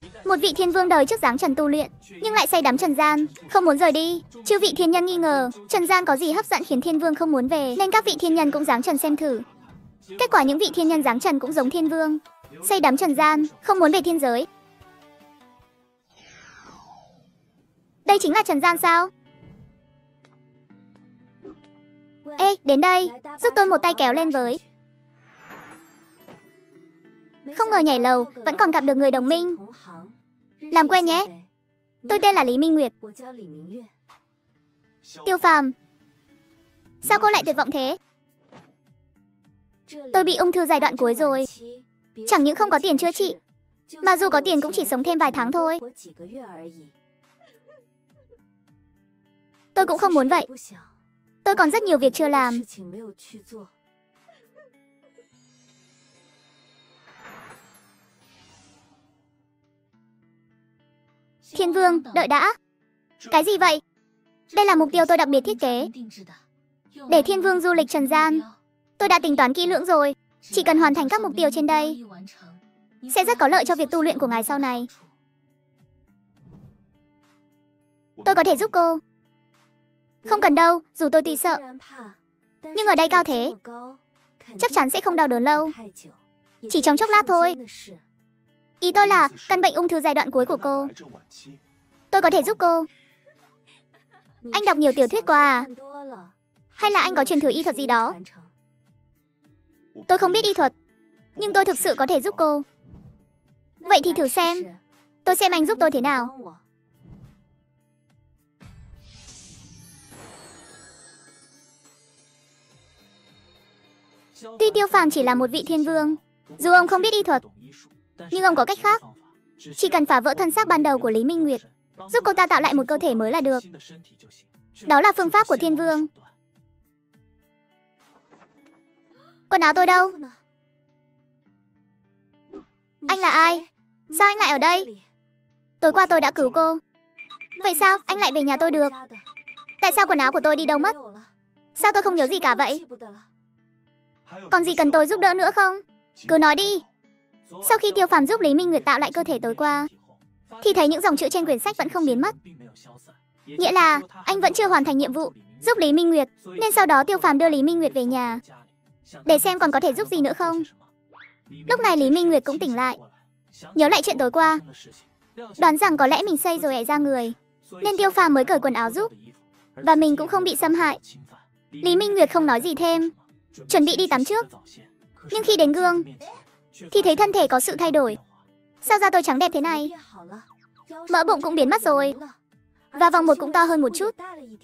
Một vị thiên vương đời trước giáng trần tu luyện, nhưng lại say đắm trần gian, không muốn rời đi. Chư vị thiên nhân nghi ngờ, trần gian có gì hấp dẫn khiến thiên vương không muốn về, nên các vị thiên nhân cũng giáng trần xem thử. Kết quả những vị thiên nhân giáng trần cũng giống thiên vương, say đắm trần gian, không muốn về thiên giới. Đây chính là trần gian sao? Ê, đến đây, giúp tôi một tay kéo lên với. Không ngờ nhảy lầu, vẫn còn gặp được người đồng minh. Làm quen nhé. Tôi tên là Lý Minh Nguyệt. Tiêu Phàm, sao cô lại tuyệt vọng thế? Tôi bị ung thư giai đoạn cuối rồi. Chẳng những không có tiền chữa trị, mà dù có tiền cũng chỉ sống thêm vài tháng thôi. Tôi cũng không muốn vậy. Tôi còn rất nhiều việc chưa làm. Thiên vương, đợi đã. Cái gì vậy? Đây là mục tiêu tôi đặc biệt thiết kế. Để thiên vương du lịch trần gian. Tôi đã tính toán kỹ lưỡng rồi. Chỉ cần hoàn thành các mục tiêu trên đây, sẽ rất có lợi cho việc tu luyện của ngài sau này. Tôi có thể giúp cô. Không cần đâu, dù tôi tuy sợ, nhưng ở đây cao thế, chắc chắn sẽ không đau đớn lâu. Chỉ trong chốc lát thôi. Ý tôi là căn bệnh ung thư giai đoạn cuối của cô, tôi có thể giúp cô. Anh đọc nhiều tiểu thuyết qua à? Hay là anh có truyền thừa y thuật gì đó? Tôi không biết y thuật, nhưng tôi thực sự có thể giúp cô. Vậy thì thử xem. Tôi xem anh giúp tôi thế nào. Tuy Tiêu Phàm chỉ là một vị thiên vương, dù ông không biết y thuật, nhưng ông có cách khác. Chỉ cần phá vỡ thân xác ban đầu của Lý Minh Nguyệt, giúp cô ta tạo lại một cơ thể mới là được. Đó là phương pháp của thiên vương. Quần áo tôi đâu? Anh là ai? Sao anh lại ở đây? Tối qua tôi đã cứu cô. Vậy sao anh lại về nhà tôi được? Tại sao quần áo của tôi đi đâu mất? Sao tôi không nhớ gì cả vậy? Còn gì cần tôi giúp đỡ nữa không? Cứ nói đi. Sau khi Tiêu Phàm giúp Lý Minh Nguyệt tạo lại cơ thể tối qua, thì thấy những dòng chữ trên quyển sách vẫn không biến mất. Nghĩa là anh vẫn chưa hoàn thành nhiệm vụ giúp Lý Minh Nguyệt, nên sau đó Tiêu Phàm đưa Lý Minh Nguyệt về nhà để xem còn có thể giúp gì nữa không. Lúc này Lý Minh Nguyệt cũng tỉnh lại, nhớ lại chuyện tối qua, đoán rằng có lẽ mình say rồi ẻ ra người, nên Tiêu Phàm mới cởi quần áo giúp, và mình cũng không bị xâm hại. Lý Minh Nguyệt không nói gì thêm, chuẩn bị đi tắm trước. Nhưng khi đến gương thì thấy thân thể có sự thay đổi. Sao da tôi trắng đẹp thế này? Mỡ bụng cũng biến mất rồi, và vòng một cũng to hơn một chút.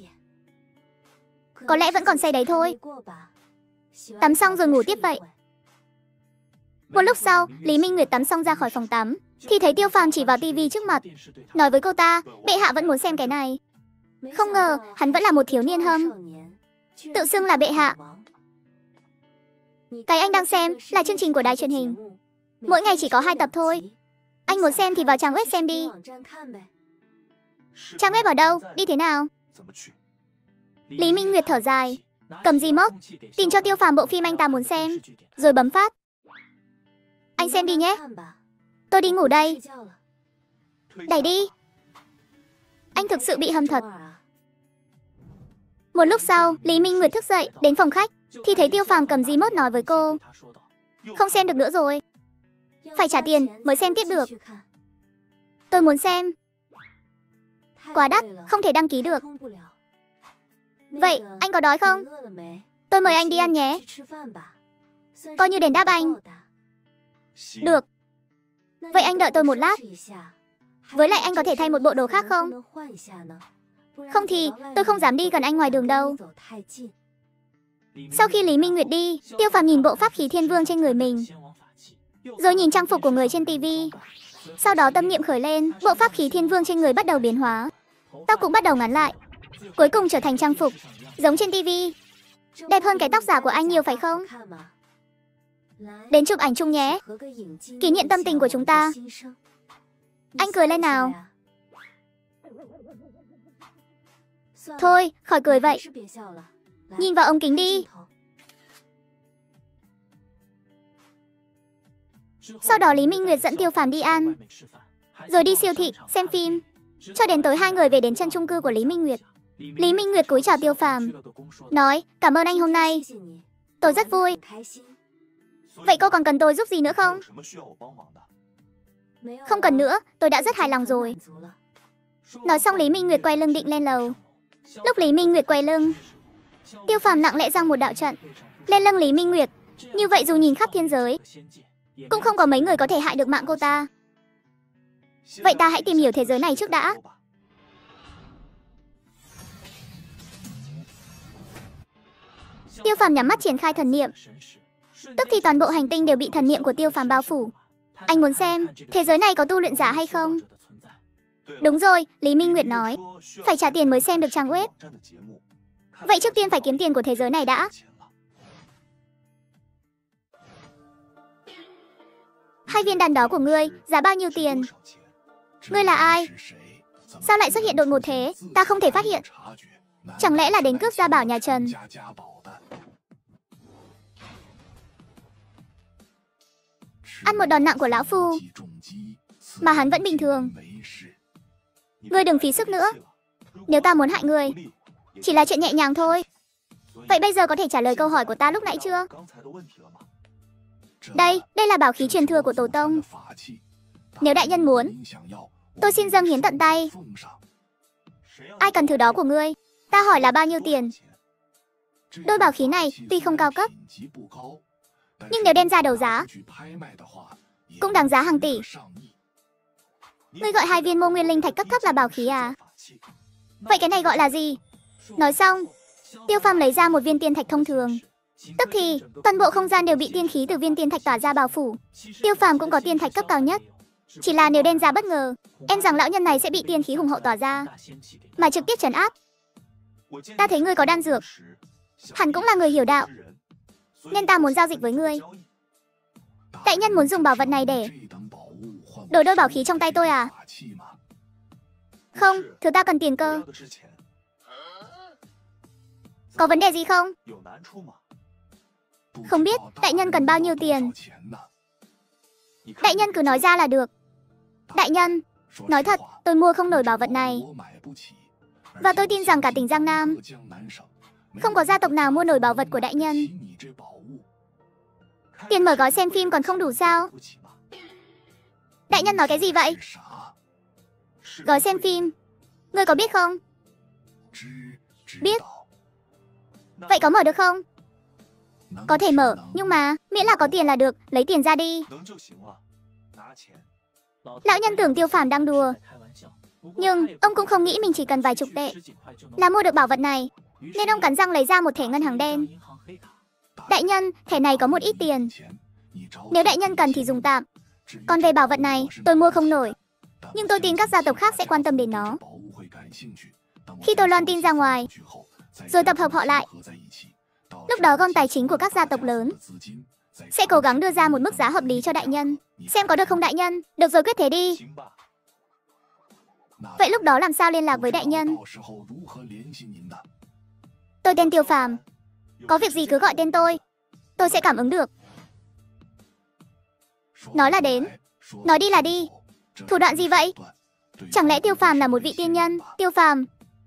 Có lẽ vẫn còn say đấy thôi. Tắm xong rồi ngủ tiếp vậy. Một lúc sau, Lý Minh Nguyệt tắm xong ra khỏi phòng tắm, thì thấy Tiêu Phàm chỉ vào tivi trước mặt, nói với cô ta, bệ hạ vẫn muốn xem cái này. Không ngờ, hắn vẫn là một thiếu niên hâm, tự xưng là bệ hạ. Cái anh đang xem là chương trình của đài truyền hình, mỗi ngày chỉ có 2 tập thôi. Anh muốn xem thì vào trang web xem đi. Trang web ở đâu? Đi thế nào? Lý Minh Nguyệt thở dài, cầm remote, tìm cho Tiêu Phàm bộ phim anh ta muốn xem, rồi bấm phát. Anh xem đi nhé. Tôi đi ngủ đây. Đẩy đi. Anh thực sự bị hâm thật. Một lúc sau, Lý Minh Nguyệt thức dậy, đến phòng khách, thì thấy Tiêu Phàm cầm remote nói với cô, không xem được nữa rồi. Phải trả tiền mới xem tiếp được. Tôi muốn xem. Quá đắt, không thể đăng ký được. Vậy, anh có đói không? Tôi mời anh đi ăn nhé. Coi như đền đáp anh. Được. Vậy anh đợi tôi một lát. Với lại anh có thể thay một bộ đồ khác không? Không thì tôi không dám đi gần anh ngoài đường đâu. Sau khi Lý Minh Nguyệt đi, Tiêu Phàm nhìn bộ pháp khí thiên vương trên người mình, rồi nhìn trang phục của người trên tivi. Sau đó tâm niệm khởi lên, bộ pháp khí thiên vương trên người bắt đầu biến hóa, tóc cũng bắt đầu ngắn lại, cuối cùng trở thành trang phục giống trên tivi. Đẹp hơn cái tóc giả của anh nhiều phải không? Đến chụp ảnh chung nhé, kỷ niệm tâm tình của chúng ta. Anh cười lên nào. Thôi, khỏi cười vậy. Nhìn vào ống kính đi. Sau đó Lý Minh Nguyệt dẫn Tiêu Phàm đi ăn. rồi đi siêu thị, xem phim. Cho đến tối hai người về đến chân chung cư của Lý Minh Nguyệt. Lý Minh Nguyệt cúi chào Tiêu Phàm, nói cảm ơn anh hôm nay. Tôi rất vui. Vậy cô còn cần tôi giúp gì nữa không? Không cần nữa, tôi đã rất hài lòng rồi. Nói xong Lý Minh Nguyệt quay lưng định lên lầu. Lúc Lý Minh Nguyệt quay lưng, Tiêu Phàm lặng lẽ giăng một đạo trận lên lưng Lý Minh Nguyệt. Như vậy dù nhìn khắp thiên giới, cũng không có mấy người có thể hại được mạng cô ta. Vậy ta hãy tìm hiểu thế giới này trước đã. Tiêu Phàm nhắm mắt triển khai thần niệm. Tức thì toàn bộ hành tinh đều bị thần niệm của Tiêu Phàm bao phủ. Anh muốn xem thế giới này có tu luyện giả hay không? Đúng rồi, Lý Minh Nguyệt nói, phải trả tiền mới xem được trang web. Vậy trước tiên phải kiếm tiền của thế giới này đã. Hai viên đàn đó của ngươi, giá bao nhiêu tiền? Ngươi là ai? Sao lại xuất hiện đột ngột thế? Ta không thể phát hiện. Chẳng lẽ là đến cướp gia bảo nhà Trần? Ăn một đòn nặng của lão phu mà hắn vẫn bình thường. Ngươi đừng phí sức nữa. Nếu ta muốn hại ngươi, chỉ là chuyện nhẹ nhàng thôi. Vậy bây giờ có thể trả lời câu hỏi của ta lúc nãy chưa? Đây là bảo khí truyền thừa của Tổ Tông. Nếu đại nhân muốn, tôi xin dâng hiến tận tay. Ai cần thứ đó của ngươi? Ta hỏi là bao nhiêu tiền? Đôi bảo khí này tuy không cao cấp, nhưng nếu đem ra đấu giá, cũng đáng giá hàng tỷ. Ngươi gọi hai viên mô nguyên linh thạch cấp thấp là bảo khí à? Vậy cái này gọi là gì? Nói xong, Tiêu Phàm lấy ra một viên tiên thạch thông thường. Tức thì, toàn bộ không gian đều bị tiên khí từ viên tiên thạch tỏa ra bao phủ. Tiêu Phàm cũng có tiên thạch cấp cao nhất. Chỉ là nếu đem ra bất ngờ, em rằng lão nhân này sẽ bị tiên khí hùng hậu tỏa ra, mà trực tiếp trấn áp. Ta thấy ngươi có đan dược, hẳn cũng là người hiểu đạo, nên ta muốn giao dịch với ngươi. Đại nhân muốn dùng bảo vật này để đổi đôi bảo khí trong tay tôi à? Không, thứ ta cần tiền cơ. Có vấn đề gì không? Không biết đại nhân cần bao nhiêu tiền. Đại nhân cứ nói ra là được. Đại nhân, nói thật, tôi mua không nổi bảo vật này. Và tôi tin rằng cả tỉnh Giang Nam không có gia tộc nào mua nổi bảo vật của đại nhân. Tiền mở gói xem phim còn không đủ sao? Đại nhân nói cái gì vậy? Gói xem phim, ngươi có biết không? Biết. Vậy có mở được không? Có thể mở, nhưng mà miễn là có tiền là được, lấy tiền ra đi. Lão nhân tưởng Tiêu Phàm đang đùa, nhưng ông cũng không nghĩ mình chỉ cần vài chục tệ là mua được bảo vật này, nên ông cắn răng lấy ra một thẻ ngân hàng đen. Đại nhân, thẻ này có một ít tiền. Nếu đại nhân cần thì dùng tạm. Còn về bảo vật này, tôi mua không nổi, nhưng tôi tin các gia tộc khác sẽ quan tâm đến nó. Khi tôi loan tin ra ngoài, rồi tập hợp họ lại, lúc đó gom tài chính của các gia tộc lớn sẽ cố gắng đưa ra một mức giá hợp lý cho đại nhân. Xem có được không đại nhân? Được rồi, quyết thế đi. Vậy lúc đó làm sao liên lạc với đại nhân? Tôi tên Tiêu Phàm. Có việc gì cứ gọi tên tôi sẽ cảm ứng được. Nói là đến, nói đi là đi. Thủ đoạn gì vậy? Chẳng lẽ Tiêu Phàm là một vị tiên nhân? Tiêu Phàm.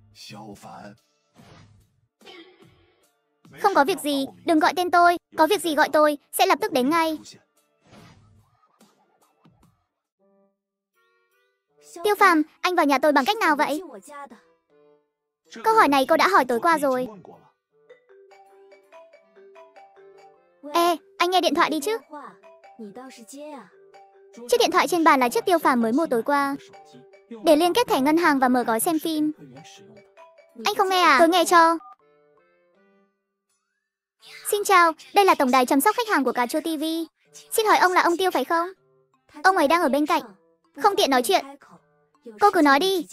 Không có việc gì, đừng gọi tên tôi. Có việc gì gọi tôi, sẽ lập tức đến ngay. Tiêu Phàm, anh vào nhà tôi bằng cách nào vậy? Câu hỏi này cô đã hỏi tối qua rồi. Ê, anh nghe điện thoại đi chứ. Chiếc điện thoại trên bàn là chiếc Tiêu Phàm mới mua tối qua, để liên kết thẻ ngân hàng và mở gói xem phim. Anh không nghe à? Tôi nghe cho. Xin chào, đây là tổng đài chăm sóc khách hàng của Cà Chua TV. Xin hỏi ông là ông Tiêu phải không? Ông ấy đang ở bên cạnh, không tiện nói chuyện. Cô cứ nói đi.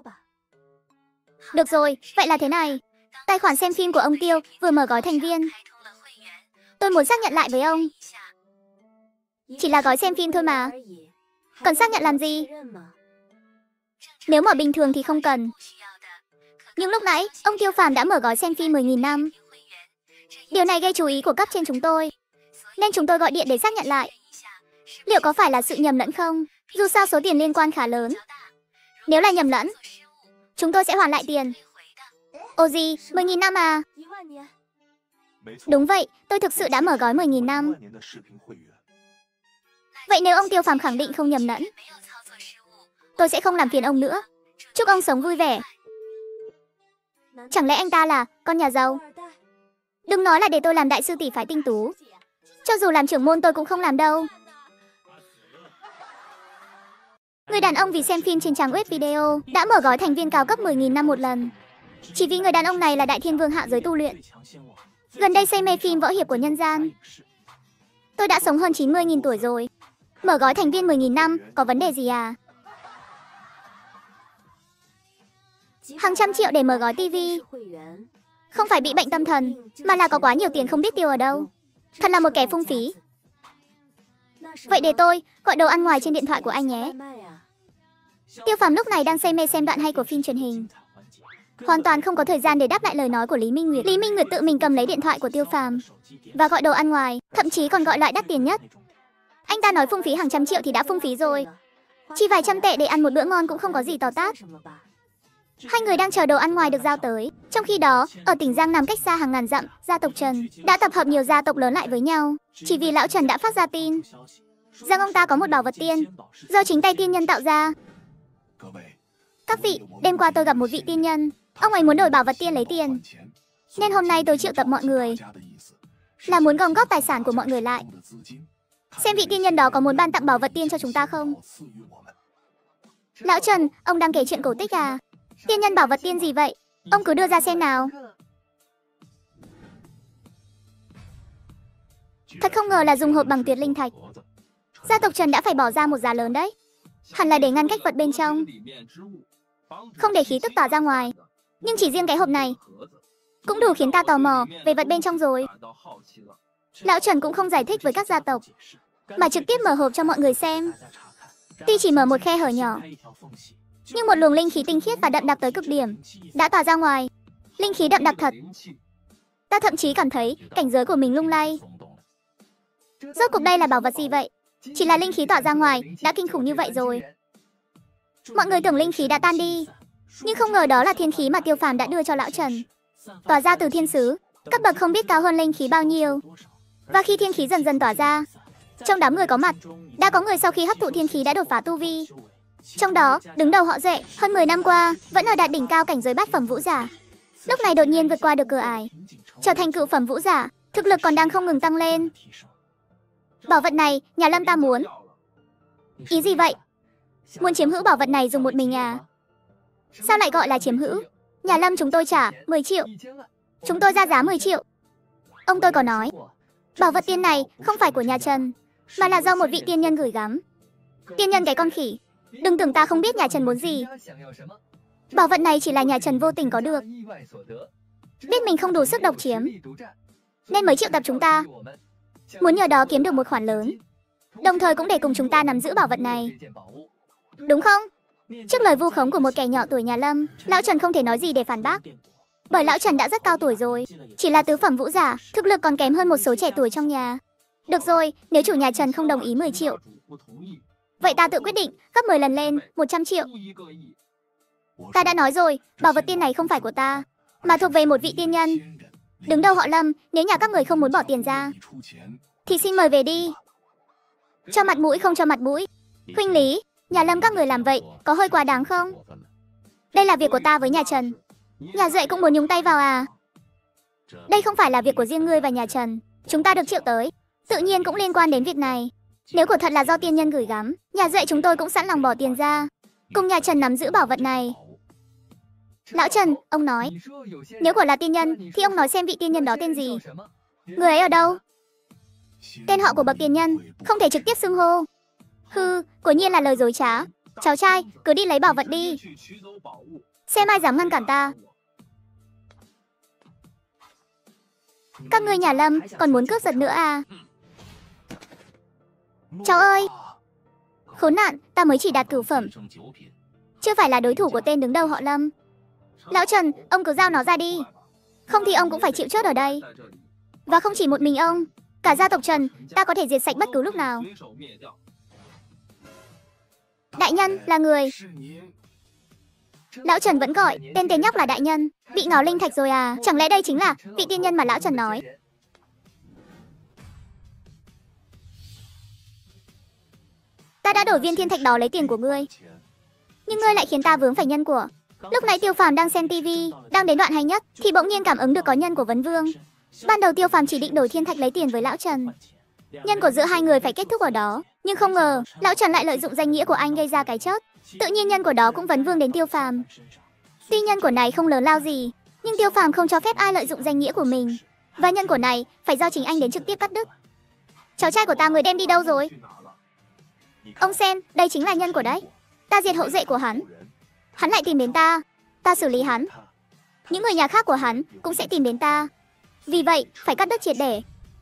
Được rồi, vậy là thế này. Tài khoản xem phim của ông Tiêu vừa mở gói thành viên. Tôi muốn xác nhận lại với ông. Chỉ là gói xem phim thôi mà. Cần xác nhận làm gì? Nếu mở bình thường thì không cần. Nhưng lúc nãy, ông Tiêu Phàm đã mở gói xem phim 10.000 năm. Điều này gây chú ý của cấp trên chúng tôi, nên chúng tôi gọi điện để xác nhận lại. Liệu có phải là sự nhầm lẫn không? Dù sao số tiền liên quan khá lớn. Nếu là nhầm lẫn, chúng tôi sẽ hoàn lại tiền. Ồ gì, 10.000 năm à? Đúng vậy, tôi thực sự đã mở gói 10.000 năm. Vậy nếu ông Tiêu Phàm khẳng định không nhầm lẫn, tôi sẽ không làm phiền ông nữa. Chúc ông sống vui vẻ. Chẳng lẽ anh ta là con nhà giàu? Đừng nói là để tôi làm đại sư tỷ phái tinh tú. Cho dù làm trưởng môn tôi cũng không làm đâu. Người đàn ông vì xem phim trên trang web video đã mở gói thành viên cao cấp 10.000 năm một lần. Chỉ vì người đàn ông này là đại thiên vương hạ giới tu luyện. Gần đây say mê phim võ hiệp của nhân gian. Tôi đã sống hơn 90.000 tuổi rồi. Mở gói thành viên 10.000 năm có vấn đề gì à? Hàng trăm triệu để mở gói tivi. Không phải bị bệnh tâm thần, mà là có quá nhiều tiền không biết tiêu ở đâu. Thật là một kẻ phung phí. Vậy để tôi gọi đồ ăn ngoài trên điện thoại của anh nhé. Tiêu Phàm lúc này đang say mê xem đoạn hay của phim truyền hình. Hoàn toàn không có thời gian để đáp lại lời nói của Lý Minh Nguyệt. Lý Minh Nguyệt tự mình cầm lấy điện thoại của Tiêu Phàm và gọi đồ ăn ngoài, thậm chí còn gọi loại đắt tiền nhất. Anh ta nói phung phí hàng trăm triệu thì đã phung phí rồi. Chỉ vài trăm tệ để ăn một bữa ngon cũng không có gì to tát. Hai người đang chờ đồ ăn ngoài được giao tới. Trong khi đó, ở tỉnh Giang Nam cách xa hàng ngàn dặm, gia tộc Trần đã tập hợp nhiều gia tộc lớn lại với nhau. Chỉ vì lão Trần đã phát ra tin rằng ông ta có một bảo vật tiên do chính tay tiên nhân tạo ra. Các vị, đêm qua tôi gặp một vị tiên nhân. Ông ấy muốn đổi bảo vật tiên lấy tiền. Nên hôm nay tôi triệu tập mọi người là muốn gom góp tài sản của mọi người lại. Xem vị tiên nhân đó có muốn ban tặng bảo vật tiên cho chúng ta không? Lão Trần, ông đang kể chuyện cổ tích à? Tiên nhân bảo vật tiên gì vậy? Ông cứ đưa ra xem nào. Thật không ngờ là dùng hộp bằng tuyệt linh thạch. Gia tộc Trần đã phải bỏ ra một giá lớn đấy. Hẳn là để ngăn cách vật bên trong, không để khí tức tỏa ra ngoài. Nhưng chỉ riêng cái hộp này cũng đủ khiến ta tò mò về vật bên trong rồi. Lão Trần cũng không giải thích với các gia tộc, mà trực tiếp mở hộp cho mọi người xem. Tuy chỉ mở một khe hở nhỏ, nhưng một luồng linh khí tinh khiết và đậm đặc tới cực điểm đã tỏa ra ngoài. Linh khí đậm đặc thật. Ta thậm chí cảm thấy cảnh giới của mình lung lay. Rốt cuộc đây là bảo vật gì vậy? Chỉ là linh khí tỏa ra ngoài đã kinh khủng như vậy rồi. Mọi người tưởng linh khí đã tan đi, nhưng không ngờ đó là thiên khí mà Tiêu Phàm đã đưa cho lão Trần, tỏa ra từ thiên sứ, cấp bậc không biết cao hơn linh khí bao nhiêu. Và khi thiên khí dần dần tỏa ra, trong đám người có mặt, đã có người sau khi hấp thụ thiên khí đã đột phá tu vi. Trong đó, đứng đầu họ Duệ, hơn 10 năm qua vẫn ở đạt đỉnh cao cảnh giới bát phẩm vũ giả, lúc này đột nhiên vượt qua được cửa ải, trở thành cựu phẩm vũ giả, thực lực còn đang không ngừng tăng lên. Bảo vật này, nhà Lâm ta muốn. Ý gì vậy? Muốn chiếm hữu bảo vật này dùng một mình à? Sao lại gọi là chiếm hữu? Nhà Lâm chúng tôi trả 10 triệu. Chúng tôi ra giá 10 triệu. Ông tôi có nói, bảo vật tiên này không phải của nhà Trần, mà là do một vị tiên nhân gửi gắm. Tiên nhân cái con khỉ. Đừng tưởng ta không biết nhà Trần muốn gì. Bảo vật này chỉ là nhà Trần vô tình có được. Biết mình không đủ sức độc chiếm, nên mới triệu tập chúng ta. Muốn nhờ đó kiếm được một khoản lớn, đồng thời cũng để cùng chúng ta nắm giữ bảo vật này. Đúng không? Trước lời vu khống của một kẻ nhỏ tuổi nhà Lâm, lão Trần không thể nói gì để phản bác. Bởi lão Trần đã rất cao tuổi rồi, chỉ là tứ phẩm vũ giả, thực lực còn kém hơn một số trẻ tuổi trong nhà. Được rồi, nếu chủ nhà Trần không đồng ý 10 triệu, vậy ta tự quyết định gấp 10 lần lên, 100 triệu. Ta đã nói rồi, bảo vật tiên này không phải của ta, mà thuộc về một vị tiên nhân. Đứng đầu họ Lâm, nếu nhà các người không muốn bỏ tiền ra, thì xin mời về đi. Cho mặt mũi không cho mặt mũi. Huynh Lý, nhà Lâm các người làm vậy có hơi quá đáng không? Đây là việc của ta với nhà Trần. Nhà Duệ cũng muốn nhúng tay vào à? Đây không phải là việc của riêng ngươi và nhà Trần. Chúng ta được triệu tới, tự nhiên cũng liên quan đến việc này. Nếu quả thật là do tiên nhân gửi gắm, nhà Duệ chúng tôi cũng sẵn lòng bỏ tiền ra, cùng nhà Trần nắm giữ bảo vật này. Lão Trần, ông nói, nếu quả là tiên nhân, thì ông nói xem vị tiên nhân đó tên gì? Người ấy ở đâu? Tên họ của bậc tiên nhân, không thể trực tiếp xưng hô. Hừ, quả nhiên là lời dối trá. Cháu trai, cứ đi lấy bảo vật đi. Xem ai dám ngăn cản ta. Các ngươi nhà Lâm còn muốn cướp giật nữa à? Cháu ơi! Khốn nạn, ta mới chỉ đạt cửu phẩm, chưa phải là đối thủ của tên đứng đầu họ Lâm. Lão Trần, ông cứ giao nó ra đi, không thì ông cũng phải chịu chết ở đây. Và không chỉ một mình ông, cả gia tộc Trần, ta có thể diệt sạch bất cứ lúc nào. Đại nhân là người. Lão Trần vẫn gọi tên tên nhóc là đại nhân. Bị ngáo linh thạch rồi à? Chẳng lẽ đây chính là vị tiên nhân mà lão Trần nói? Ta đã đổi viên thiên thạch đó lấy tiền của ngươi, nhưng ngươi lại khiến ta vướng phải nhân của. Lúc nãy Tiêu Phàm đang xem tivi, đang đến đoạn hay nhất thì bỗng nhiên cảm ứng được có nhân của Vấn Vương. Ban đầu Tiêu Phàm chỉ định đổi thiên thạch lấy tiền với lão Trần. Nhân của giữa hai người phải kết thúc ở đó, nhưng không ngờ lão Trần lại lợi dụng danh nghĩa của anh gây ra cái chớt. Tự nhiên nhân của đó cũng Vấn Vương đến Tiêu Phàm. Tuy nhân của này không lớn lao gì, nhưng Tiêu Phàm không cho phép ai lợi dụng danh nghĩa của mình, và nhân của này phải do chính anh đến trực tiếp cắt đứt. Cháu trai của ta người đem đi đâu rồi? Ông xem, đây chính là nhân của đấy. Ta diệt hậu duệ của hắn, hắn lại tìm đến ta, ta xử lý hắn. Những người nhà khác của hắn cũng sẽ tìm đến ta. Vì vậy, phải cắt đứt triệt để.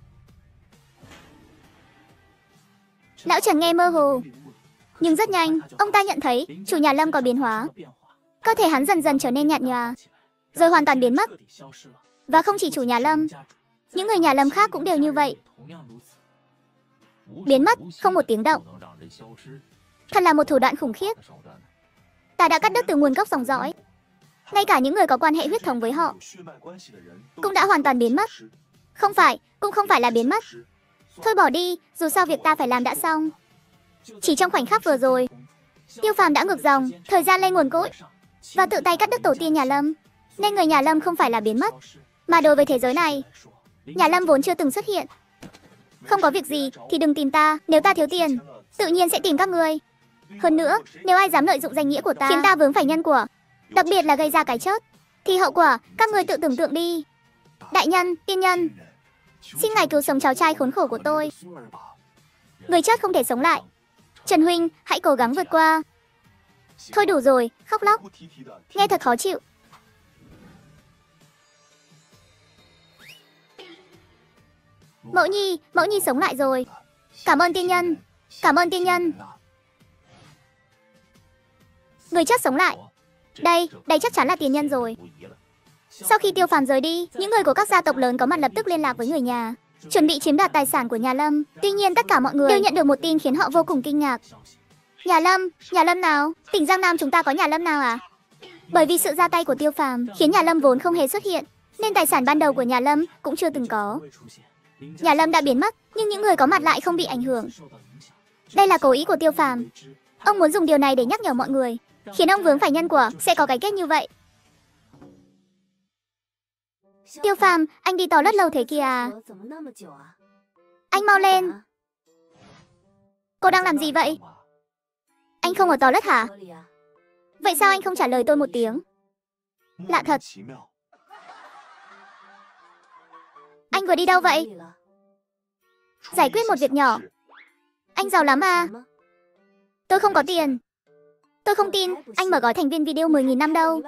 Lão Trần nghe mơ hồ, nhưng rất nhanh, ông ta nhận thấy chủ nhà Lâm có biến hóa. Cơ thể hắn dần dần trở nên nhạt nhòa, rồi hoàn toàn biến mất. Và không chỉ chủ nhà Lâm, những người nhà Lâm khác cũng đều như vậy. Biến mất, không một tiếng động. Thật là một thủ đoạn khủng khiếp. Ta đã cắt đứt từ nguồn gốc dòng dõi. Ngay cả những người có quan hệ huyết thống với họ cũng đã hoàn toàn biến mất. Không phải, cũng không phải là biến mất. Thôi bỏ đi, dù sao việc ta phải làm đã xong. Chỉ trong khoảnh khắc vừa rồi, Tiêu Phàm đã ngược dòng, thời gian lên nguồn cội và tự tay cắt đứt tổ tiên nhà Lâm. Nên người nhà Lâm không phải là biến mất, mà đối với thế giới này, nhà Lâm vốn chưa từng xuất hiện. Không có việc gì thì đừng tìm ta. Nếu ta thiếu tiền, tự nhiên sẽ tìm các ngươi. Hơn nữa, nếu ai dám lợi dụng danh nghĩa của ta khiến ta vướng phải nhân của, đặc biệt là gây ra cái chớt, thì hậu quả các ngươi tự tưởng tượng đi. Đại nhân, tiên nhân, xin ngài cứu sống cháu trai khốn khổ của tôi. Người chết không thể sống lại. Trần huynh, hãy cố gắng vượt qua. Thôi đủ rồi, khóc lóc, nghe thật khó chịu. Mẫu Nhi sống lại rồi. Cảm ơn tiên nhân, cảm ơn tiên nhân. Người chết sống lại. Đây chắc chắn là tiên nhân rồi. Sau khi Tiêu Phàm rời đi, những người của các gia tộc lớn có mặt lập tức liên lạc với người nhà, chuẩn bị chiếm đoạt tài sản của nhà Lâm. Tuy nhiên tất cả mọi người đều nhận được một tin khiến họ vô cùng kinh ngạc. Nhà Lâm nào? Tỉnh Giang Nam chúng ta có nhà Lâm nào à? Bởi vì sự ra tay của Tiêu Phàm khiến nhà Lâm vốn không hề xuất hiện, nên tài sản ban đầu của nhà Lâm cũng chưa từng có. Nhà Lâm đã biến mất, nhưng những người có mặt lại không bị ảnh hưởng. Đây là cố ý của Tiêu Phàm. Ông muốn dùng điều này để nhắc nhở mọi người, khiến ông vướng phải nhân quả sẽ có cái kết như vậy. Tiêu Phàm, anh đi toilet lâu thế kìa à? Anh mau lên. Cô đang làm gì vậy? Anh không ở toilet hả? Vậy sao anh không trả lời tôi một tiếng? Lạ thật. Anh vừa đi đâu vậy? Giải quyết một việc nhỏ. Anh giàu lắm à? Tôi không có tiền. Tôi không tin anh mở gói thành viên video 10.000 năm đâu.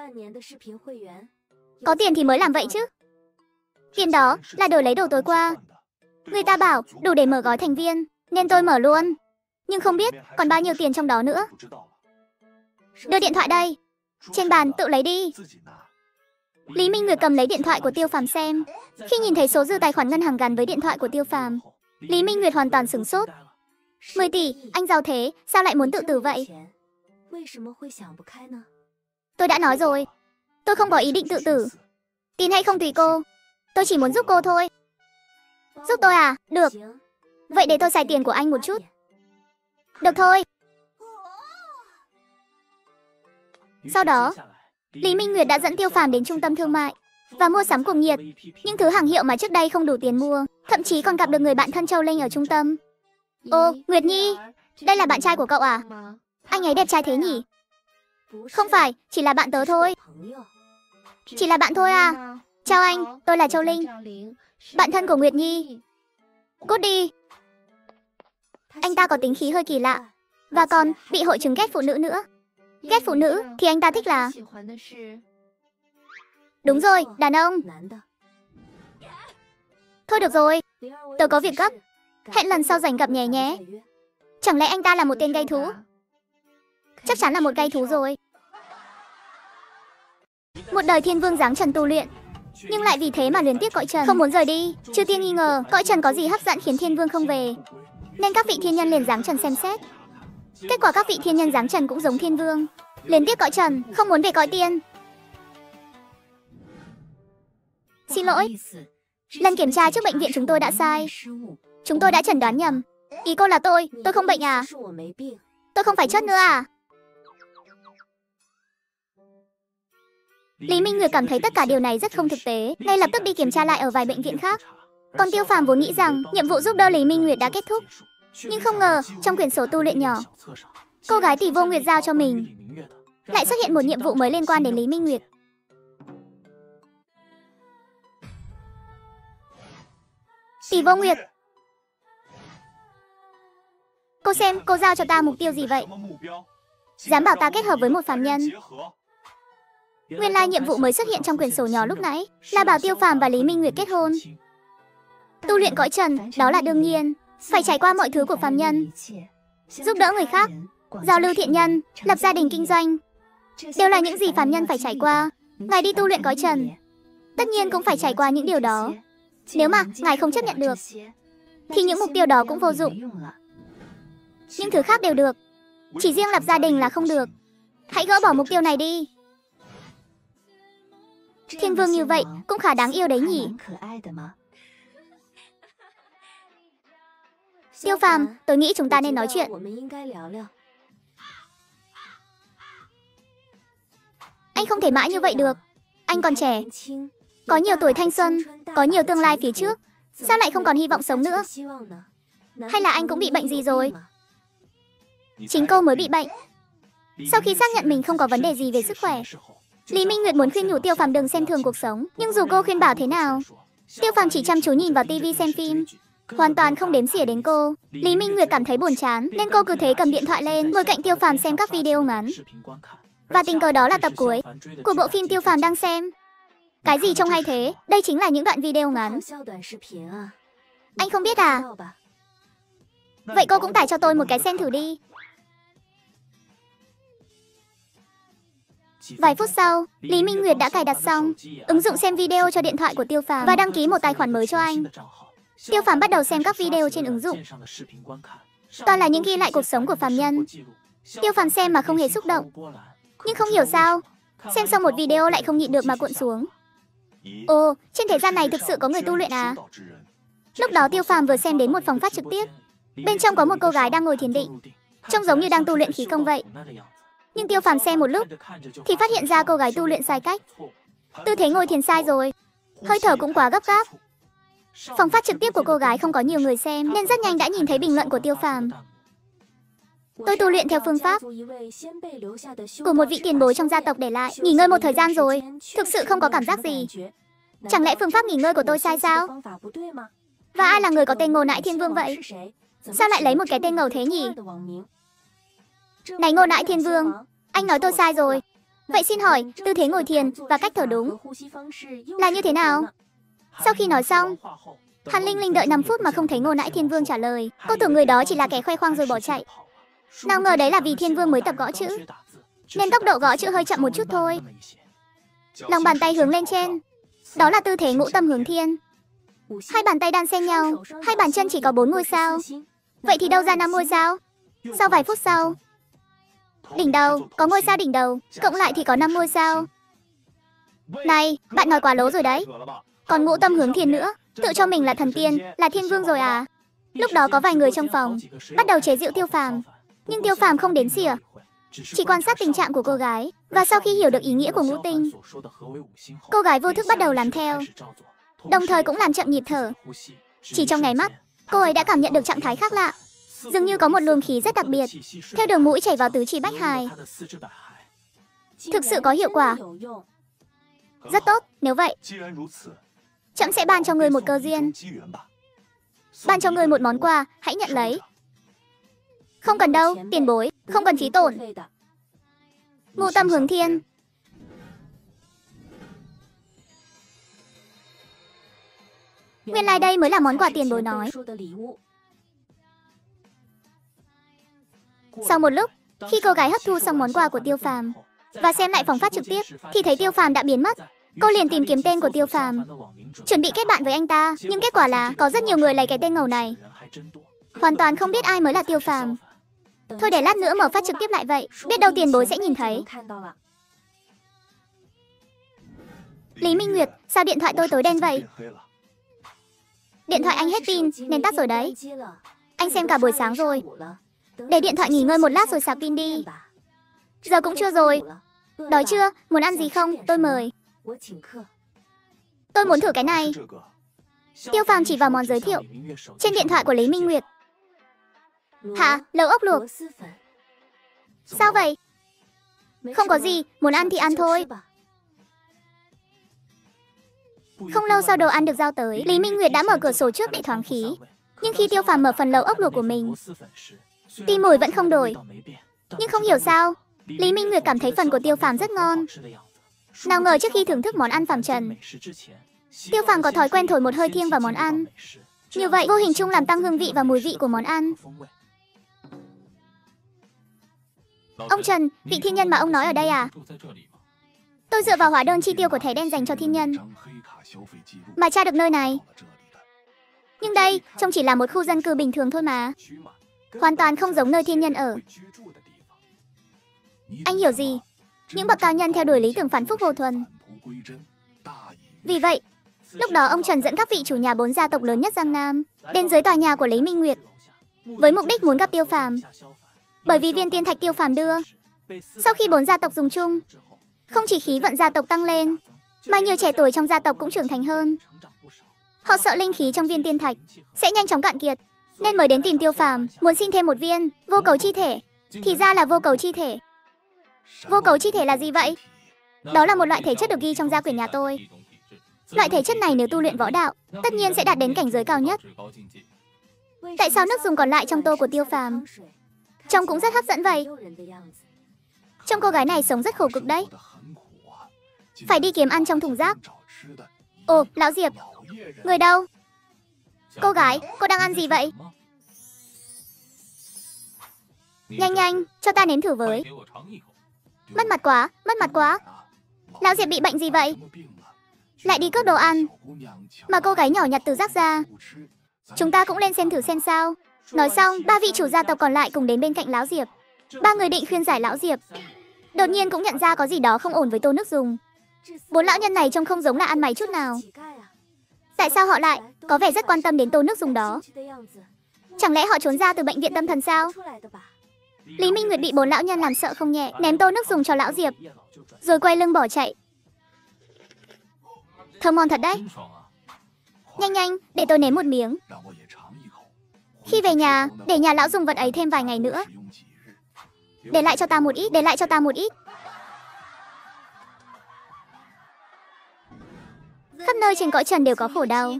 Có tiền thì mới làm vậy chứ. Tiền đó là đổi lấy đồ tối qua. Người ta bảo đủ để mở gói thành viên, nên tôi mở luôn. Nhưng không biết còn bao nhiêu tiền trong đó nữa. Đưa điện thoại đây. Trên bàn tự lấy đi. Lý Minh Nguyệt cầm lấy điện thoại của Tiêu Phàm xem. Khi nhìn thấy số dư tài khoản ngân hàng gắn với điện thoại của Tiêu Phàm, Lý Minh Nguyệt hoàn toàn sửng sốt. 10 tỷ, anh giàu thế, sao lại muốn tự tử vậy? Tôi đã nói rồi, tôi không có ý định tự tử. Tin hay không tùy cô. Tôi chỉ muốn giúp cô thôi. Giúp tôi à? Được. Vậy để tôi xài tiền của anh một chút. Được thôi. Sau đó, Lý Minh Nguyệt đã dẫn Tiêu Phàm đến trung tâm thương mại và mua sắm cuồng nhiệt những thứ hàng hiệu mà trước đây không đủ tiền mua. Thậm chí còn gặp được người bạn thân Châu Linh ở trung tâm. Ô, Nguyệt Nhi, đây là bạn trai của cậu à? Anh ấy đẹp trai thế nhỉ? Không phải, chỉ là bạn tớ thôi. Chỉ là bạn thôi à? Chào anh, tôi là Châu Linh, bạn thân của Nguyệt Nhi. Cút đi. Anh ta có tính khí hơi kỳ lạ, và còn bị hội chứng ghét phụ nữ nữa. Ghét phụ nữ thì anh ta thích là... Đúng rồi, đàn ông. Thôi được rồi, tớ có việc gấp. Hẹn lần sau rảnh gặp nhé nhé. Chẳng lẽ anh ta là một tên gây thú? Chắc chắn là một gây thú rồi. Một đời thiên vương giáng trần tu luyện, nhưng lại vì thế mà luyến tiếc cõi trần, không muốn rời đi. Chư tiên nghi ngờ cõi trần có gì hấp dẫn khiến thiên vương không về, nên các vị thiên nhân liền giáng trần xem xét. Kết quả các vị thiên nhân giáng trần cũng giống thiên vương, liên tiếp cõi trần, không muốn về cõi tiên. Xin lỗi, lần kiểm tra trước bệnh viện chúng tôi đã sai. Chúng tôi đã chẩn đoán nhầm. Ý cô là tôi không bệnh à? Tôi không phải chết nữa à? Lý Minh Nguyệt cảm thấy tất cả điều này rất không thực tế, ngay lập tức đi kiểm tra lại ở vài bệnh viện khác. Còn Tiêu Phàm vốn nghĩ rằng nhiệm vụ giúp đỡ Lý Minh Nguyệt đã kết thúc, nhưng không ngờ trong quyển sổ tu luyện nhỏ, cô gái Tỷ Vô Nguyệt giao cho mình lại xuất hiện một nhiệm vụ mới liên quan đến Lý Minh Nguyệt. Tỷ Vô Nguyệt, cô xem cô giao cho ta mục tiêu gì vậy? Dám bảo ta kết hợp với một phàm nhân? Nguyên lai nhiệm vụ mới xuất hiện trong quyển sổ nhỏ lúc nãy là bảo Tiêu Phàm và Lý Minh Nguyệt kết hôn. Tu luyện cõi trần, đó là đương nhiên, phải trải qua mọi thứ của phàm nhân, giúp đỡ người khác, giao lưu thiện nhân, lập gia đình kinh doanh, đều là những gì phàm nhân phải trải qua. Ngài đi tu luyện cõi trần, tất nhiên cũng phải trải qua những điều đó. Nếu mà ngài không chấp nhận được, thì những mục tiêu đó cũng vô dụng. Những thứ khác đều được, chỉ riêng lập gia đình là không được. Hãy gỡ bỏ mục tiêu này đi. Thiên vương như vậy cũng khá đáng yêu đấy nhỉ. Tiêu Phàm, tôi nghĩ chúng ta nên nói chuyện. Anh không thể mãi như vậy được. Anh còn trẻ, có nhiều tuổi thanh xuân, có nhiều tương lai phía trước. Sao lại không còn hy vọng sống nữa? Hay là anh cũng bị bệnh gì rồi? Chính cô mới bị bệnh. Sau khi xác nhận mình không có vấn đề gì về sức khỏe, Lý Minh Nguyệt muốn khuyên nhủ Tiêu Phàm đừng xem thường cuộc sống. Nhưng dù cô khuyên bảo thế nào, Tiêu Phàm chỉ chăm chú nhìn vào tivi xem phim, hoàn toàn không đếm xỉa đến cô. Lý Minh Nguyệt cảm thấy buồn chán nên cô cứ thế cầm điện thoại lên ngồi cạnh Tiêu Phàm xem các video ngắn. Và tình cờ đó là tập cuối của bộ phim Tiêu Phàm đang xem. Cái gì trông hay thế? Đây chính là những đoạn video ngắn. Anh không biết à? Vậy cô cũng tải cho tôi một cái xem thử đi. Vài phút sau, Lý Minh Nguyệt đã cài đặt xong ứng dụng xem video cho điện thoại của Tiêu Phàm và đăng ký một tài khoản mới cho anh. Tiêu Phàm bắt đầu xem các video trên ứng dụng. Toàn là những ghi lại cuộc sống của phàm nhân. Tiêu Phàm xem mà không hề xúc động. Nhưng không hiểu sao, xem xong một video lại không nhịn được mà cuộn xuống. Ồ, trên thế gian này thực sự có người tu luyện à? Lúc đó Tiêu Phàm vừa xem đến một phòng phát trực tiếp. Bên trong có một cô gái đang ngồi thiền định, trông giống như đang tu luyện khí công vậy. Nhưng Tiêu Phàm xem một lúc thì phát hiện ra cô gái tu luyện sai cách. Tư thế ngồi thiền sai rồi, hơi thở cũng quá gấp gáp. Phòng phát trực tiếp của cô gái không có nhiều người xem nên rất nhanh đã nhìn thấy bình luận của Tiêu Phàm. Tôi tu luyện theo phương pháp của một vị tiền bối trong gia tộc để lại, nghỉ ngơi một thời gian rồi, thực sự không có cảm giác gì. Chẳng lẽ phương pháp nghỉ ngơi của tôi sai sao? Và ai là người có tên Ngô Nãi Thiên Vương vậy? Sao lại lấy một cái tên ngầu thế nhỉ? Này Ngô Nãi Thiên Vương, anh nói tôi sai rồi. Vậy xin hỏi, tư thế ngồi thiền và cách thở đúng là như thế nào? Sau khi nói xong, Hàn Linh Linh đợi 5 phút mà không thấy Ngô Nãi Thiên Vương trả lời. Cô tưởng người đó chỉ là kẻ khoe khoang rồi bỏ chạy. Nào ngờ đấy là vì Thiên Vương mới tập gõ chữ, nên tốc độ gõ chữ hơi chậm một chút thôi. Lòng bàn tay hướng lên trên, đó là tư thế ngũ tâm hướng thiên. Hai bàn tay đan xen nhau, hai bàn chân chỉ có 4 ngôi sao. Vậy thì đâu ra 5 ngôi sao? Sau vài phút sau, đỉnh đầu, có ngôi sao đỉnh đầu, cộng lại thì có 5 ngôi sao. Này, bạn nói quá lố rồi đấy. Còn ngũ tâm hướng thiên nữa, tự cho mình là thần tiên, là thiên vương rồi à? Lúc đó có vài người trong phòng bắt đầu chế giễu Tiêu Phàm, nhưng Tiêu Phàm không đếm xỉa, chỉ quan sát tình trạng của cô gái. Và sau khi hiểu được ý nghĩa của ngũ tinh, cô gái vô thức bắt đầu làm theo, đồng thời cũng làm chậm nhịp thở. Chỉ trong nháy mắt, cô ấy đã cảm nhận được trạng thái khác lạ. Dường như có một luồng khí rất đặc biệt theo đường mũi chảy vào tứ chi bách hài. Thực sự có hiệu quả. Rất tốt, nếu vậy trẫm sẽ ban cho ngươi một cơ duyên, ban cho ngươi một món quà, hãy nhận lấy. Không cần đâu, tiền bối, không cần phí tổn. Ngũ tâm hướng thiên. Nguyên lai đây mới là món quà tiền bối nói. Sau một lúc, khi cô gái hấp thu xong món quà của Tiêu Phàm và xem lại phòng phát trực tiếp thì thấy Tiêu Phàm đã biến mất. Cô liền tìm kiếm tên của Tiêu Phàm, chuẩn bị kết bạn với anh ta, nhưng kết quả là có rất nhiều người lấy cái tên ngầu này, hoàn toàn không biết ai mới là Tiêu Phàm. Thôi để lát nữa mở phát trực tiếp lại vậy, biết đâu tiền bối sẽ nhìn thấy. Lý Minh Nguyệt, sao điện thoại tôi tối đen vậy? Điện thoại anh hết pin, nên tắt rồi đấy. Anh xem cả buổi sáng rồi. Để điện thoại nghỉ ngơi một lát rồi sạc pin đi. Giờ cũng trưa rồi. Đói chưa? Muốn ăn gì không? Tôi mời. Tôi muốn thử cái này. Tiêu Phàm chỉ vào món giới thiệu trên điện thoại của Lý Minh Nguyệt. Hả? Lẩu ốc luộc. Sao vậy? Không có gì, muốn ăn thì ăn thôi. Không lâu sau đồ ăn được giao tới, Lý Minh Nguyệt đã mở cửa sổ trước để thoáng khí. Nhưng khi Tiêu Phàm mở phần lẩu ốc luộc của mình, tuy mùi vẫn không đổi, nhưng không hiểu sao, Lý Minh Nguyệt cảm thấy phần của Tiêu Phàm rất ngon. Nào ngờ trước khi thưởng thức món ăn phàm trần, Tiêu Phàm có thói quen thổi một hơi thiêng vào món ăn. Như vậy vô hình chung làm tăng hương vị và mùi vị của món ăn. Ông Trần, vị thiên nhân mà ông nói ở đây à? Tôi dựa vào hóa đơn chi tiêu của thẻ đen dành cho thiên nhân mà tra được nơi này. Nhưng đây, trông chỉ là một khu dân cư bình thường thôi mà. Hoàn toàn không giống nơi thiên nhân ở. Anh hiểu gì? Những bậc cao nhân theo đuổi lý tưởng phản phúc vô thuần. Vì vậy, lúc đó ông Trần dẫn các vị chủ nhà 4 gia tộc lớn nhất Giang Nam đến dưới tòa nhà của Lý Minh Nguyệt với mục đích muốn gặp Tiêu Phàm. Bởi vì viên tiên thạch Tiêu Phàm đưa, sau khi 4 gia tộc dùng chung, không chỉ khí vận gia tộc tăng lên, mà nhiều trẻ tuổi trong gia tộc cũng trưởng thành hơn. Họ sợ linh khí trong viên tiên thạch sẽ nhanh chóng cạn kiệt, nên mới đến tìm Tiêu Phàm, muốn xin thêm một viên vô cầu chi thể. Thì ra là vô cầu chi thể. Vô cầu chi thể là gì vậy? Đó là một loại thể chất được ghi trong gia quyển nhà tôi. Loại thể chất này nếu tu luyện võ đạo, tất nhiên sẽ đạt đến cảnh giới cao nhất. Tại sao nước dùng còn lại trong tô của Tiêu Phàm trông cũng rất hấp dẫn vậy? Trông cô gái này sống rất khổ cực đấy. Phải đi kiếm ăn trong thùng rác. Ồ, lão Diệp. Người đâu? Cô gái, cô đang ăn gì vậy? Nhanh nhanh, cho ta nếm thử với. Mất mặt quá, mất mặt quá. Lão Diệp bị bệnh gì vậy? Lại đi cướp đồ ăn mà cô gái nhỏ nhặt từ rác ra. Chúng ta cũng lên xem thử xem sao. Nói xong, 3 vị chủ gia tộc còn lại cùng đến bên cạnh lão Diệp. 3 người định khuyên giải lão Diệp, đột nhiên cũng nhận ra có gì đó không ổn với tô nước dùng. 4 lão nhân này trông không giống là ăn mày chút nào. Tại sao họ lại có vẻ rất quan tâm đến tô nước dùng đó? Chẳng lẽ họ trốn ra từ bệnh viện tâm thần sao? Lý Minh Nguyệt bị 4 lão nhân làm sợ không nhẹ, ném tô nước dùng cho lão Diệp, rồi quay lưng bỏ chạy. Thơm ngon thật đấy. Nhanh nhanh, để tôi nếm một miếng. Khi về nhà, để nhà lão dùng vật ấy thêm vài ngày nữa. Để lại cho ta một ít, để lại cho ta một ít. Khắp nơi trên cõi trần đều có khổ đau.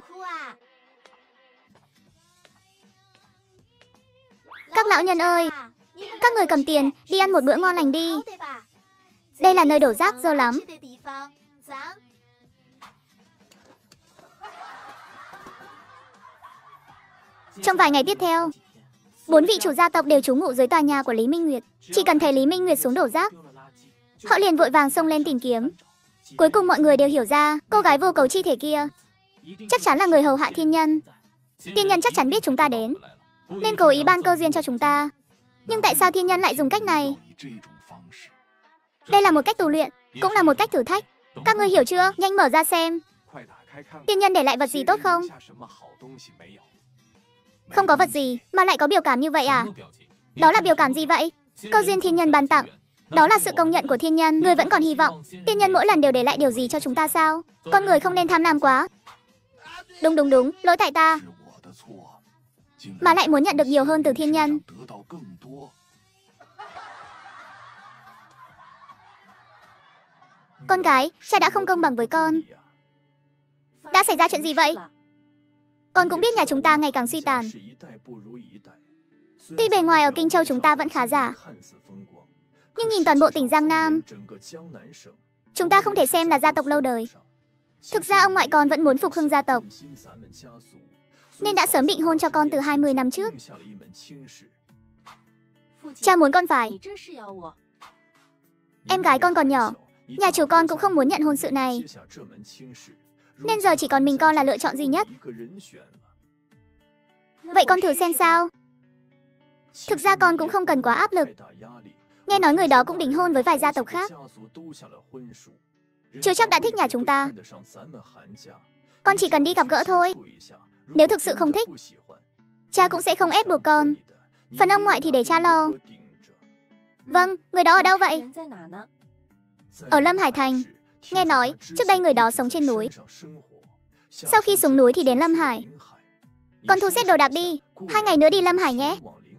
Các lão nhân ơi, các người cầm tiền, đi ăn một bữa ngon lành đi. Đây là nơi đổ rác dơ lắm. Trong vài ngày tiếp theo, 4 vị chủ gia tộc đều trú ngụ dưới tòa nhà của Lý Minh Nguyệt. Chỉ cần thấy Lý Minh Nguyệt xuống đổ rác, họ liền vội vàng xông lên tìm kiếm. Cuối cùng mọi người đều hiểu ra, cô gái vô cầu chi thể kia chắc chắn là người hầu hạ thiên nhân. Thiên nhân chắc chắn biết chúng ta đến, nên cố ý ban cơ duyên cho chúng ta. Nhưng tại sao thiên nhân lại dùng cách này? Đây là một cách tu luyện, cũng là một cách thử thách. Các ngươi hiểu chưa? Nhanh mở ra xem. Thiên nhân để lại vật gì tốt không? Không có vật gì, mà lại có biểu cảm như vậy à? Đó là biểu cảm gì vậy? Cơ duyên thiên nhân ban tặng, đó là sự công nhận của thiên nhân. Người vẫn còn hy vọng thiên nhân mỗi lần đều để lại điều gì cho chúng ta sao? Con người không nên tham lam quá. Đúng, lỗi tại ta. Mà lại muốn nhận được nhiều hơn từ thiên nhân. Con gái, cha đã không công bằng với con. Đã xảy ra chuyện gì vậy? Con cũng biết nhà chúng ta ngày càng suy tàn. Tuy bề ngoài ở Kinh Châu chúng ta vẫn khá giả, nhưng nhìn toàn bộ tỉnh Giang Nam, chúng ta không thể xem là gia tộc lâu đời. Thực ra ông ngoại con vẫn muốn phục hưng gia tộc, nên đã sớm định hôn cho con từ 20 năm trước. Cha muốn con phải. Em gái con còn nhỏ, nhà chủ con cũng không muốn nhận hôn sự này, nên giờ chỉ còn mình con là lựa chọn duy nhất. Vậy con thử xem sao. Thực ra con cũng không cần quá áp lực. Nghe nói người đó cũng đính hôn với vài gia tộc khác. Chưa chắc đã thích nhà chúng ta. Con chỉ cần đi gặp gỡ thôi. Nếu thực sự không thích, cha cũng sẽ không ép buộc con. Phần ông ngoại thì để cha lo. Vâng, người đó ở đâu vậy? Ở Lâm Hải Thành. Nghe nói, trước đây người đó sống trên núi. Sau khi xuống núi thì đến Lâm Hải. Con thu xếp đồ đạc đi, 2 ngày nữa đi Lâm Hải nhé.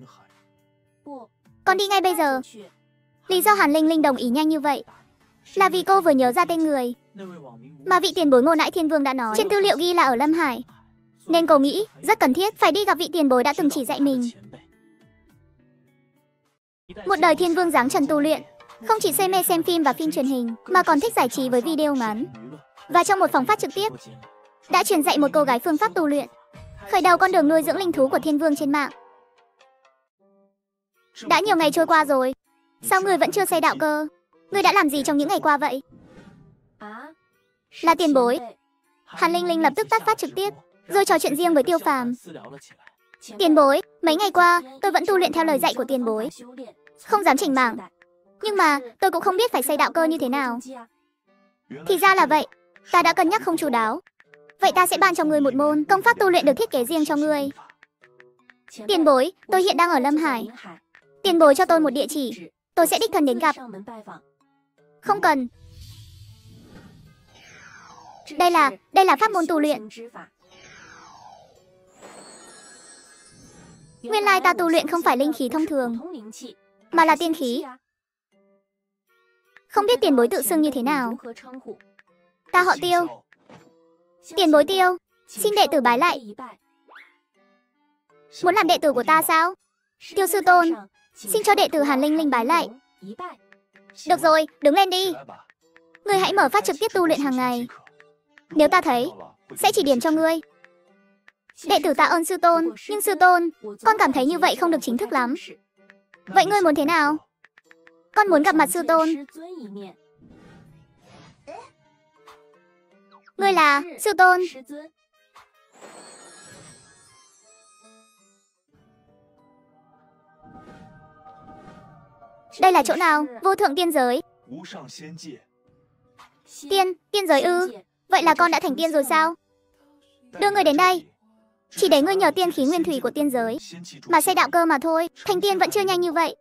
Con đi ngay bây giờ. Lý do Hàn Linh Linh đồng ý nhanh như vậy là vì cô vừa nhớ ra tên người mà vị tiền bối Ngô Nãi Thiên Vương đã nói. Trên tư liệu ghi là ở Lâm Hải. Nên cô nghĩ rất cần thiết phải đi gặp vị tiền bối đã từng chỉ dạy mình. Một đời Thiên Vương dáng trần tu luyện, không chỉ say mê xem phim và phim truyền hình, mà còn thích giải trí với video ngắn. Và trong một phòng phát trực tiếp, đã truyền dạy một cô gái phương pháp tu luyện, khởi đầu con đường nuôi dưỡng linh thú của Thiên Vương trên mạng. Đã nhiều ngày trôi qua rồi, sao người vẫn chưa xây đạo cơ? Người đã làm gì trong những ngày qua vậy? Là tiền bối. Hàn Linh Linh lập tức tắt phát trực tiếp, rồi trò chuyện riêng với Tiêu Phàm. Tiền bối, mấy ngày qua, tôi vẫn tu luyện theo lời dạy của tiền bối. Không dám chỉnh mảng. Nhưng mà, tôi cũng không biết phải xây đạo cơ như thế nào. Thì ra là vậy, ta đã cân nhắc không chu đáo. Vậy ta sẽ ban cho ngươi một môn công pháp tu luyện được thiết kế riêng cho ngươi. Tiền bối, tôi hiện đang ở Lâm Hải. Tiền bối cho tôi một địa chỉ, tôi sẽ đích thân đến gặp. Không cần. Đây là pháp môn tu luyện. Nguyên lai ta tu luyện không phải linh khí thông thường, mà là tiên khí. Không biết tiền bối tự xưng như thế nào? Ta họ Tiêu. Tiền bối Tiêu, xin đệ tử bái lại. Muốn làm đệ tử của ta sao? Tiêu sư tôn, xin cho đệ tử Hàn Linh Linh bái lại. Được rồi, đứng lên đi. Ngươi hãy mở phát trực tiếp tu luyện hàng ngày. Nếu ta thấy, sẽ chỉ điểm cho ngươi. Đệ tử tạ ơn sư tôn, nhưng sư tôn, con cảm thấy như vậy không được chính thức lắm. Vậy ngươi muốn thế nào? Con muốn gặp mặt sư tôn. Ngươi là sư tôn. Đây là chỗ nào? Vô thượng tiên giới. Tiên giới ư? Vậy là con đã thành tiên rồi sao? Đưa ngươi đến đây. Chỉ để ngươi nhờ tiên khí nguyên thủy của tiên giới mà xây đạo cơ mà thôi. Thành tiên vẫn chưa nhanh như vậy.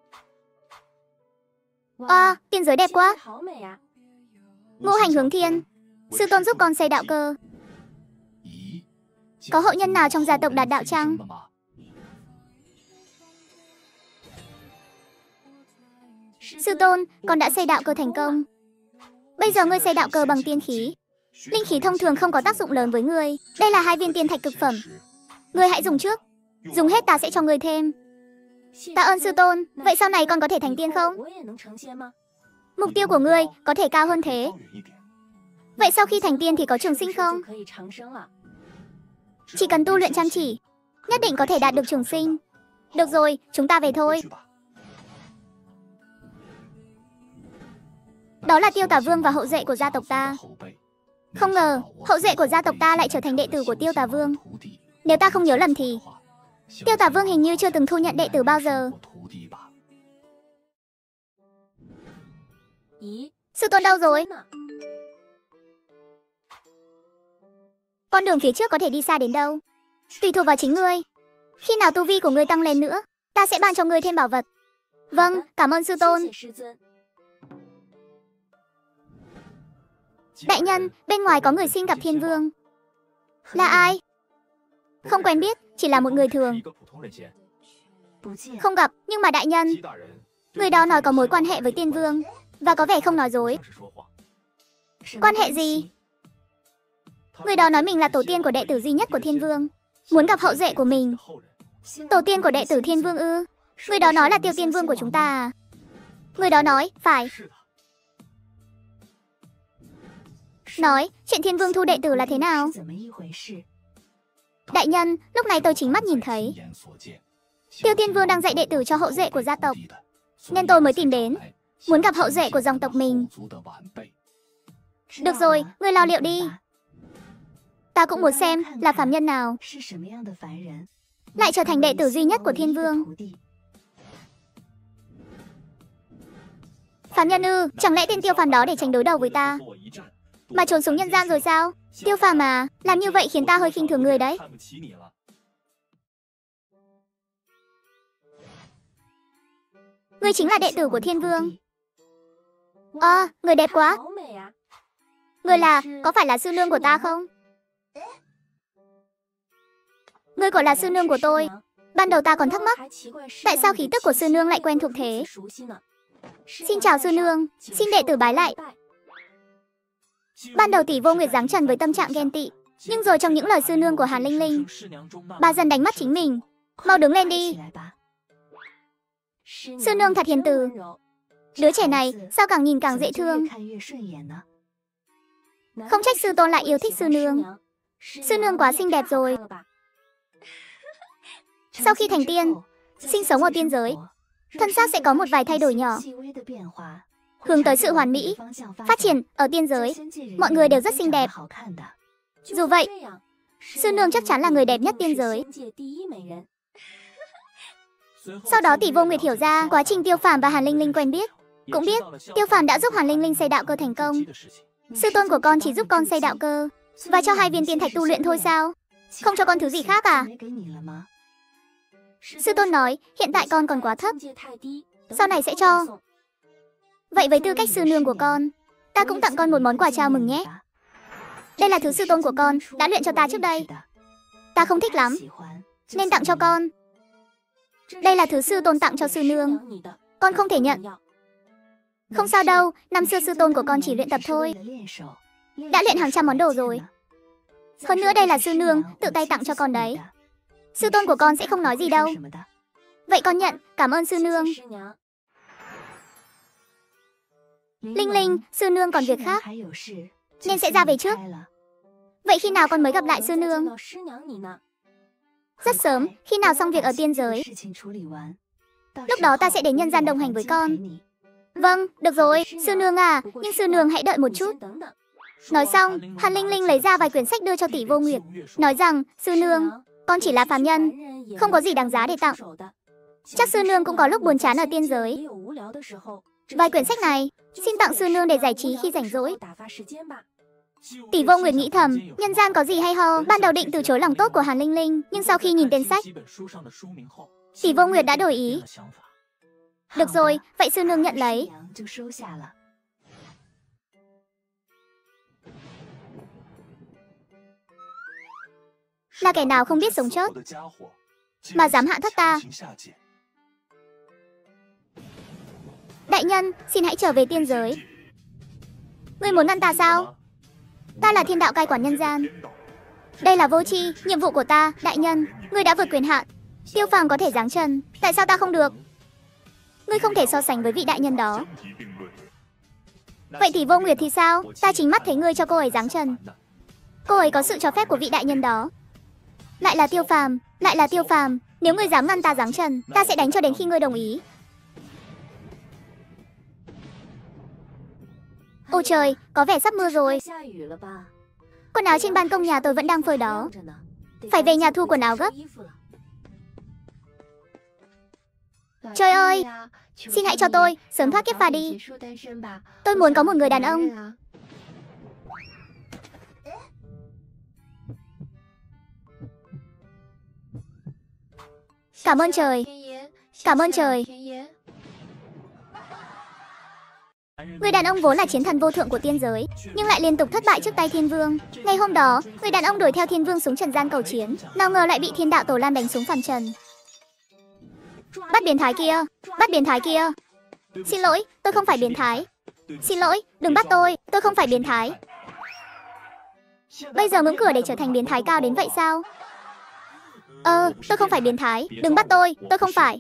Tiên giới đẹp quá. Ngũ hành hướng thiên, sư tôn giúp con xây đạo cơ. Có hậu nhân nào trong gia tộc đạt đạo chăng? Sư tôn, con đã xây đạo cơ thành công. Bây giờ ngươi xây đạo cơ bằng tiên khí. Linh khí thông thường không có tác dụng lớn với ngươi. Đây là 2 viên tiên thạch cực phẩm. Ngươi hãy dùng trước. Dùng hết ta sẽ cho ngươi thêm. Tạ ơn sư tôn. Vậy sau này con có thể thành tiên không? Mục tiêu của ngươi có thể cao hơn thế. Vậy sau khi thành tiên thì có trường sinh không? Chỉ cần tu luyện chăm chỉ, nhất định có thể đạt được trường sinh. Được rồi, chúng ta về thôi. Đó là Tiêu Tả Vương và hậu duệ của gia tộc ta. Không ngờ, hậu duệ của gia tộc ta lại trở thành đệ tử của Tiêu Tả Vương. Nếu ta không nhớ lầm thì Tiêu Tả Vương hình như chưa từng thu nhận đệ tử bao giờ. Sư tôn đâu rồi? Con đường phía trước có thể đi xa đến đâu? Tùy thuộc vào chính ngươi. Khi nào tu vi của ngươi tăng lên nữa, ta sẽ ban cho ngươi thêm bảo vật. Vâng, cảm ơn sư tôn. Đại nhân, bên ngoài có người xin gặp Thiên Vương. Là ai? Không quen biết, chỉ là một người thường. Không gặp, nhưng mà đại nhân, người đó nói có mối quan hệ với Tiên Vương và có vẻ không nói dối. Quan hệ gì? Người đó nói mình là tổ tiên của đệ tử duy nhất của Thiên Vương, muốn gặp hậu duệ của mình. Tổ tiên của đệ tử Thiên Vương ư? Người đó nói là Tiêu Tiên Vương của chúng ta à? Người đó nói, phải. Nói, chuyện Thiên Vương thu đệ tử là thế nào? Đại nhân, lúc này tôi chính mắt nhìn thấy Tiêu Tiên Vương đang dạy đệ tử cho hậu duệ của gia tộc, nên tôi mới tìm đến, muốn gặp hậu duệ của dòng tộc mình. Được rồi, ngươi lo liệu đi. Ta cũng muốn xem là phàm nhân nào. lại trở thành đệ tử duy nhất của Thiên Vương. Phàm nhân ư? Chẳng lẽ tên Tiêu Phàm đó để tranh đối đầu với ta mà trốn xuống nhân gian rồi sao? Tiêu Phàm à, làm như vậy khiến ta hơi khinh thường người đấy. Ngươi chính là đệ tử của Thiên Vương. Người đẹp quá. Ngươi có phải là sư nương của ta không? Ngươi còn là sư nương của tôi. Ban đầu ta còn thắc mắc, tại sao khí tức của sư nương lại quen thuộc thế? Xin chào sư nương, xin đệ tử bái lại. Ban đầu Tỷ Vô Nguyệt giáng trần với tâm trạng ghen tị, nhưng rồi trong những lời sư nương của Hàn Linh Linh, bà dần đánh mất chính mình. Mau đứng lên đi. Sư nương thật hiền từ. Đứa trẻ này sao càng nhìn càng dễ thương. Không trách sư tôn lại yêu thích sư nương. Sư nương quá xinh đẹp rồi. Sau khi thành tiên, sinh sống ở tiên giới, thân xác sẽ có một vài thay đổi nhỏ, hướng tới sự hoàn mỹ, phát triển ở tiên giới. Mọi người đều rất xinh đẹp. Dù vậy, sư nương chắc chắn là người đẹp nhất tiên giới. Sau đó Tỷ Vô Nguyệt hiểu ra quá trình Tiêu Phàm và Hàn Linh Linh quen biết, cũng biết Tiêu Phàm đã giúp Hàn Linh Linh xây đạo cơ thành công. Sư tôn của con chỉ giúp con xây đạo cơ và cho 2 viên tiên thạch tu luyện thôi sao? Không cho con thứ gì khác à? Sư tôn nói hiện tại con còn quá thấp, sau này sẽ cho. Vậy với tư cách sư nương của con, ta cũng tặng con một món quà chào mừng nhé. Đây là thứ sư tôn của con đã luyện cho ta trước đây. Ta không thích lắm, nên tặng cho con. Đây là thứ sư tôn tặng cho sư nương, con không thể nhận. Không sao đâu, năm xưa sư tôn của con chỉ luyện tập thôi, đã luyện hàng trăm món đồ rồi. Hơn nữa đây là sư nương tự tay tặng cho con đấy. Sư tôn của con sẽ không nói gì đâu. Vậy con nhận, cảm ơn sư nương. Linh Linh, sư nương còn việc khác nên sẽ ra về trước. Vậy khi nào con mới gặp lại sư nương? Rất sớm, khi nào xong việc ở tiên giới. Lúc đó ta sẽ đến nhân gian đồng hành với con. Vâng, được rồi, sư nương à, nhưng sư nương hãy đợi một chút. Nói xong, Hàn Linh Linh lấy ra vài quyển sách đưa cho Tỷ Vô Nguyệt, nói rằng, sư nương, con chỉ là phàm nhân, không có gì đáng giá để tặng. Chắc sư nương cũng có lúc buồn chán ở tiên giới. Vài quyển sách này, xin tặng sư nương để giải trí khi rảnh rỗi. Tỷ Vô Nguyệt nghĩ thầm, nhân gian có gì hay ho. Ban đầu định từ chối lòng tốt của Hàn Linh Linh, nhưng sau khi nhìn tên sách, Tỷ Vô Nguyệt đã đổi ý. Được rồi, vậy sư nương nhận lấy. Là kẻ nào không biết sống chết mà dám hạ thấp ta? Đại nhân, xin hãy trở về tiên giới. Ngươi muốn ngăn ta sao? Ta là thiên đạo cai quản nhân gian. Đây là vô tri, nhiệm vụ của ta, đại nhân. Ngươi đã vượt quyền hạn. Tiêu Phàm có thể giáng trần, tại sao ta không được? Ngươi không thể so sánh với vị đại nhân đó. Vậy thì Vô Nguyệt thì sao? Ta chính mắt thấy ngươi cho cô ấy giáng trần. Cô ấy có sự cho phép của vị đại nhân đó. Lại là Tiêu Phàm, lại là Tiêu Phàm. Nếu ngươi dám ngăn ta giáng trần, ta sẽ đánh cho đến khi ngươi đồng ý. Ôi trời, có vẻ sắp mưa rồi. Quần áo trên ban công nhà tôi vẫn đang phơi đó. Phải về nhà thu quần áo gấp. Trời ơi, xin hãy cho tôi sớm thoát kiếp phà đi. Tôi muốn có một người đàn ông. Cảm ơn trời. Cảm ơn trời. Người đàn ông vốn là chiến thần vô thượng của tiên giới, nhưng lại liên tục thất bại trước tay Thiên Vương. Ngày hôm đó, người đàn ông đuổi theo Thiên Vương xuống trần gian cầu chiến, nào ngờ lại bị Thiên Đạo Tổ Lan đánh xuống phàm trần. Bắt biến thái kia, bắt biến thái kia. Xin lỗi, tôi không phải biến thái. Xin lỗi, đừng bắt tôi không phải biến thái. Bây giờ ngưỡng cửa để trở thành biến thái cao đến vậy sao? Tôi không phải biến thái, đừng bắt tôi không phải.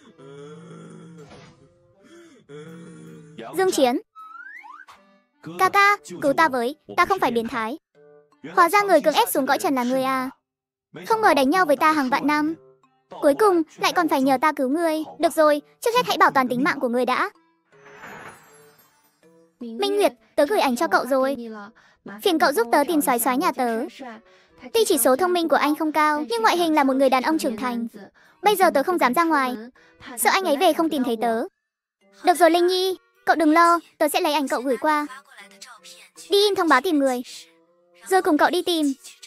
Dương Chiến, ca ca, cứu ta với, ta không phải biến thái. Hóa ra người cưỡng ép xuống cõi trần là người à? Không ngờ đánh nhau với ta hàng vạn năm, cuối cùng lại còn phải nhờ ta cứu ngươi. Được rồi, trước hết hãy bảo toàn tính mạng của ngươi đã. Minh Nguyệt, tớ gửi ảnh cho cậu rồi. Phiền cậu giúp tớ tìm Soái Soái nhà tớ. Tuy chỉ số thông minh của anh không cao, nhưng ngoại hình là một người đàn ông trưởng thành. Bây giờ tớ không dám ra ngoài, sợ anh ấy về không tìm thấy tớ. Được rồi Linh Nhi, cậu đừng lo, tớ sẽ lấy ảnh cậu gửi qua. Đi in thông báo tìm người, rồi cùng cậu đi tìm.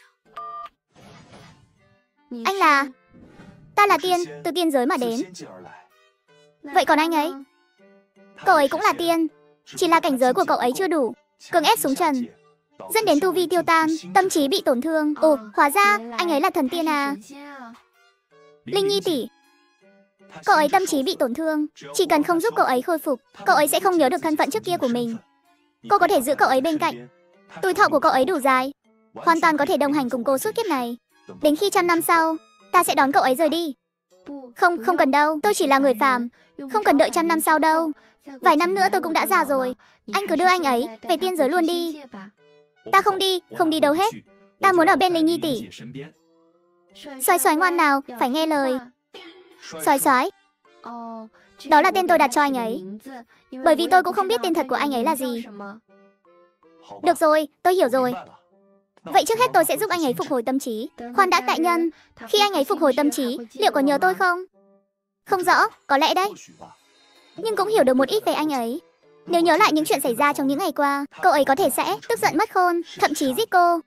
Anh là... Ta là Tiên, từ tiên giới mà đến. Vậy còn anh ấy? Cậu ấy cũng là tiên, chỉ là cảnh giới của cậu ấy chưa đủ, cưỡng ép xuống trần, dẫn đến tu vi tiêu tan, tâm trí bị tổn thương. Ồ, hóa ra anh ấy là thần tiên à? Linh Nhi tỷ, cậu ấy tâm trí bị tổn thương, chỉ cần không giúp cậu ấy khôi phục, cậu ấy sẽ không nhớ được thân phận trước kia của mình. Cô có thể giữ cậu ấy bên cạnh. Tuổi thọ của cậu ấy đủ dài, hoàn toàn có thể đồng hành cùng cô suốt kiếp này. Đến khi 100 năm sau, ta sẽ đón cậu ấy rời đi. Không cần đâu, tôi chỉ là người phàm, không cần đợi 100 năm sau đâu. Vài năm nữa tôi cũng đã già rồi. Anh cứ đưa anh ấy về tiên giới luôn đi. Ta không đi đâu hết. Ta muốn ở bên Linh Nhi tỷ. Soái Soái ngoan nào, phải nghe lời. Soái Soái, đó là tên tôi đặt cho anh ấy, bởi vì tôi cũng không biết tên thật của anh ấy là gì. Được rồi, tôi hiểu rồi. Vậy trước hết tôi sẽ giúp anh ấy phục hồi tâm trí. Khoan đã đại nhân, khi anh ấy phục hồi tâm trí, liệu có nhớ tôi không? Không rõ, có lẽ đấy. Nhưng cũng hiểu được một ít về anh ấy. Nếu nhớ lại những chuyện xảy ra trong những ngày qua, cậu ấy có thể sẽ tức giận mất khôn, thậm chí giết cô.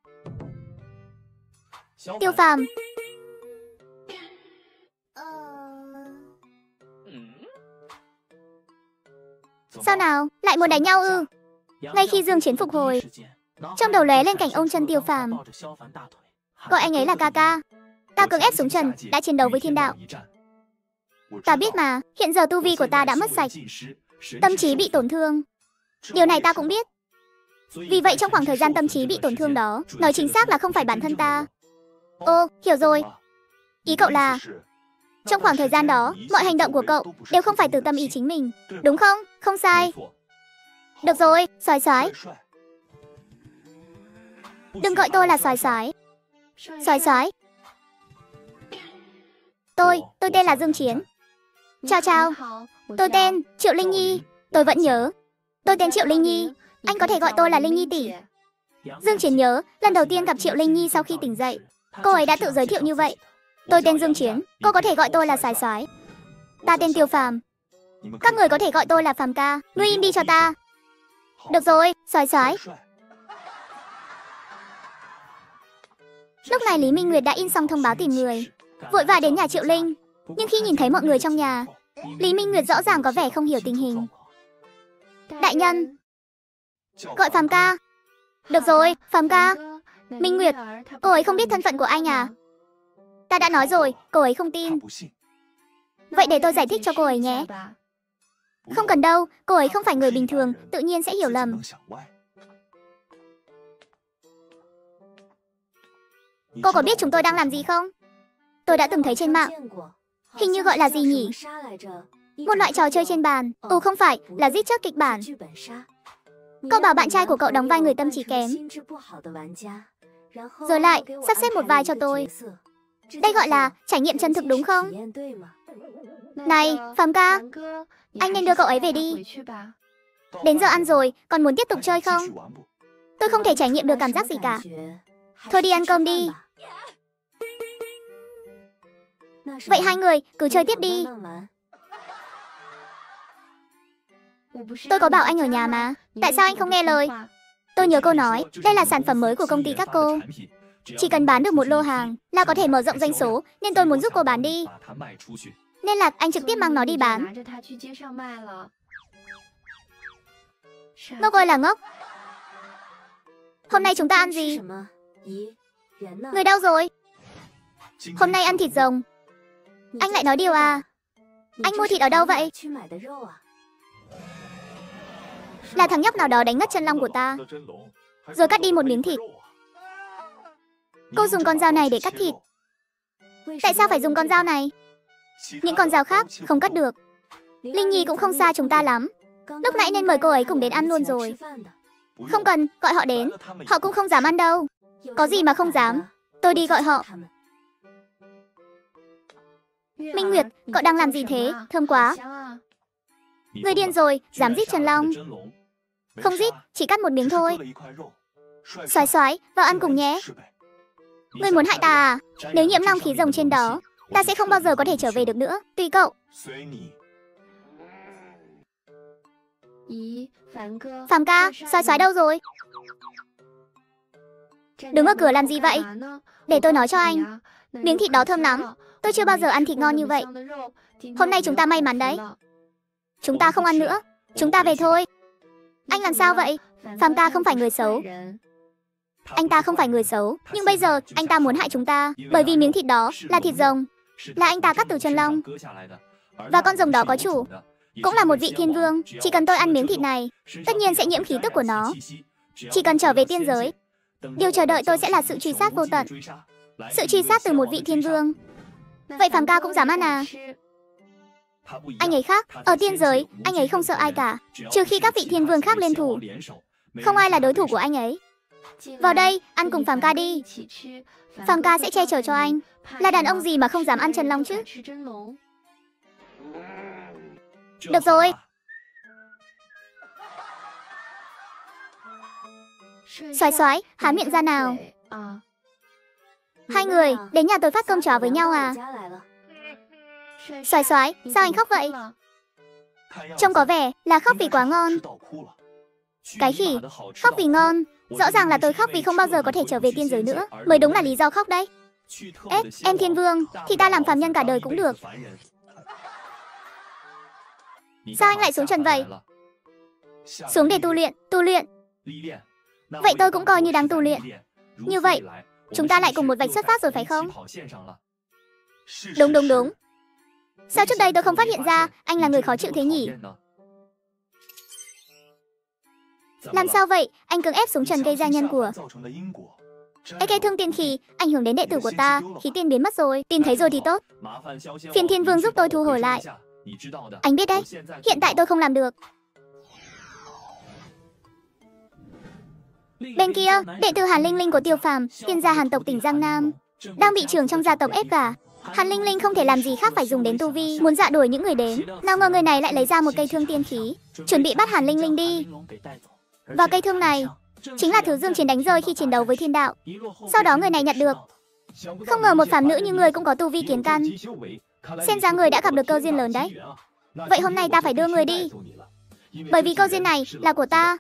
Tiêu Phàm. Sao nào, lại muốn đánh nhau ư? Ngay khi Dương Chiến phục hồi, trong đầu lóe lên cảnh ông Trần Tiêu Phàm. Gọi anh ấy là ca ca. Ta cưỡng ép xuống trần, đã chiến đấu với thiên đạo. Ta biết mà, hiện giờ tu vi của ta đã mất sạch, tâm trí bị tổn thương. Điều này ta cũng biết. Vì vậy trong khoảng thời gian tâm trí bị tổn thương đó, nói chính xác là không phải bản thân ta. Ô, hiểu rồi. Ý cậu là trong khoảng thời gian đó, mọi hành động của cậu đều không phải từ tâm ý chính mình, đúng không? Không sai. Được rồi, Soái Soái. Đừng gọi tôi là Soái Soái. Soái Soái. Tôi tên là Dương Chiến. Chào. Tôi tên Triệu Linh Nhi. Tôi vẫn nhớ. Tôi tên Triệu Linh Nhi. Anh có thể gọi tôi là Linh Nhi tỷ. Dương Chiến nhớ, lần đầu tiên gặp Triệu Linh Nhi sau khi tỉnh dậy, cô ấy đã tự giới thiệu như vậy. Tôi tên Dương Chiến, cô có thể gọi tôi là Soái Soái. Ta tên Tiêu Phàm. Các người có thể gọi tôi là Phàm ca. Ngươi im đi cho ta. Được rồi, Soái Soái. Lúc này Lý Minh Nguyệt đã in xong thông báo tìm người, vội vã đến nhà Triệu Linh. Nhưng khi nhìn thấy mọi người trong nhà, Lý Minh Nguyệt rõ ràng có vẻ không hiểu tình hình. Đại nhân, gọi Phàm ca. Được rồi, Phàm ca. Minh Nguyệt, cô ấy không biết thân phận của anh à? Ta đã nói rồi, cô ấy không tin. Vậy để tôi giải thích cho cô ấy nhé. Không cần đâu, cô ấy không phải người bình thường, tự nhiên sẽ hiểu lầm. Cô có biết chúng tôi đang làm gì không? Tôi đã từng thấy trên mạng. Hình như gọi là gì nhỉ? Một loại trò chơi trên bàn. Không phải, là giết chóc kịch bản. Cậu bảo bạn trai của cậu đóng vai người tâm trí kém, rồi lại sắp xếp một vai cho tôi. Đây gọi là trải nghiệm chân thực đúng không? Này, Phàm ca, anh nên đưa cậu ấy về đi. Đến giờ ăn rồi, còn muốn tiếp tục chơi không? Tôi không thể trải nghiệm được cảm giác gì cả. Thôi đi ăn cơm đi. Vậy hai người cứ chơi tiếp đi. Tôi có bảo anh ở nhà mà. Tại sao anh không nghe lời? Tôi nhớ cô nói, đây là sản phẩm mới của công ty các cô. Chỉ cần bán được một lô hàng là có thể mở rộng doanh số, nên tôi muốn giúp cô bán đi. Nên là anh trực tiếp mang nó đi bán. Ngốc ơi là ngốc. Hôm nay chúng ta ăn gì? Người đâu rồi? Hôm nay ăn thịt rồng. Anh lại nói điều à? Anh mua thịt ở đâu vậy? Là thằng nhóc nào đó đánh ngất chân long của ta, rồi cắt đi một miếng thịt. Cô dùng con dao này để cắt thịt. Tại sao phải dùng con dao này? Những con dao khác không cắt được. Linh Nhi cũng không xa chúng ta lắm. Lúc nãy nên mời cô ấy cùng đến ăn luôn rồi. Không cần, gọi họ đến. Họ cũng không dám ăn đâu. Có gì mà không dám. Tôi đi gọi họ. Minh Nguyệt, cậu đang làm gì thế? Thơm quá. Người điên rồi, dám giết Trần Long. Không giết, chỉ cắt một miếng thôi. Soái soái, vào ăn cùng nhé. Ngươi muốn hại ta à? Nếu nhiễm long khí rồng trên đó, ta sẽ không bao giờ có thể trở về được nữa. Tùy cậu. Phàm ca, soái soái đâu rồi? Đứng ở cửa làm gì vậy? Để tôi nói cho anh. Miếng thịt đó thơm lắm. Tôi chưa bao giờ ăn thịt ngon như vậy. Hôm nay chúng ta may mắn đấy. Chúng ta không ăn nữa. Chúng ta về thôi. Anh làm sao vậy? Phàm ca không phải người xấu. Anh ta không phải người xấu. Nhưng bây giờ anh ta muốn hại chúng ta. Bởi vì miếng thịt đó là thịt rồng. Là anh ta cắt từ chân long. Và con rồng đó có chủ. Cũng là một vị thiên vương. Chỉ cần tôi ăn miếng thịt này, tất nhiên sẽ nhiễm khí tức của nó. Chỉ cần trở về tiên giới, điều chờ đợi tôi sẽ là sự truy sát vô tận. Sự truy sát từ một vị thiên vương. Vậy Phàm ca cũng dám ăn à? Anh ấy khác. Ở tiên giới, anh ấy không sợ ai cả. Trừ khi các vị thiên vương khác liên thủ. Không ai là đối thủ của anh ấy. Vào đây, ăn cùng Phàm ca đi. Phàm ca sẽ che chở cho anh. Là đàn ông gì mà không dám ăn chân long chứ? Được rồi. Soái soái, há miệng ra nào. Hai người đến nhà tôi phát cơm chó với nhau à? Soái soái, sao anh khóc vậy? Trông có vẻ là khóc vì quá ngon. Cái khỉ, khóc vì ngon. Rõ ràng là tôi khóc vì không bao giờ có thể trở về tiên giới nữa. Mới đúng là lý do khóc đấy. Ê, em thiên vương, thì ta làm phàm nhân cả đời cũng được. Sao anh lại xuống trần vậy? Xuống để tu luyện. Vậy tôi cũng coi như đang tu luyện. Như vậy, chúng ta lại cùng một vạch xuất phát rồi phải không? Đúng. Sao trước đây tôi không phát hiện ra anh là người khó chịu thế nhỉ? Làm sao vậy? Anh cưỡng ép xuống trần gây ra nhân của. Cây thương tiên khí ảnh hưởng đến đệ tử của ta. Khí tiên biến mất rồi. Tìm thấy rồi thì tốt. Phiền thiên vương giúp tôi thu hồi lại. Anh biết đấy. Hiện tại tôi không làm được. Bên kia, đệ tử Hàn Linh Linh của Tiêu Phàm, tiên gia Hàn tộc tỉnh Giang Nam, đang bị trưởng trong gia tộc ép gả. Hàn Linh Linh không thể làm gì khác phải dùng đến tu vi, muốn dọa đuổi những người đến. Nào ngờ người này lại lấy ra một cây thương tiên khí, chuẩn bị bắt Hàn Linh Linh đi. Và cây thương này chính là thứ Dương Chiến đánh rơi khi chiến đấu với thiên đạo. Sau đó người này nhặt được. Không ngờ một phàm nữ như người cũng có tu vi kiến căn. Xem ra người đã gặp được cơ duyên lớn đấy. Vậy hôm nay ta phải đưa người đi. Bởi vì cơ duyên này là của ta.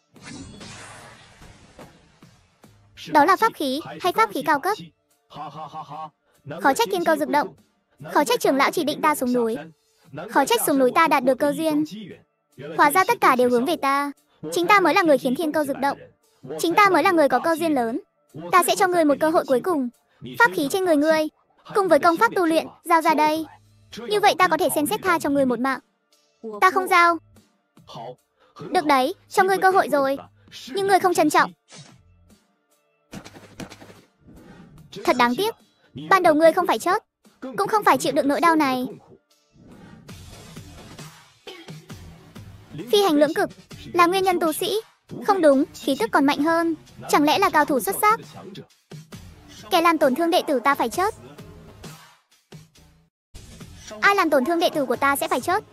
Đó là pháp khí hay pháp khí cao cấp? Khó trách thiên cơ rực động. Khó trách trưởng lão chỉ định ta xuống núi. Khó trách xuống núi ta đạt được cơ duyên. Hóa ra tất cả đều hướng về ta. Chính ta mới là người khiến thiên cơ rực động. Chính ta mới là người có cơ duyên lớn. Ta sẽ cho ngươi một cơ hội cuối cùng. Pháp khí trên người ngươi cùng với công pháp tu luyện giao ra đây. Như vậy ta có thể xem xét tha cho ngươi một mạng. Ta không giao. Được đấy, cho ngươi cơ hội rồi. Nhưng ngươi không trân trọng. Thật đáng tiếc. Ban đầu ngươi không phải chết, cũng không phải chịu đựng nỗi đau này. Phi hành lưỡng cực là nguyên nhân tu sĩ. Không đúng, khí tức còn mạnh hơn. Chẳng lẽ là cao thủ xuất sắc? Kẻ làm tổn thương đệ tử ta phải chết. Ai làm tổn thương đệ tử của ta sẽ phải chết.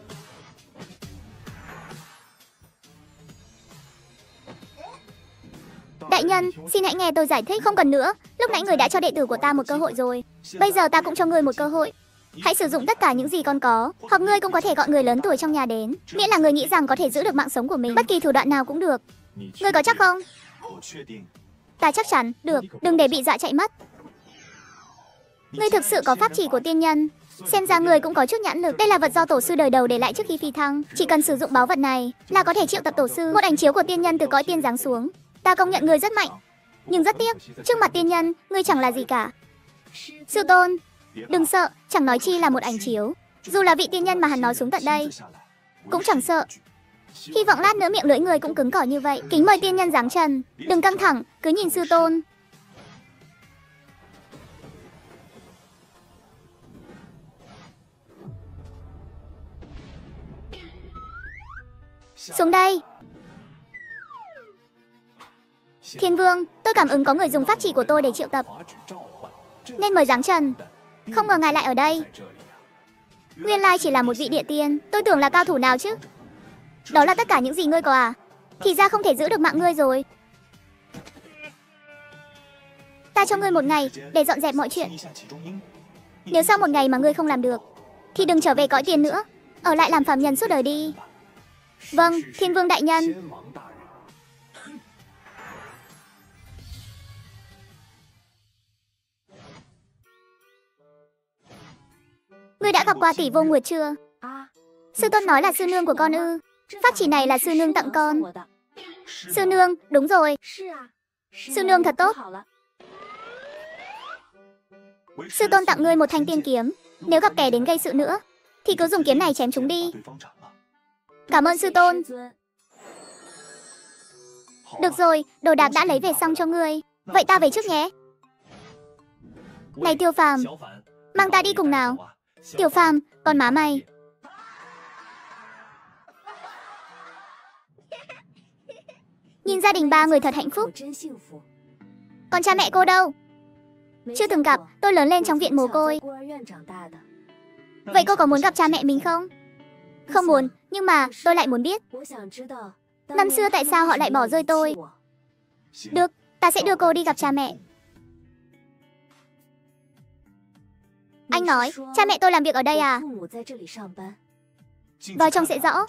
Đại nhân, xin hãy nghe tôi giải thích. Không cần nữa, lúc nãy người đã cho đệ tử của ta một cơ hội rồi. Bây giờ ta cũng cho ngươi một cơ hội. Hãy sử dụng tất cả những gì con có. Hoặc ngươi cũng có thể gọi người lớn tuổi trong nhà đến. Miễn là người nghĩ rằng có thể giữ được mạng sống của mình. Bất kỳ thủ đoạn nào cũng được. Ngươi có chắc không? Ta chắc chắn. Được, đừng để bị dọa chạy mất. Ngươi thực sự có pháp chỉ của tiên nhân. Xem ra người cũng có chút nhãn lực. Đây là vật do tổ sư đời đầu để lại trước khi phi thăng. Chỉ cần sử dụng báu vật này là có thể triệu tập tổ sư. Một ảnh chiếu của tiên nhân từ cõi tiên giáng xuống. Ta công nhận ngươi rất mạnh. Nhưng rất tiếc, trước mặt tiên nhân, ngươi chẳng là gì cả. Sư tôn, đừng sợ, chẳng nói chi là một ảnh chiếu. Dù là vị tiên nhân mà hắn nói xuống tận đây, cũng chẳng sợ. Hy vọng lát nữa miệng lưỡi người cũng cứng cỏi như vậy. Kính mời tiên nhân giáng trần. Đừng căng thẳng, cứ nhìn sư tôn. Xuống đây. Thiên vương, tôi cảm ứng có người dùng pháp chỉ của tôi để triệu tập, nên mời giáng trần. Không ngờ ngài lại ở đây. Nguyên lai chỉ là một vị địa tiên. Tôi tưởng là cao thủ nào chứ. Đó là tất cả những gì ngươi có à? Thì ra không thể giữ được mạng ngươi rồi. Ta cho ngươi một ngày để dọn dẹp mọi chuyện. Nếu sau một ngày mà ngươi không làm được thì đừng trở về cõi tiền nữa, ở lại làm phàm nhân suốt đời đi. Vâng, Thiên Vương đại nhân. Ngươi đã gặp qua Tỷ Vô Nguyệt chưa? Sư tôn nói là sư nương của con ư? Pháp chỉ này là sư nương tặng con. Sư nương, đúng rồi. Sư nương thật tốt. Sư tôn tặng ngươi một thanh tiên kiếm. Nếu gặp kẻ đến gây sự nữa thì cứ dùng kiếm này chém chúng đi. Cảm ơn sư tôn. Được rồi, đồ đạc đã lấy về xong cho ngươi. Vậy ta về trước nhé. Này Tiêu Phàm, mang ta đi cùng nào. Tiểu Phàm, con má mày. Nhìn gia đình ba người thật hạnh phúc. Còn cha mẹ cô đâu? Chưa từng gặp, tôi lớn lên trong viện mồ côi. Vậy cô có muốn gặp cha mẹ mình không? Không muốn, nhưng mà tôi lại muốn biết năm xưa tại sao họ lại bỏ rơi tôi. Được, ta sẽ đưa cô đi gặp cha mẹ. Anh nói, cha mẹ tôi làm việc ở đây à? Vào trong sẽ rõ.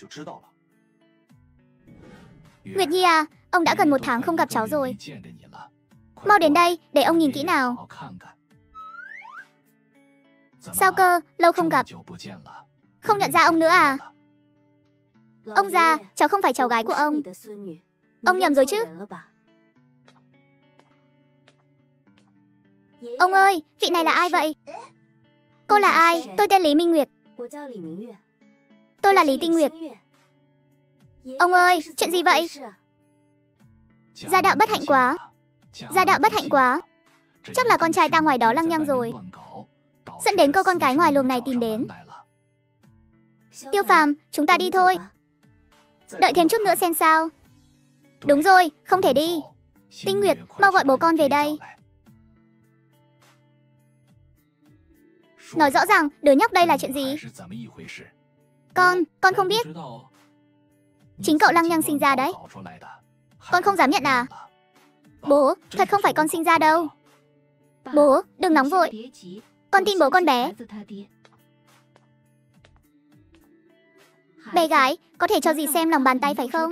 Nguyệt Nhi à, ông đã gần 1 tháng không gặp cháu rồi. Mau đến đây, để ông nhìn kỹ nào. Sao cơ, lâu không gặp. Không nhận ra ông nữa à? Ông già, cháu không phải cháu gái của ông. Ông nhầm rồi chứ? Ông ơi, vị này là ai vậy? Cô là ai? Tôi tên Lý Minh Nguyệt. Tôi là Lý Tinh Nguyệt. Ông ơi, chuyện gì vậy? Gia đạo bất hạnh quá. Gia đạo bất hạnh quá. Chắc là con trai ta ngoài đó lăng nhăng rồi, dẫn đến cô con gái ngoài luồng này tìm đến. Tiêu Phàm, chúng ta đi thôi. Đợi thêm chút nữa xem sao. Đúng rồi, không thể đi. Tinh Nguyệt, mau gọi bố con về đây. Nói rõ ràng, đứa nhóc đây là chuyện gì? Con không biết. Chính cậu lăng nhăng sinh ra đấy. Con không dám nhận à? Bố, thật không phải con sinh ra đâu. Bố, đừng nóng vội. Con tin bố con bé. Bé gái, có thể cho dì xem lòng bàn tay phải không?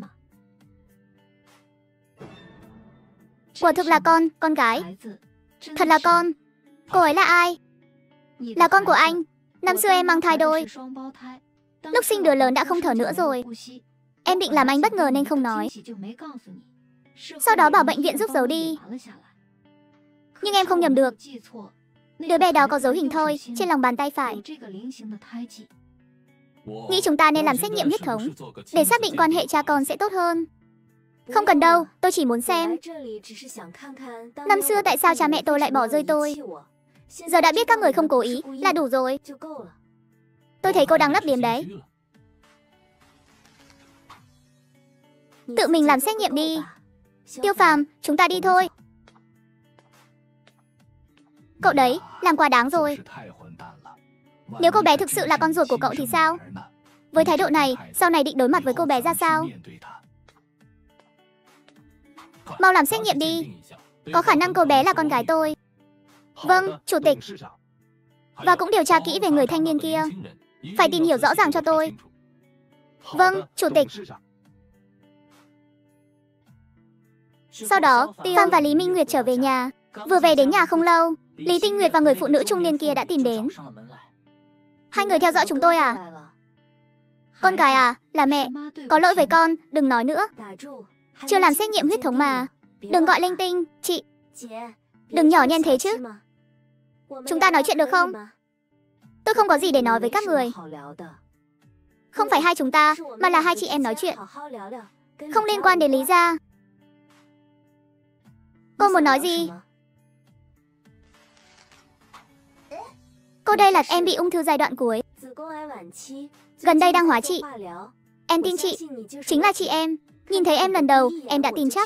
Quả thực là con gái. Thật là con. Cô ấy là ai? Là con của anh. Năm xưa em mang thai đôi. Lúc sinh đứa lớn đã không thở nữa rồi. Em định làm anh bất ngờ nên không nói. Sau đó bảo bệnh viện giúp giấu đi. Nhưng em không nhầm được. Đứa bé đó có dấu hình thoi trên lòng bàn tay phải. Nghĩ chúng ta nên làm xét nghiệm huyết thống để xác định quan hệ cha con sẽ tốt hơn. Không cần đâu, tôi chỉ muốn xem năm xưa tại sao cha mẹ tôi lại bỏ rơi tôi. Giờ đã biết các người không cố ý là đủ rồi. Tôi thấy cô đang lấp liếm đấy. Tự mình làm xét nghiệm đi. Tiêu Phàm, chúng ta đi thôi. Cậu đấy, làm quá đáng rồi. Nếu cô bé thực sự là con ruột của cậu thì sao? Với thái độ này, sau này định đối mặt với cô bé ra sao? Mau làm xét nghiệm đi. Có khả năng cô bé là con gái tôi. Vâng, chủ tịch. Và cũng điều tra kỹ về người thanh niên kia. Phải tìm hiểu rõ ràng cho tôi. Vâng, chủ tịch. Sau đó, Phan và Lý Minh Nguyệt trở về nhà. Vừa về đến nhà không lâu, Lý Tinh Nguyệt và người phụ nữ trung niên kia đã tìm đến. Hai người theo dõi chúng tôi à? Con gái à, là mẹ. Có lỗi với con, đừng nói nữa. Chưa làm xét nghiệm huyết thống mà. Đừng gọi linh tinh, chị. Đừng nhỏ nhen thế chứ. Chúng ta nói chuyện được không? Tôi không có gì để nói với các người. Không phải hai chúng ta, mà là hai chị em nói chuyện. Không liên quan đến Lý gia. Cô muốn nói gì? Cô đây là em bị ung thư giai đoạn cuối. Gần đây đang hóa trị. Em tin chị. Chính là chị em. Nhìn thấy em lần đầu, em đã tin chắc.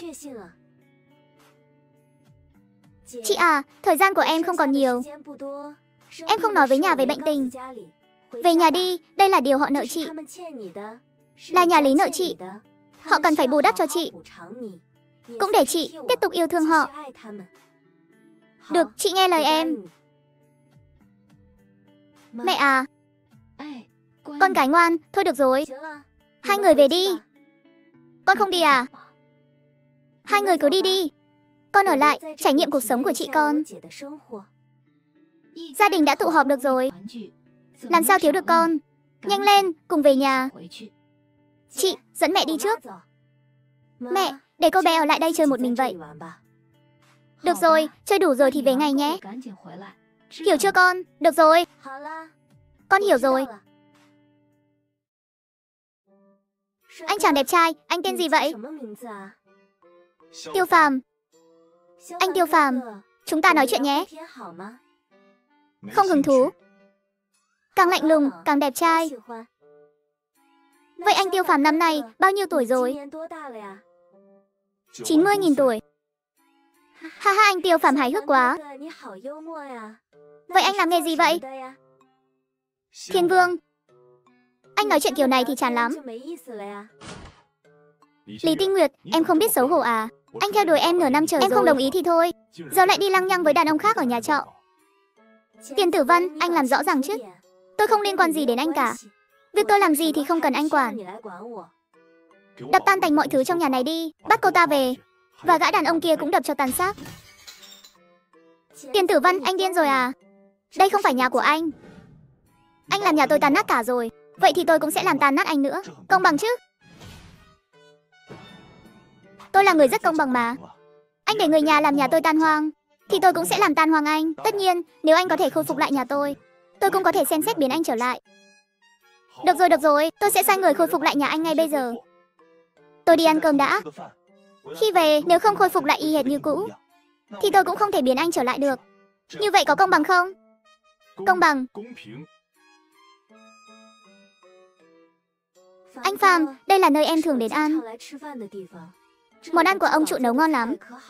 Chị à, thời gian của em không còn nhiều. Em không nói với nhà về bệnh tình. Về nhà đi, đây là điều họ nợ chị. Là nhà Lý nợ chị. Họ cần phải bù đắp cho chị. Cũng để chị tiếp tục yêu thương họ. Được, chị nghe lời em. Mẹ à, con gái ngoan, thôi được rồi. Hai người về đi. Con không đi à? Hai người cứ đi đi. Con ở lại, trải nghiệm cuộc sống của chị con. Gia đình đã tụ họp được rồi. Làm sao thiếu được con? Nhanh lên, cùng về nhà. Chị, dẫn mẹ đi trước. Mẹ, để cô bé ở lại đây chơi một mình vậy. Được rồi, chơi đủ rồi thì về ngay nhé. Hiểu chưa con? Được rồi. Con hiểu rồi. Anh chàng đẹp trai, anh tên gì vậy? Tiêu Phàm. Anh Tiêu Phàm, chúng ta nói chuyện nhé. Không hứng thú. Càng lạnh lùng, càng đẹp trai. Vậy anh Tiêu Phàm năm nay bao nhiêu tuổi rồi? 90.000 tuổi. Ha ha, anh Tiêu Phàm hài hước quá. Vậy anh làm nghề gì vậy? Thiên Vương. Anh nói chuyện kiểu này thì chán lắm. Lý Tinh Nguyệt, em không biết xấu hổ à? Anh theo đuổi em nửa năm trời rồi. Em không đồng ý thì thôi. Giờ lại đi lăng nhăng với đàn ông khác ở nhà trọ. Tiền Tử Văn, anh làm rõ ràng chứ. Tôi không liên quan gì đến anh cả. Việc tôi làm gì thì không cần anh quản. Đập tan tành mọi thứ trong nhà này đi. Bắt cô ta về. Và gã đàn ông kia cũng đập cho tàn xác. Tiền Tử Văn, anh điên rồi à? Đây không phải nhà của anh. Anh làm nhà tôi tan nát cả rồi. Vậy thì tôi cũng sẽ làm tan nát anh nữa. Công bằng chứ? Tôi là người rất công bằng mà. Anh để người nhà làm nhà tôi tan hoang thì tôi cũng sẽ làm tan hoang anh. Tất nhiên, nếu anh có thể khôi phục lại nhà tôi cũng có thể xem xét biến anh trở lại. Được rồi, tôi sẽ sai người khôi phục lại nhà anh ngay bây giờ. Tôi đi ăn cơm đã. Khi về, nếu không khôi phục lại y hệt như cũ thì tôi cũng không thể biến anh trở lại được. Như vậy có công bằng không? Công bằng. Anh Phàm, đây là nơi em thường đến ăn. Món ăn của ông chủ nấu ngon lắm.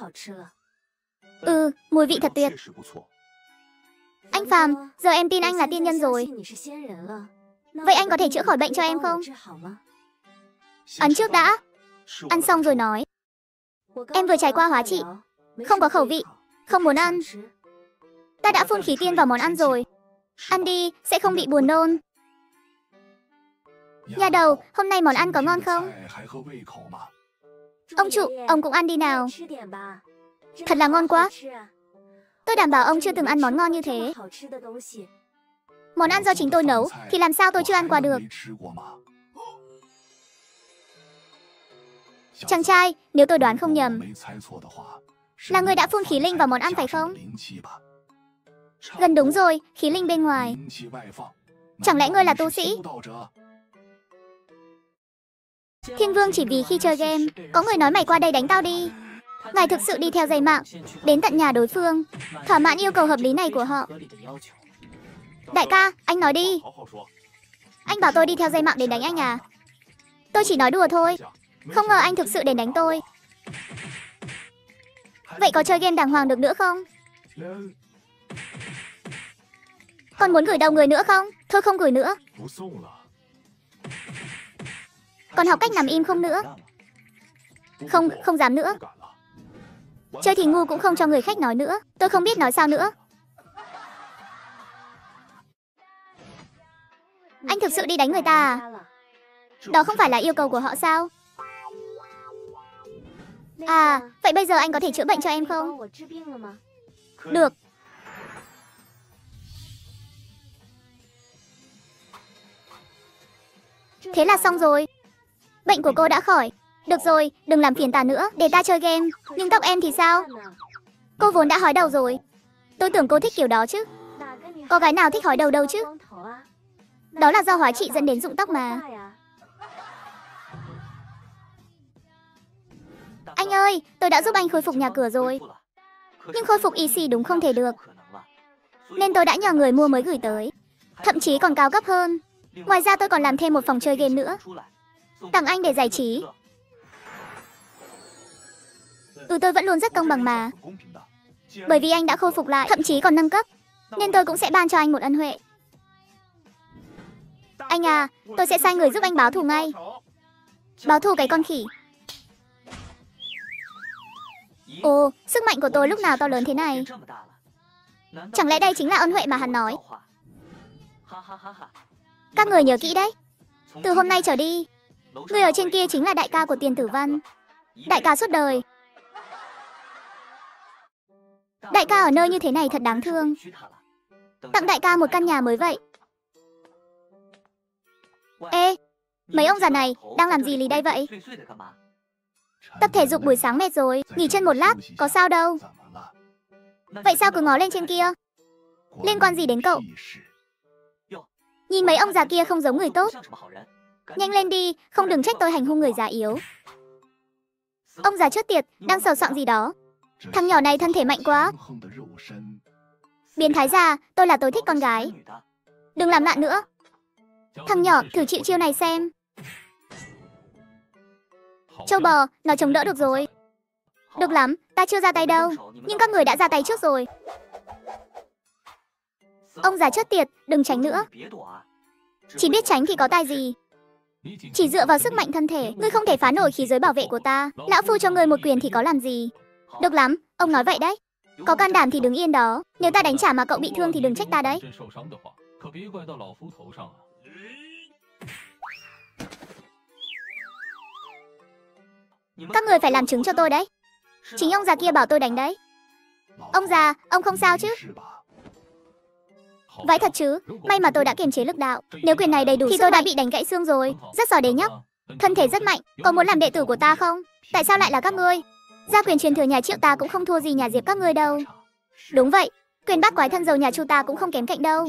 Mùi vị thật tuyệt. Anh Phàm, giờ em tin anh là tiên nhân rồi. Vậy anh có thể chữa khỏi bệnh cho em không? Ăn trước đã. Ăn xong rồi nói. Em vừa trải qua hóa trị. Không có khẩu vị. Không muốn ăn. Ta đã phun khí tiên vào món ăn rồi. Ăn đi, sẽ không bị buồn nôn. Nhà đầu, hôm nay món ăn có ngon không? Ông chủ, ông cũng ăn đi nào. Thật là ngon quá. Tôi đảm bảo ông chưa từng ăn món ngon như thế. Món ăn do chính tôi nấu thì làm sao tôi chưa ăn qua được. Chàng trai, nếu tôi đoán không nhầm, là người đã phun khí linh vào món ăn phải không? Gần đúng rồi, khí linh bên ngoài. Chẳng lẽ ngươi là tu sĩ? Thiên Vương chỉ vì khi chơi game, có người nói mày qua đây đánh tao đi. Ngài thực sự đi theo dây mạng, đến tận nhà đối phương, thỏa mãn yêu cầu hợp lý này của họ. Đại ca, anh nói đi. Anh bảo tôi đi theo dây mạng đến đánh anh à? Tôi chỉ nói đùa thôi. Không ngờ anh thực sự đến đánh tôi. Vậy có chơi game đàng hoàng được nữa không? Còn muốn gửi đầu người nữa không? Thôi không gửi nữa. Còn học cách nằm im không nữa? Không dám nữa. Chơi thì ngu cũng không cho người khách nói nữa. Tôi không biết nói sao nữa. Anh thực sự đi đánh người ta à? Đó không phải là yêu cầu của họ sao? À, vậy bây giờ anh có thể chữa bệnh cho em không? Được. Thế là xong rồi. Bệnh của cô đã khỏi. Được rồi, đừng làm phiền ta nữa, để ta chơi game. Nhưng tóc em thì sao? Cô vốn đã hói đầu rồi. Tôi tưởng cô thích kiểu đó chứ. Có gái nào thích hói đầu đâu chứ? Đó là do hóa trị dẫn đến rụng tóc mà. Anh ơi, tôi đã giúp anh khôi phục nhà cửa rồi. Nhưng khôi phục y đúng không thể được. Nên tôi đã nhờ người mua mới gửi tới. Thậm chí còn cao cấp hơn. Ngoài ra tôi còn làm thêm một phòng chơi game nữa. Tặng anh để giải trí. Tôi vẫn luôn rất công bằng mà. Bởi vì anh đã khôi phục lại, thậm chí còn nâng cấp, nên tôi cũng sẽ ban cho anh một ân huệ. Anh à, tôi sẽ sai người giúp anh báo thù ngay. Báo thù cái con khỉ. Ồ, sức mạnh của tôi lúc nào to lớn thế này? Chẳng lẽ đây chính là ân huệ mà hắn nói? Các người nhớ kỹ đấy. Từ hôm nay trở đi, người ở trên kia chính là đại ca của Tiền Tử Văn. Đại ca suốt đời. Đại ca ở nơi như thế này thật đáng thương. Tặng đại ca một căn nhà mới vậy. Ê, mấy ông già này đang làm gì lì đây vậy? Tập thể dục buổi sáng mệt rồi, nghỉ chân một lát, có sao đâu. Vậy sao cứ ngó lên trên kia? Liên quan gì đến cậu? Nhìn mấy ông già kia không giống người tốt. Nhanh lên đi, không đừng trách tôi hành hung người già yếu. Ông già chết tiệt, đang sờ soạng gì đó. Thằng nhỏ này thân thể mạnh quá. Biến thái già, tôi thích con gái. Đừng làm loạn nữa. Thằng nhỏ, thử chịu chiêu này xem. Châu bò, nó chống đỡ được rồi. Được lắm, ta chưa ra tay đâu. Nhưng các người đã ra tay trước rồi. Ông già chết tiệt, đừng tránh nữa. Chỉ biết tránh thì có tài gì. Chỉ dựa vào sức mạnh thân thể, ngươi không thể phá nổi khí giới bảo vệ của ta. Lão phu cho ngươi một quyền thì có làm gì. Được lắm, ông nói vậy đấy. Có can đảm thì đứng yên đó. Nếu ta đánh trả mà cậu bị thương thì đừng trách ta đấy. Các người phải làm chứng cho tôi đấy. Chính ông già kia bảo tôi đánh đấy. Ông già, ông không sao chứ? Vãi thật chứ, may mà tôi đã kiềm chế lực đạo. Nếu quyền này đầy đủ thì tôi đã bị đánh gãy xương rồi. Rất giỏi đấy nhóc. Thân thể rất mạnh, có muốn làm đệ tử của ta không? Tại sao lại là các ngươi? Gia quyền truyền thừa nhà Triệu ta cũng không thua gì nhà Diệp các ngươi đâu. Đúng vậy, quyền bắt quái thân dầu nhà Chu ta cũng không kém cạnh đâu.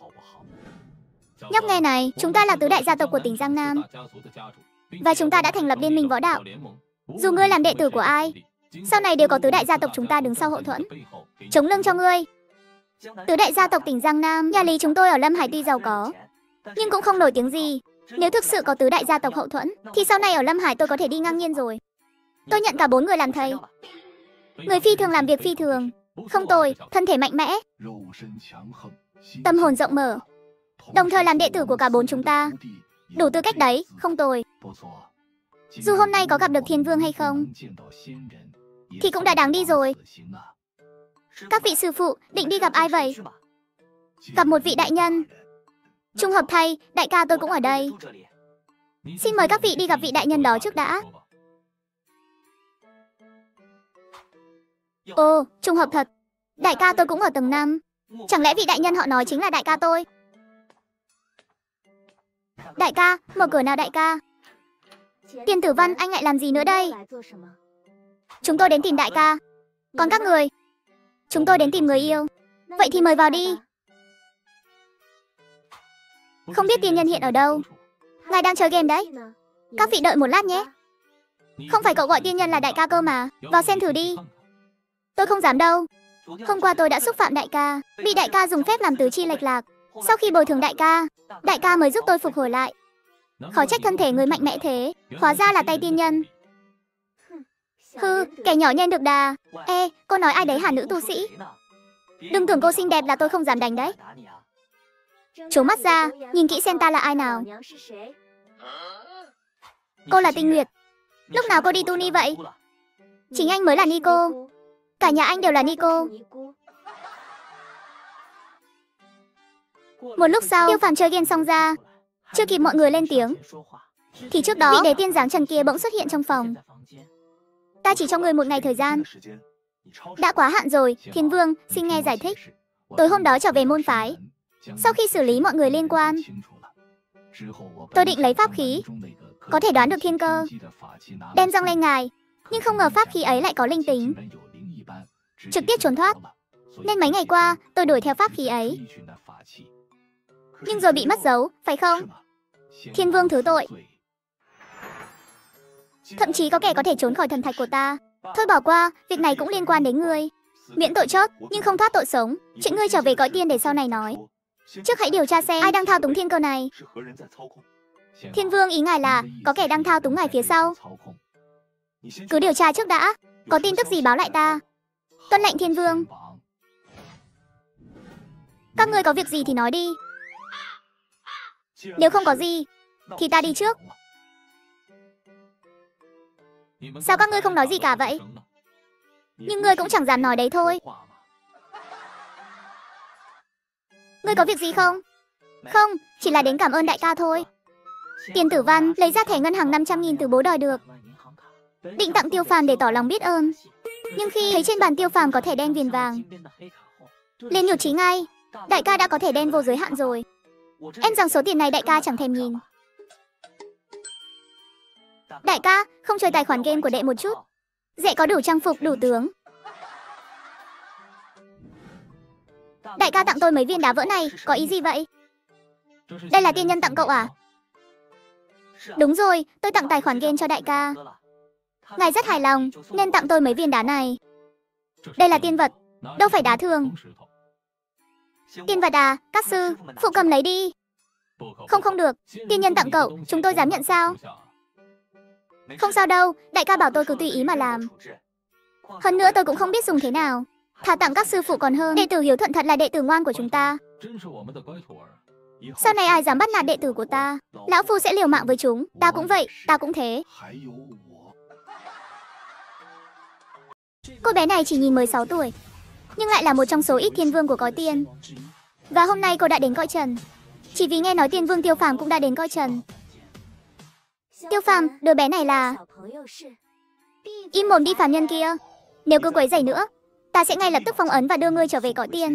Nhóc nghe này, chúng ta là tứ đại gia tộc của tỉnh Giang Nam. Và chúng ta đã thành lập liên minh võ đạo. Dù ngươi làm đệ tử của ai, sau này đều có tứ đại gia tộc chúng ta đứng sau hậu thuẫn, chống lưng cho ngươi. Tứ đại gia tộc tỉnh Giang Nam, nhà Lý chúng tôi ở Lâm Hải tuy giàu có, nhưng cũng không nổi tiếng gì. Nếu thực sự có tứ đại gia tộc hậu thuẫn, thì sau này ở Lâm Hải tôi có thể đi ngang nhiên rồi. Tôi nhận cả 4 người làm thầy. Người phi thường làm việc phi thường, không tồi, thân thể mạnh mẽ, tâm hồn rộng mở, đồng thời làm đệ tử của cả 4 chúng ta. Đủ tư cách đấy, không tồi. Dù hôm nay có gặp được Thiên Vương hay không, thì cũng đã đáng đi rồi. Các vị sư phụ, định đi gặp ai vậy? Gặp một vị đại nhân. Trùng hợp thay, đại ca tôi cũng ở đây. Xin mời các vị đi gặp vị đại nhân đó trước đã. Ồ, trùng hợp thật. Đại ca tôi cũng ở tầng 5. Chẳng lẽ vị đại nhân họ nói chính là đại ca tôi? Đại ca, mở cửa nào đại ca. Tiền Tử Văn, anh lại làm gì nữa đây? Chúng tôi đến tìm đại ca. Còn các người? Chúng tôi đến tìm người yêu. Vậy thì mời vào đi. Không biết tiên nhân hiện ở đâu. Ngài đang chơi game đấy. Các vị đợi một lát nhé. Không phải cậu gọi tiên nhân là đại ca cơ mà. Vào xem thử đi. Tôi không dám đâu. Hôm qua tôi đã xúc phạm đại ca, bị đại ca dùng phép làm tứ chi lệch lạc. Sau khi bồi thường đại ca mới giúp tôi phục hồi lại. Khó trách thân thể người mạnh mẽ thế. Hóa ra là tay tiên nhân. Hừ, kẻ nhỏ nhen được đà. Ê, cô nói ai đấy hả nữ tu sĩ? Đừng tưởng cô xinh đẹp là tôi không dám đánh đấy. Trố mắt ra, nhìn kỹ xem ta là ai nào. Cô là Tinh Nguyệt. Lúc nào cô đi tu ni vậy? Chính anh mới là ni cô. Cả nhà anh đều là ni cô. Một lúc sau, Tiêu Phàm chơi game xong ra, chưa kịp mọi người lên tiếng, thì trước đó vị đế tiên dáng trần kia bỗng xuất hiện trong phòng. Ta chỉ cho người một ngày thời gian. Đã quá hạn rồi, Thiên Vương, xin nghe giải thích. Tối hôm đó trở về môn phái, sau khi xử lý mọi người liên quan, tôi định lấy pháp khí, có thể đoán được thiên cơ, đem dâng lên ngài. Nhưng không ngờ pháp khí ấy lại có linh tính, trực tiếp trốn thoát. Nên mấy ngày qua, tôi đuổi theo pháp khí ấy, nhưng rồi bị mất dấu, phải không? Thiên Vương thứ tội. Thậm chí có kẻ có thể trốn khỏi thần thạch của ta. Thôi bỏ qua, việc này cũng liên quan đến ngươi. Miễn tội chót, nhưng không thoát tội sống. Chuyện ngươi trở về cõi tiên để sau này nói. Trước hãy điều tra xem ai đang thao túng thiên cơ này. Thiên Vương, ý ngài là có kẻ đang thao túng ngài phía sau. Cứ điều tra trước đã. Có tin tức gì báo lại ta. Tuân lệnh Thiên Vương. Các ngươi có việc gì thì nói đi. Nếu không có gì, thì ta đi trước. Sao các ngươi không nói gì cả vậy? Nhưng ngươi cũng chẳng dám nói đấy thôi. Ngươi có việc gì không? Không, chỉ là đến cảm ơn đại ca thôi. Tiền Tử Văn lấy ra thẻ ngân hàng 500.000 từ bố đòi được, định tặng Tiêu Phàm để tỏ lòng biết ơn. Nhưng khi thấy trên bàn Tiêu Phàm có thẻ đen viền vàng, liền nhụt chí ngay. Đại ca đã có thẻ đen vô giới hạn rồi. Em rằng số tiền này đại ca chẳng thèm nhìn. Đại ca, không chơi tài khoản game của đệ một chút? Đệ có đủ trang phục, đủ tướng. Đại ca tặng tôi mấy viên đá vỡ này, có ý gì vậy? Đây là tiên nhân tặng cậu à? Đúng rồi, tôi tặng tài khoản game cho đại ca. Ngài rất hài lòng, nên tặng tôi mấy viên đá này. Đây là tiên vật, đâu phải đá thường. Tiên vật à, các sư, phụ cầm lấy đi. Không được, tiên nhân tặng cậu, chúng tôi dám nhận sao? Không sao đâu, đại ca bảo tôi cứ tùy ý mà làm. Hơn nữa tôi cũng không biết dùng thế nào. Thà tặng các sư phụ còn hơn. Đệ tử Hiếu Thuận thật là đệ tử ngoan của chúng ta. Sau này ai dám bắt nạt đệ tử của ta, lão phu sẽ liều mạng với chúng. Ta cũng vậy, ta cũng thế. Cô bé này chỉ nhìn 16 tuổi, nhưng lại là một trong số ít thiên vương của cõi tiên. Và hôm nay cô đã đến cõi trần, chỉ vì nghe nói tiên vương Tiêu Phàm cũng đã đến cõi trần. Tiêu Phàm, đứa bé này là... Im mồm đi phàm nhân kia. Nếu cứ quấy rầy nữa, ta sẽ ngay lập tức phong ấn và đưa ngươi trở về cõi tiên.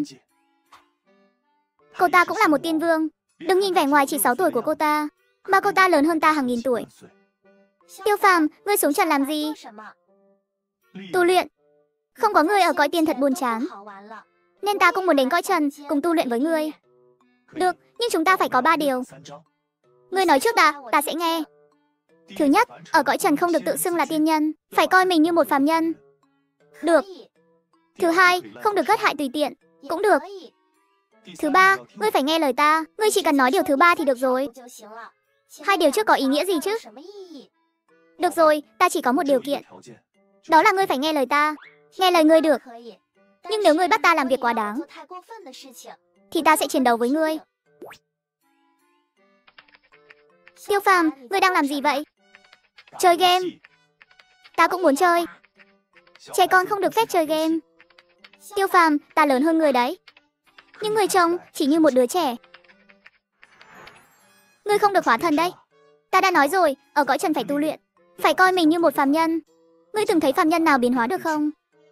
Cô ta cũng là một tiên vương. Đừng nhìn vẻ ngoài chỉ 6 tuổi của cô ta, mà cô ta lớn hơn ta hàng nghìn tuổi. Tiêu Phàm, ngươi xuống trần làm gì? Tu luyện. Không có ngươi ở cõi tiên thật buồn chán, nên ta cũng muốn đến cõi trần cùng tu luyện với ngươi. Được, nhưng chúng ta phải có 3 điều. Ngươi nói trước đã, ta sẽ nghe. Thứ nhất, ở cõi trần không được tự xưng là tiên nhân, phải coi mình như một phàm nhân. Được. Thứ hai, không được gất hại tùy tiện. Cũng được. Thứ ba, ngươi phải nghe lời ta. Ngươi chỉ cần nói điều thứ ba thì được rồi. 2 điều trước có ý nghĩa gì chứ? Được rồi, ta chỉ có một điều kiện. Đó là ngươi phải nghe lời ta. Nghe lời ngươi được. Nhưng nếu ngươi bắt ta làm việc quá đáng, thì ta sẽ chiến đấu với ngươi. Tiêu Phàm, ngươi đang làm gì vậy? Chơi game. Ta cũng muốn chơi. Trẻ con không được phép chơi game. Tiêu Phàm, ta lớn hơn ngươi đấy. Nhưng ngươi trông chỉ như một đứa trẻ. Ngươi không được hóa thần đấy. Ta đã nói rồi, ở cõi trần phải tu luyện, phải coi mình như một phàm nhân. Ngươi từng thấy phàm nhân nào biến hóa được không?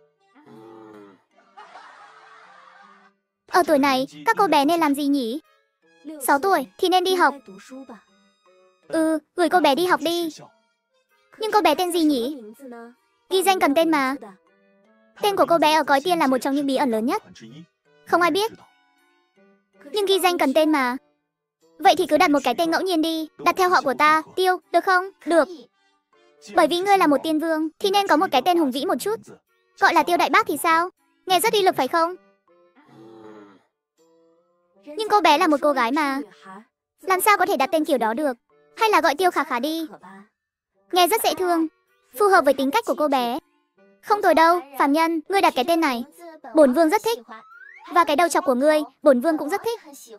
Ở tuổi này, các cô bé nên làm gì nhỉ? 6 tuổi thì nên đi học. Gửi cô bé đi học đi. Nhưng cô bé tên gì nhỉ? Ghi danh cần tên mà. Tên của cô bé ở cõi tiên là một trong những bí ẩn lớn nhất, không ai biết. Nhưng ghi danh cần tên mà. Vậy thì cứ đặt một cái tên ngẫu nhiên đi. Đặt theo họ của ta, Tiêu, được không? Được. Bởi vì ngươi là một tiên vương thì nên có một cái tên hùng vĩ một chút. Gọi là Tiêu Đại Bác thì sao? Nghe rất uy lực phải không? Nhưng cô bé là một cô gái mà, làm sao có thể đặt tên kiểu đó được? Hay là gọi Tiêu Khả Khả đi. Nghe rất dễ thương, phù hợp với tính cách của cô bé. Không tồi đâu, phàm nhân, ngươi đặt cái tên này, bổn vương rất thích. Và cái đầu trọc của ngươi, bổn vương cũng rất thích.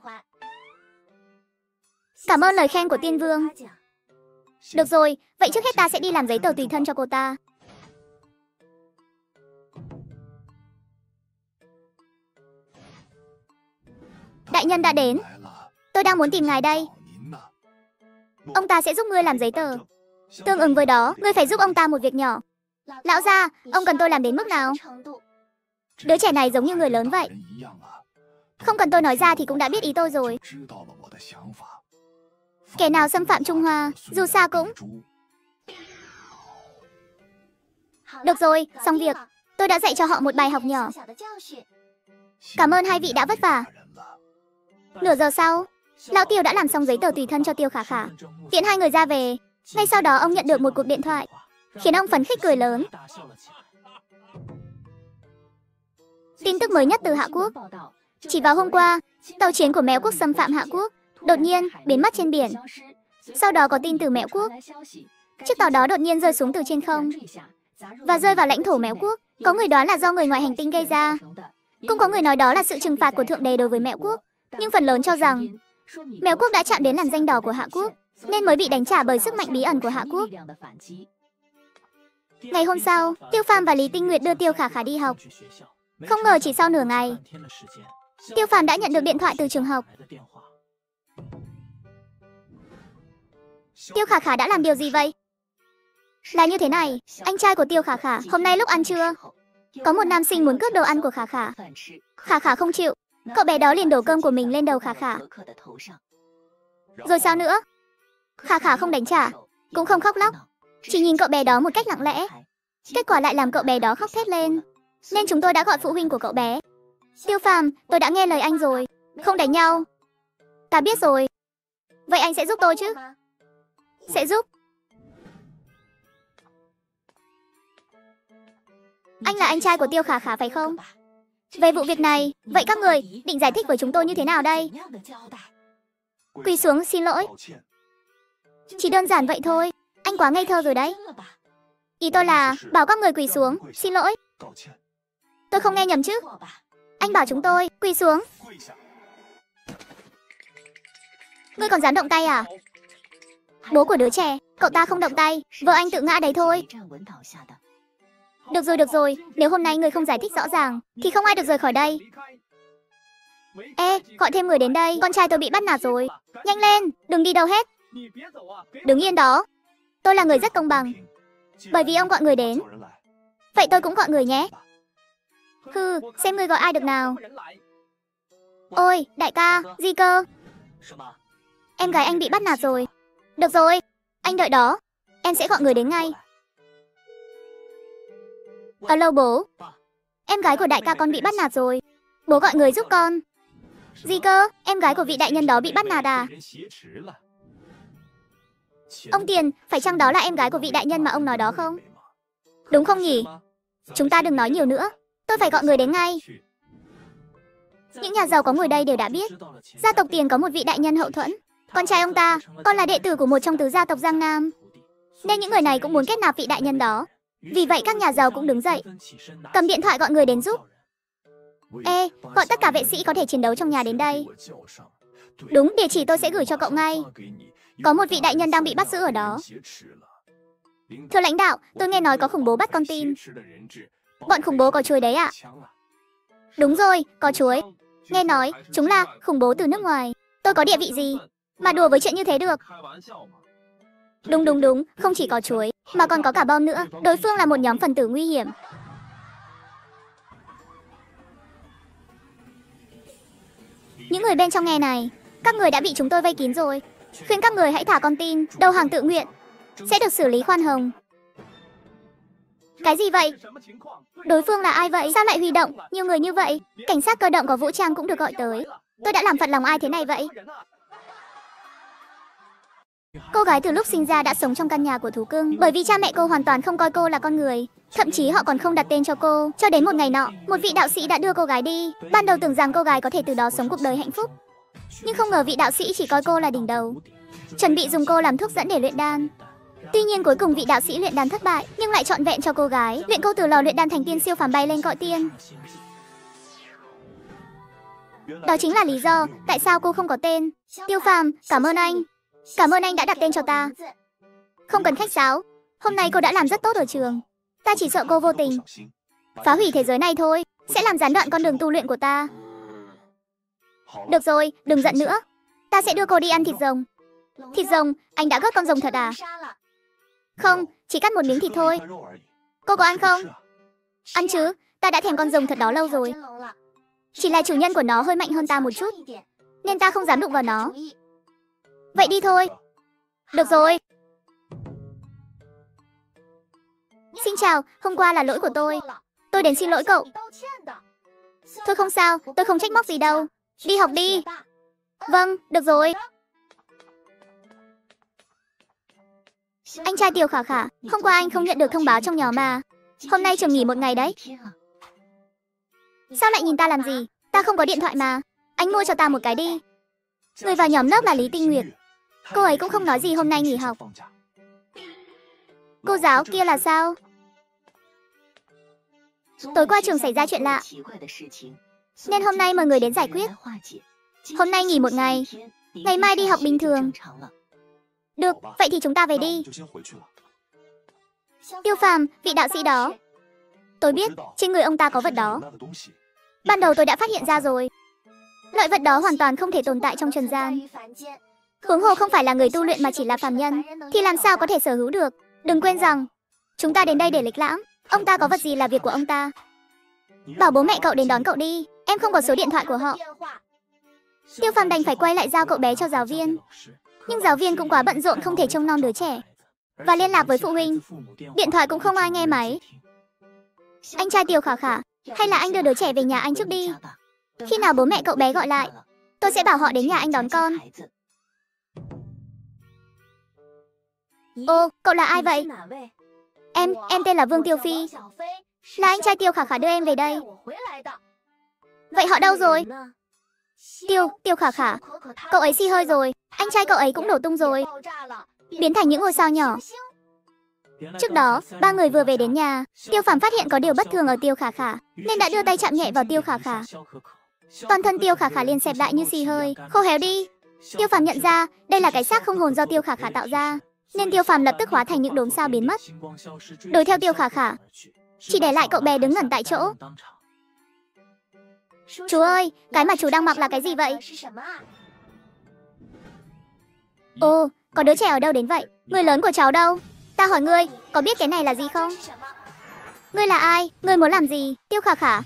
Cảm ơn lời khen của tiên vương. Được rồi, vậy trước hết ta sẽ đi làm giấy tờ tùy thân cho cô ta. Đại nhân đã đến. Tôi đang muốn tìm ngài đây. Ông ta sẽ giúp ngươi làm giấy tờ. Tương ứng với đó, ngươi phải giúp ông ta một việc nhỏ. Lão gia, ông cần tôi làm đến mức nào? Đứa trẻ này giống như người lớn vậy. Không cần tôi nói ra thì cũng đã biết ý tôi rồi. Kẻ nào xâm phạm Trung Hoa, dù sao cũng... Được rồi, xong việc. Tôi đã dạy cho họ một bài học nhỏ. Cảm ơn hai vị đã vất vả. Nửa giờ sau, Lão Tiêu đã làm xong giấy tờ tùy thân cho Tiêu Khả Khả, tiện hai người ra về. Ngay sau đó ông nhận được một cuộc điện thoại, khiến ông phấn khích cười lớn. Tin tức mới nhất từ Hạ Quốc. Chỉ vào hôm qua, tàu chiến của Mèo Quốc xâm phạm Hạ Quốc, đột nhiên biến mất trên biển. Sau đó có tin từ Mèo Quốc, chiếc tàu đó đột nhiên rơi xuống từ trên không và rơi vào lãnh thổ Mèo Quốc. Có người đoán là do người ngoài hành tinh gây ra, cũng có người nói đó là sự trừng phạt của Thượng Đế đối với Mèo Quốc. Nhưng phần lớn cho rằng Mèo Quốc đã chạm đến làn danh đỏ của Hạ Quốc, nên mới bị đánh trả bởi sức mạnh bí ẩn của Hạ Quốc. Ngày hôm sau, Tiêu Phàm và Lý Tinh Nguyệt đưa Tiêu Khả Khả đi học. Không ngờ chỉ sau nửa ngày, Tiêu Phàm đã nhận được điện thoại từ trường học. Tiêu Khả Khả đã làm điều gì vậy? Là như thế này, anh trai của Tiêu Khả Khả hôm nay lúc ăn trưa, có một nam sinh muốn cướp đồ ăn của Khả Khả. Khả Khả không chịu, cậu bé đó liền đổ cơm của mình lên đầu Khả Khả. Rồi sao nữa? Khả Khả không đánh trả, cũng không khóc lóc, chỉ nhìn cậu bé đó một cách lặng lẽ. Kết quả lại làm cậu bé đó khóc thét lên, nên chúng tôi đã gọi phụ huynh của cậu bé. Tiêu Phàm, tôi đã nghe lời anh rồi, không đánh nhau. Ta biết rồi. Vậy anh sẽ giúp tôi chứ? Sẽ giúp. Anh là anh trai của Tiêu Khả Khả phải không? Về vụ việc này, vậy các người định giải thích với chúng tôi như thế nào đây? Quỳ xuống xin lỗi. Chỉ đơn giản vậy thôi. Anh quá ngây thơ rồi đấy. Ý tôi là bảo các người quỳ xuống xin lỗi. Tôi không nghe nhầm chứ? Anh bảo chúng tôi quỳ xuống. Ngươi còn dám động tay à? Bố của đứa trẻ, cậu ta không động tay, vợ anh tự ngã đấy thôi. Được rồi, nếu hôm nay người không giải thích rõ ràng, thì không ai được rời khỏi đây. Ê, gọi thêm người đến đây, con trai tôi bị bắt nạt rồi. Nhanh lên, đừng đi đâu hết. Đứng yên đó. Tôi là người rất công bằng. Bởi vì ông gọi người đến. Vậy tôi cũng gọi người nhé. Hừ, xem người gọi ai được nào. Ôi, đại ca, gì cơ? Em gái anh bị bắt nạt rồi. Được rồi, anh đợi đó. Em sẽ gọi người đến ngay. Alo bố. Em gái của đại ca con bị bắt nạt rồi. Bố gọi người giúp con. Gì cơ? Em gái của vị đại nhân đó bị bắt nạt à? Ông Tiền, phải chăng đó là em gái của vị đại nhân mà ông nói đó không? Đúng không nhỉ? Chúng ta đừng nói nhiều nữa. Tôi phải gọi người đến ngay. Những nhà giàu có ngồi đây đều đã biết, gia tộc Tiền có một vị đại nhân hậu thuẫn. Con trai ông ta còn là đệ tử của một trong tứ gia tộc Giang Nam, nên những người này cũng muốn kết nạp vị đại nhân đó. Vì vậy các nhà giàu cũng đứng dậy, cầm điện thoại gọi người đến giúp. Ê, gọi tất cả vệ sĩ có thể chiến đấu trong nhà đến đây. Đúng, địa chỉ tôi sẽ gửi cho cậu ngay. Có một vị đại nhân đang bị bắt giữ ở đó. Thưa lãnh đạo, tôi nghe nói có khủng bố bắt con tin. Bọn khủng bố có chuối đấy ạ? Đúng rồi, có chuối. Nghe nói chúng là khủng bố từ nước ngoài. Tôi có địa vị gì mà đùa với chuyện như thế được? Đúng, không chỉ có chuối mà còn có cả bom nữa. Đối phương là một nhóm phần tử nguy hiểm. Những người bên trong nghe này, các người đã bị chúng tôi vây kín rồi. Khuyên các người hãy thả con tin, đầu hàng tự nguyện, sẽ được xử lý khoan hồng. Cái gì vậy? Đối phương là ai vậy? Sao lại huy động nhiều người như vậy? Cảnh sát cơ động có vũ trang cũng được gọi tới. Tôi đã làm phật lòng ai thế này vậy? Cô gái từ lúc sinh ra đã sống trong căn nhà của thú cưng, bởi vì cha mẹ cô hoàn toàn không coi cô là con người. Thậm chí họ còn không đặt tên cho cô. Cho đến một ngày nọ, một vị đạo sĩ đã đưa cô gái đi. Ban đầu tưởng rằng cô gái có thể từ đó sống cuộc đời hạnh phúc, nhưng không ngờ vị đạo sĩ chỉ coi cô là đỉnh đầu, chuẩn bị dùng cô làm thuốc dẫn để luyện đan. Tuy nhiên cuối cùng vị đạo sĩ luyện đan thất bại, nhưng lại trọn vẹn cho cô gái, luyện cô từ lò luyện đan thành tiên siêu phàm bay lên cõi tiên. Đó chính là lý do tại sao cô không có tên. Tiêu Phàm, cảm ơn anh. Cảm ơn anh đã đặt tên cho ta. Không cần khách sáo. Hôm nay cô đã làm rất tốt ở trường. Ta chỉ sợ cô vô tình phá hủy thế giới này thôi, sẽ làm gián đoạn con đường tu luyện của ta. Được rồi, đừng giận nữa. Ta sẽ đưa cô đi ăn thịt rồng. Thịt rồng? Anh đã gớt con rồng thật à? Không, chỉ cắt một miếng thịt thôi. Cô có ăn không? Ăn chứ, ta đã thèm con rồng thật đó lâu rồi. Chỉ là chủ nhân của nó hơi mạnh hơn ta một chút, nên ta không dám đụng vào nó. Vậy đi thôi. Được rồi. Xin chào, hôm qua là lỗi của tôi. Tôi đến xin lỗi cậu. Thôi không sao, tôi không trách móc gì đâu. Đi học đi. Vâng, được rồi. Anh trai Tiêu Khả Khả, hôm qua anh không nhận được thông báo trong nhóm mà. Hôm nay trường nghỉ một ngày đấy. Sao lại nhìn ta làm gì? Ta không có điện thoại mà. Anh mua cho ta một cái đi. Người vào nhóm lớp là Lý Tinh Nguyệt. Cô ấy cũng không nói gì hôm nay nghỉ học. Cô giáo kia là sao? Tối qua trường xảy ra chuyện lạ, nên hôm nay mời người đến giải quyết. Hôm nay nghỉ một ngày, ngày mai đi học bình thường. Được, vậy thì chúng ta về đi. Tiêu Phàm, vị đạo sĩ đó. Tôi biết, trên người ông ta có vật đó. Ban đầu tôi đã phát hiện ra rồi. Loại vật đó hoàn toàn không thể tồn tại trong trần gian. Huống hồ không phải là người tu luyện mà chỉ là phàm nhân, thì làm sao có thể sở hữu được. Đừng quên rằng, chúng ta đến đây để lịch lãm. Ông ta có vật gì là việc của ông ta. Bảo bố mẹ cậu đến đón cậu đi, em không có số điện thoại của họ. Tiêu Phàm đành phải quay lại giao cậu bé cho giáo viên. Nhưng giáo viên cũng quá bận rộn không thể trông nom đứa trẻ. Và liên lạc với phụ huynh, điện thoại cũng không ai nghe máy. Anh trai Tiêu Khả Khả, hay là anh đưa đứa trẻ về nhà anh trước đi. Khi nào bố mẹ cậu bé gọi lại, tôi sẽ bảo họ đến nhà anh đón con. Ô, cậu là ai vậy? Em tên là Vương Tiêu Phi. Là anh trai Tiêu Khả Khả đưa em về đây. Vậy họ đâu rồi? Tiêu Khả Khả, cậu ấy xì hơi rồi. Anh trai cậu ấy cũng nổ tung rồi, biến thành những ngôi sao nhỏ. Trước đó, ba người vừa về đến nhà, Tiêu Phàm phát hiện có điều bất thường ở Tiêu Khả Khả, nên đã đưa tay chạm nhẹ vào Tiêu Khả Khả. Toàn thân Tiêu Khả Khả liền xẹp lại như xì hơi, khô héo đi. Tiêu Phàm nhận ra đây là cái xác không hồn do Tiêu Khả Khả tạo ra, nên Tiêu Phàm lập tức hóa thành những đốm sao biến mất, đuổi theo Tiêu Khả Khả, chỉ để lại cậu bé đứng ngẩn tại chỗ. Chú ơi, cái mà chú đang mặc là cái gì vậy? Ồ, có đứa trẻ ở đâu đến vậy? Người lớn của cháu đâu? Ta hỏi ngươi, có biết cái này là gì không? Ngươi là ai? Ngươi muốn làm gì? Tiêu Khả Khả.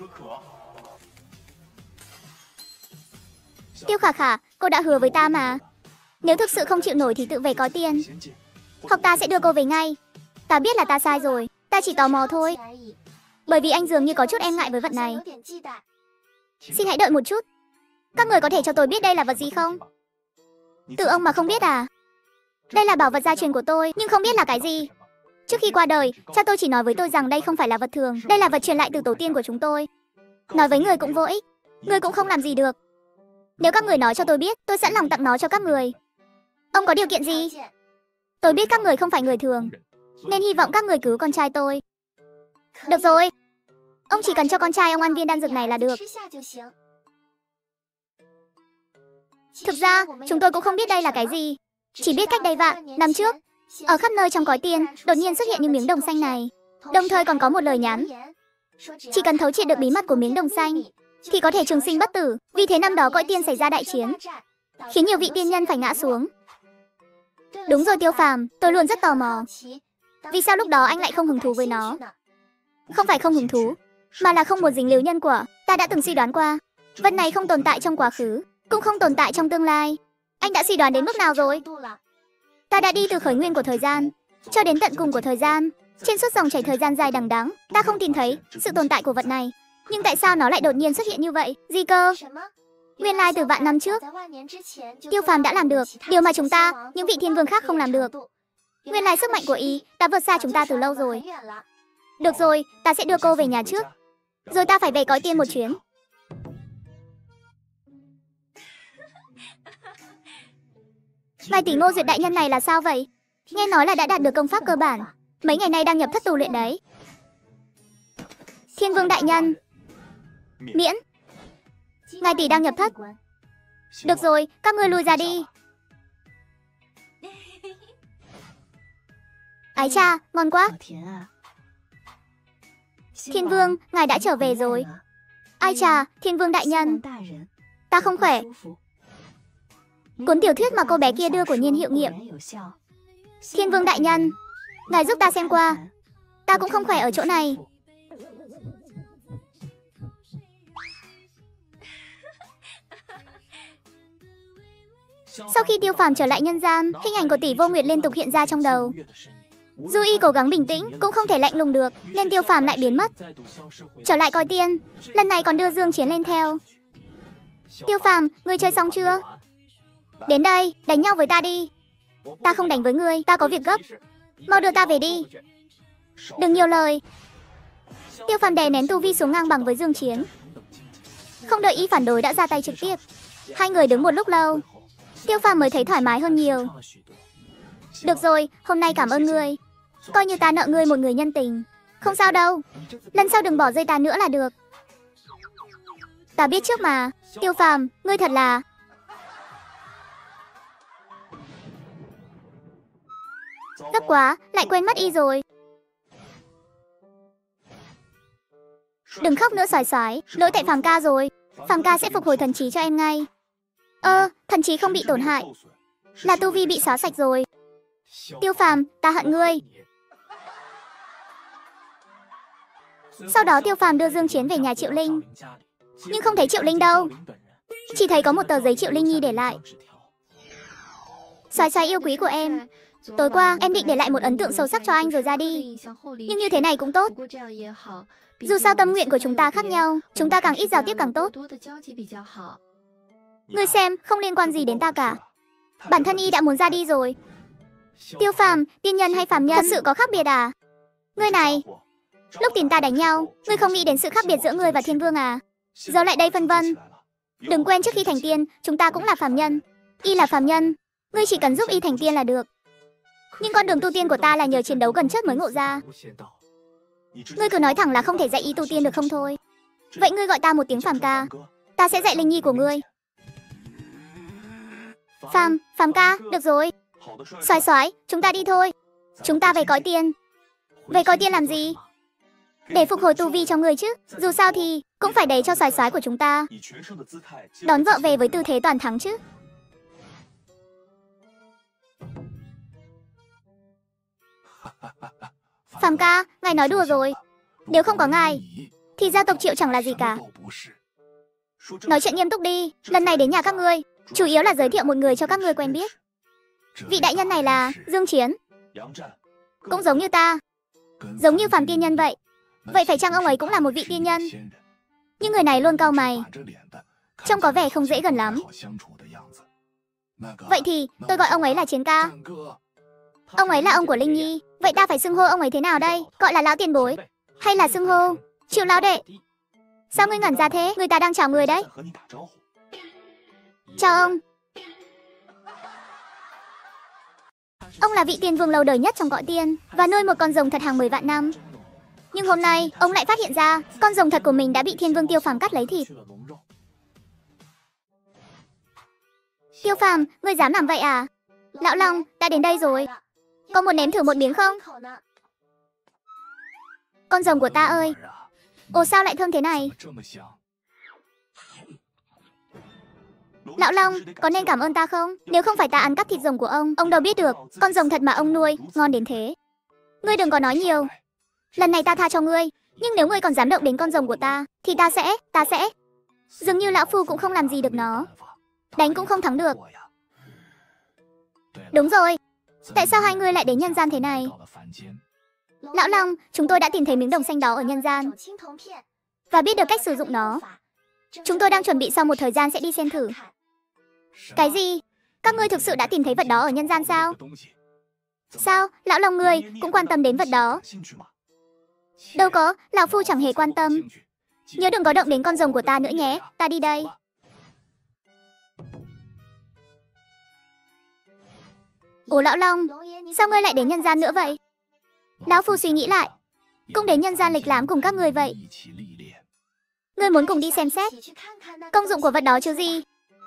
Tiêu Khả Khả, cô đã hứa với ta mà. Nếu thực sự không chịu nổi thì tự về có tiền. Hoặc ta sẽ đưa cô về ngay. Ta biết là ta sai rồi, ta chỉ tò mò thôi. Bởi vì anh dường như có chút e ngại với vật này. Xin hãy đợi một chút. Các người có thể cho tôi biết đây là vật gì không? Tự ông mà không biết à? Đây là bảo vật gia truyền của tôi, nhưng không biết là cái gì. Trước khi qua đời, cha tôi chỉ nói với tôi rằng đây không phải là vật thường, đây là vật truyền lại từ tổ tiên của chúng tôi. Nói với người cũng vô ích, người cũng không làm gì được. Nếu các người nói cho tôi biết, tôi sẵn lòng tặng nó cho các người. Ông có điều kiện gì? Tôi biết các người không phải người thường, nên hy vọng các người cứu con trai tôi. Được rồi, ông chỉ cần cho con trai ông ăn viên đan dược này là được. Thực ra, chúng tôi cũng không biết đây là cái gì. Chỉ biết cách đây vạn năm trước, ở khắp nơi trong cõi tiên, đột nhiên xuất hiện những miếng đồng xanh này. Đồng thời còn có một lời nhắn. Chỉ cần thấu triệt được bí mật của miếng đồng xanh, thì có thể trường sinh bất tử. Vì thế năm đó cõi tiên xảy ra đại chiến, khiến nhiều vị tiên nhân phải ngã xuống. Đúng rồi Tiêu Phàm, tôi luôn rất tò mò. Vì sao lúc đó anh lại không hứng thú với nó? Không phải không hứng thú, mà là không muốn dính líu nhân quả. Ta đã từng suy đoán qua, vật này không tồn tại trong quá khứ, cũng không tồn tại trong tương lai. Anh đã suy đoán đến mức nào rồi? Ta đã đi từ khởi nguyên của thời gian cho đến tận cùng của thời gian. Trên suốt dòng chảy thời gian dài đằng đẵng, ta không tìm thấy sự tồn tại của vật này. Nhưng tại sao nó lại đột nhiên xuất hiện như vậy? Gì cơ? Nguyên lai từ vạn năm trước, Tiêu Phàm đã làm được điều mà chúng ta, những vị thiên vương khác không làm được. Nguyên lai sức mạnh của y đã vượt xa chúng ta từ lâu rồi. Được rồi, ta sẽ đưa cô về nhà trước, rồi ta phải về cõi tiên một chuyến. Vài tỷ Ngô Duyệt đại nhân này là sao vậy? Nghe nói là đã đạt được công pháp cơ bản, mấy ngày nay đang nhập thất tu luyện đấy. Thiên vương đại nhân, miễn. Ngài tỷ đang nhập thất. Được rồi, các ngươi lui ra đi. Ái cha, ngon quá. Thiên vương, ngài đã trở về rồi. Ai chà, thiên vương đại nhân, ta không khỏe. Cuốn tiểu thuyết mà cô bé kia đưa của Nhiên hiệu nghiệm. Thiên vương đại nhân, ngài giúp ta xem qua. Ta cũng không khỏe ở chỗ này. Sau khi Tiêu Phàm trở lại nhân gian, hình ảnh của tỷ Vô Nguyệt liên tục hiện ra trong đầu. Dù y cố gắng bình tĩnh, cũng không thể lạnh lùng được, nên Tiêu Phàm lại biến mất. Trở lại cõi tiên, lần này còn đưa Dương Chiến lên theo. Tiêu Phàm, ngươi chơi xong chưa? Đến đây, đánh nhau với ta đi. Ta không đánh với ngươi, ta có việc gấp. Mau đưa ta về đi. Đừng nhiều lời. Tiêu Phàm đè nén tu vi xuống ngang bằng với Dương Chiến. Không đợi y phản đối đã ra tay trực tiếp. Hai người đứng một lúc lâu, Tiêu Phàm mới thấy thoải mái hơn nhiều. Được rồi, hôm nay cảm ơn ngươi. Coi như ta nợ ngươi một người nhân tình. Không sao đâu, lần sau đừng bỏ rơi ta nữa là được. Ta biết trước mà. Tiêu Phàm, ngươi thật là... Gấp quá, lại quên mất y rồi. Đừng khóc nữa xoái xoái, lỗi tại Phàm ca rồi. Phàm ca sẽ phục hồi thần trí cho em ngay. Thần trí không bị tổn hại, là tu vi bị xóa sạch rồi. Tiêu Phàm, ta hận ngươi. Sau đó Tiêu Phàm đưa Dương Chiến về nhà Triệu Linh. Nhưng không thấy Triệu Linh đâu, chỉ thấy có một tờ giấy Triệu Linh Nhi để lại. Xoái xoái yêu quý của em, tối qua em định để lại một ấn tượng sâu sắc cho anh rồi ra đi. Nhưng như thế này cũng tốt. Dù sao tâm nguyện của chúng ta khác nhau, chúng ta càng ít giao tiếp càng tốt. Ngươi xem, không liên quan gì đến ta cả. Bản thân y đã muốn ra đi rồi. Tiêu Phàm, tiên nhân hay phàm nhân thật sự có khác biệt à? Ngươi này, lúc tìm ta đánh nhau, ngươi không nghĩ đến sự khác biệt giữa ngươi và Thiên Vương à? Giờ lại đây phân vân. Đừng quên trước khi thành tiên, chúng ta cũng là phàm nhân. Y là phàm nhân, ngươi chỉ cần giúp y thành tiên là được. Nhưng con đường tu tiên của ta là nhờ chiến đấu gần chết mới ngộ ra. Ngươi cứ nói thẳng là không thể dạy y tu tiên được không thôi. Vậy ngươi gọi ta một tiếng Phàm ca, ta sẽ dạy Linh Nhi của ngươi. Phàm ca, được rồi. Xoái xoái, chúng ta đi thôi. Chúng ta về cõi tiên. Về cõi tiên làm gì? Để phục hồi tu vi cho ngươi chứ. Dù sao thì cũng phải để cho xoái xoái của chúng ta đón vợ về với tư thế toàn thắng chứ. Phàm ca, ngài nói đùa rồi. Nếu không có ngài thì gia tộc Triệu chẳng là gì cả. Nói chuyện nghiêm túc đi. Lần này đến nhà các ngươi chủ yếu là giới thiệu một người cho các ngươi quen biết. Vị đại nhân này là Dương Chiến, cũng giống như ta, giống như phàm tiên nhân vậy. Vậy phải chăng ông ấy cũng là một vị tiên nhân? Nhưng người này luôn cau mày, trông có vẻ không dễ gần lắm. Vậy thì tôi gọi ông ấy là Chiến ca. Ông ấy là ông của Linh Nhi. Vậy ta phải xưng hô ông ấy thế nào đây? Gọi là lão tiền bối, hay là xưng hô Triệu lão đệ? Sao ngươi ngẩn ra thế? Người ta đang chào người đấy. Chào ông. Ông là vị tiên vương lâu đời nhất trong cõi tiên và nuôi một con rồng thật hàng 10 vạn năm. Nhưng hôm nay ông lại phát hiện ra con rồng thật của mình đã bị Thiên Vương Tiêu Phàm cắt lấy thịt. Tiêu Phàm, ngươi dám làm vậy à? Lão Long, đã đến đây rồi. Có muốn nếm thử một miếng không? Con rồng của ta ơi. Ồ, sao lại thơm thế này? Lão Long, có nên cảm ơn ta không? Nếu không phải ta ăn cắp thịt rồng của ông đâu biết được con rồng thật mà ông nuôi ngon đến thế. Ngươi đừng có nói nhiều. Lần này ta tha cho ngươi, nhưng nếu ngươi còn dám động đến con rồng của ta thì ta sẽ. Dường như lão phu cũng không làm gì được nó, đánh cũng không thắng được. Đúng rồi, tại sao hai ngươi lại đến nhân gian thế này? Lão Long, chúng tôi đã tìm thấy miếng đồng xanh đó ở nhân gian và biết được cách sử dụng nó. Chúng tôi đang chuẩn bị sau một thời gian sẽ đi xem thử. Cái gì? Các ngươi thực sự đã tìm thấy vật đó ở nhân gian sao? Sao, Lão Long ngươi cũng quan tâm đến vật đó? Đâu có, lão phu chẳng hề quan tâm. Nhớ đừng có động đến con rồng của ta nữa nhé, ta đi đây. Ồ Lão Long, sao ngươi lại đến nhân gian nữa vậy? Lão phu suy nghĩ lại, cũng đến nhân gian lịch lãm cùng các người vậy. Ngươi muốn cùng đi xem xét công dụng của vật đó chứ gì?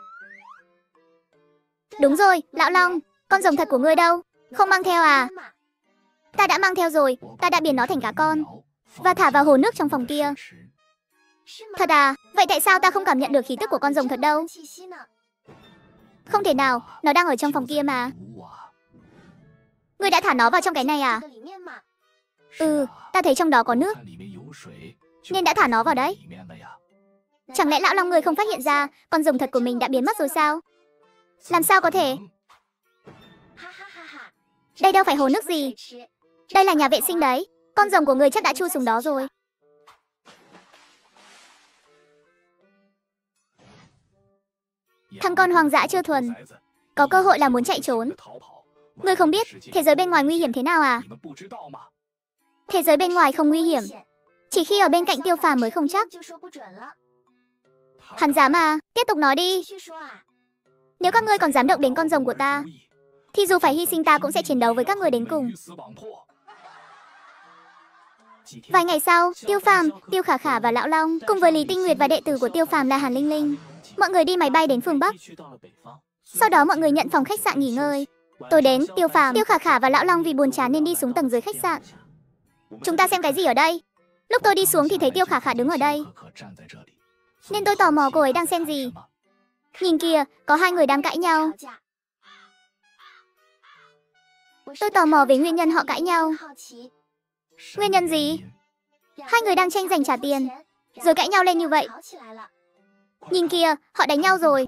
Đúng rồi, Lão Long, con rồng thật của ngươi đâu? Không mang theo à? Ta đã mang theo rồi, ta đã biến nó thành cá con và thả vào hồ nước trong phòng kia. Thật à? Vậy tại sao ta không cảm nhận được khí tức của con rồng thật đâu? Không thể nào, nó đang ở trong phòng kia mà. Ngươi đã thả nó vào trong cái này à? Ừ, ta thấy trong đó có nước nên đã thả nó vào đấy. Chẳng lẽ Lão Long ngươi không phát hiện ra con rồng thật của mình đã biến mất rồi sao? Làm sao có thể? Đây đâu phải hồ nước gì, đây là nhà vệ sinh đấy. Con rồng của ngươi chắc đã chui xuống đó rồi. Thằng con hoang dã chưa thuần, có cơ hội là muốn chạy trốn. Ngươi không biết thế giới bên ngoài nguy hiểm thế nào à? Thế giới bên ngoài không nguy hiểm, chỉ khi ở bên cạnh Tiêu Phàm mới không chắc. Hắn dám à? Tiếp tục nói đi. Nếu các ngươi còn dám động đến con rồng của ta thì dù phải hy sinh ta cũng sẽ chiến đấu với các ngươi đến cùng. Vài ngày sau, Tiêu Phàm, Tiêu Khả Khả và Lão Long cùng với Lý Tinh Nguyệt và đệ tử của Tiêu Phàm là Hàn Linh Linh, mọi người đi máy bay đến phương Bắc. Sau đó mọi người nhận phòng khách sạn nghỉ ngơi. Tối đến, Tiêu Phàm, Tiêu Khả Khả và Lão Long vì buồn chán nên đi xuống tầng dưới khách sạn. Chúng ta xem cái gì ở đây? Lúc tôi đi xuống thì thấy Tiêu Khả Khả đứng ở đây, nên tôi tò mò cô ấy đang xem gì. Nhìn kìa, có hai người đang cãi nhau. Tôi tò mò về nguyên nhân họ cãi nhau. Nguyên nhân gì? Hai người đang tranh giành trả tiền, rồi cãi nhau lên như vậy. Nhìn kìa, họ đánh nhau rồi.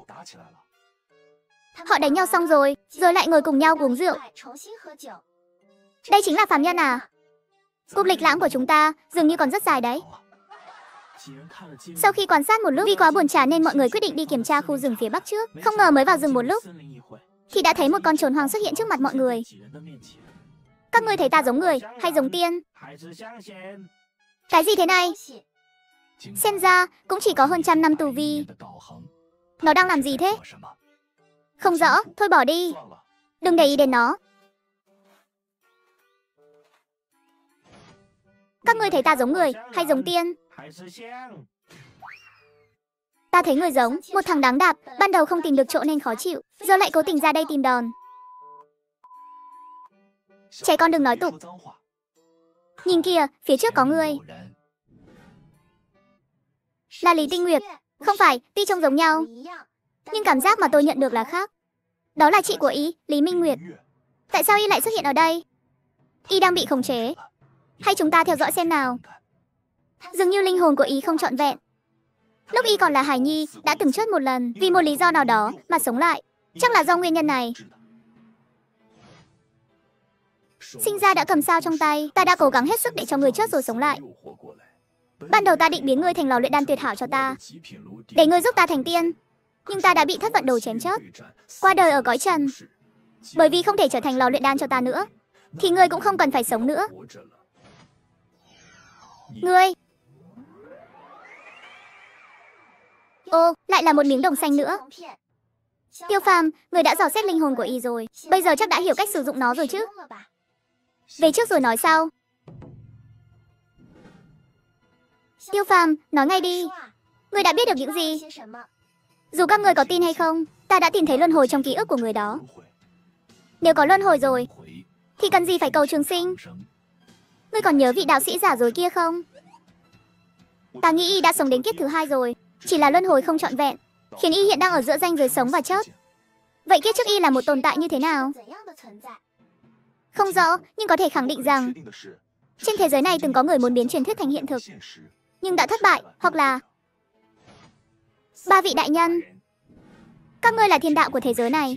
Họ đánh nhau xong rồi lại ngồi cùng nhau uống rượu. Đây chính là phàm nhân à? Cuộc lịch lãm của chúng ta dường như còn rất dài đấy. Sau khi quan sát một lúc, vì quá buồn chán nên mọi người quyết định đi kiểm tra khu rừng phía bắc trước. Không ngờ mới vào rừng một lúc thì đã thấy một con trồn hoang xuất hiện trước mặt mọi người. Các ngươi thấy ta giống người hay giống tiên? Cái gì thế này? Xem ra cũng chỉ có hơn 100 năm tu vi. Nó đang làm gì thế? Không rõ, thôi bỏ đi. Đừng để ý đến nó. Các ngươi thấy ta giống người hay giống tiên? Ta thấy người giống một thằng đáng đạp, ban đầu không tìm được chỗ nên khó chịu, giờ lại cố tình ra đây tìm đòn. Trẻ con đừng nói tục. Nhìn kìa, phía trước có người. Là Lý Tinh Nguyệt. Không phải, tuy trông giống nhau, nhưng cảm giác mà tôi nhận được là khác. Đó là chị của Y, Lý Minh Nguyệt. Tại sao Y lại xuất hiện ở đây? Y đang bị khống chế. Hay chúng ta theo dõi xem nào. Dường như linh hồn của Y không trọn vẹn. Lúc Y còn là hài nhi, đã từng chết một lần, vì một lý do nào đó mà sống lại. Chắc là do nguyên nhân này. Sinh ra đã cầm sao trong tay, ta đã cố gắng hết sức để cho ngươi chết rồi sống lại. Ban đầu ta định biến ngươi thành lò luyện đan tuyệt hảo cho ta, để ngươi giúp ta thành tiên. Nhưng ta đã bị thất vận đồ chém chết, qua đời ở cõi trần. Bởi vì không thể trở thành lò luyện đan cho ta nữa, thì ngươi cũng không cần phải sống nữa. Ngươi... Ô, lại là một miếng đồng xanh nữa. Tiêu Phàm, ngươi đã dò xét linh hồn của Y rồi. Bây giờ chắc đã hiểu cách sử dụng nó rồi chứ. Về trước rồi nói sau. Tiêu Phàm, nói ngay đi. Ngươi đã biết được những gì? Dù các ngươi có tin hay không, ta đã tìm thấy luân hồi trong ký ức của người đó. Nếu có luân hồi rồi, thì cần gì phải cầu trường sinh? Ngươi còn nhớ vị đạo sĩ giả dối kia không? Ta nghĩ Y đã sống đến kiếp thứ 2 rồi, chỉ là luân hồi không trọn vẹn, khiến Y hiện đang ở giữa ranh giới sống và chết. Vậy kiếp trước Y là một tồn tại như thế nào? Không rõ, nhưng có thể khẳng định rằng trên thế giới này từng có người muốn biến truyền thuyết thành hiện thực, nhưng đã thất bại, hoặc là... Ba vị đại nhân. Các ngươi là thiên đạo của thế giới này.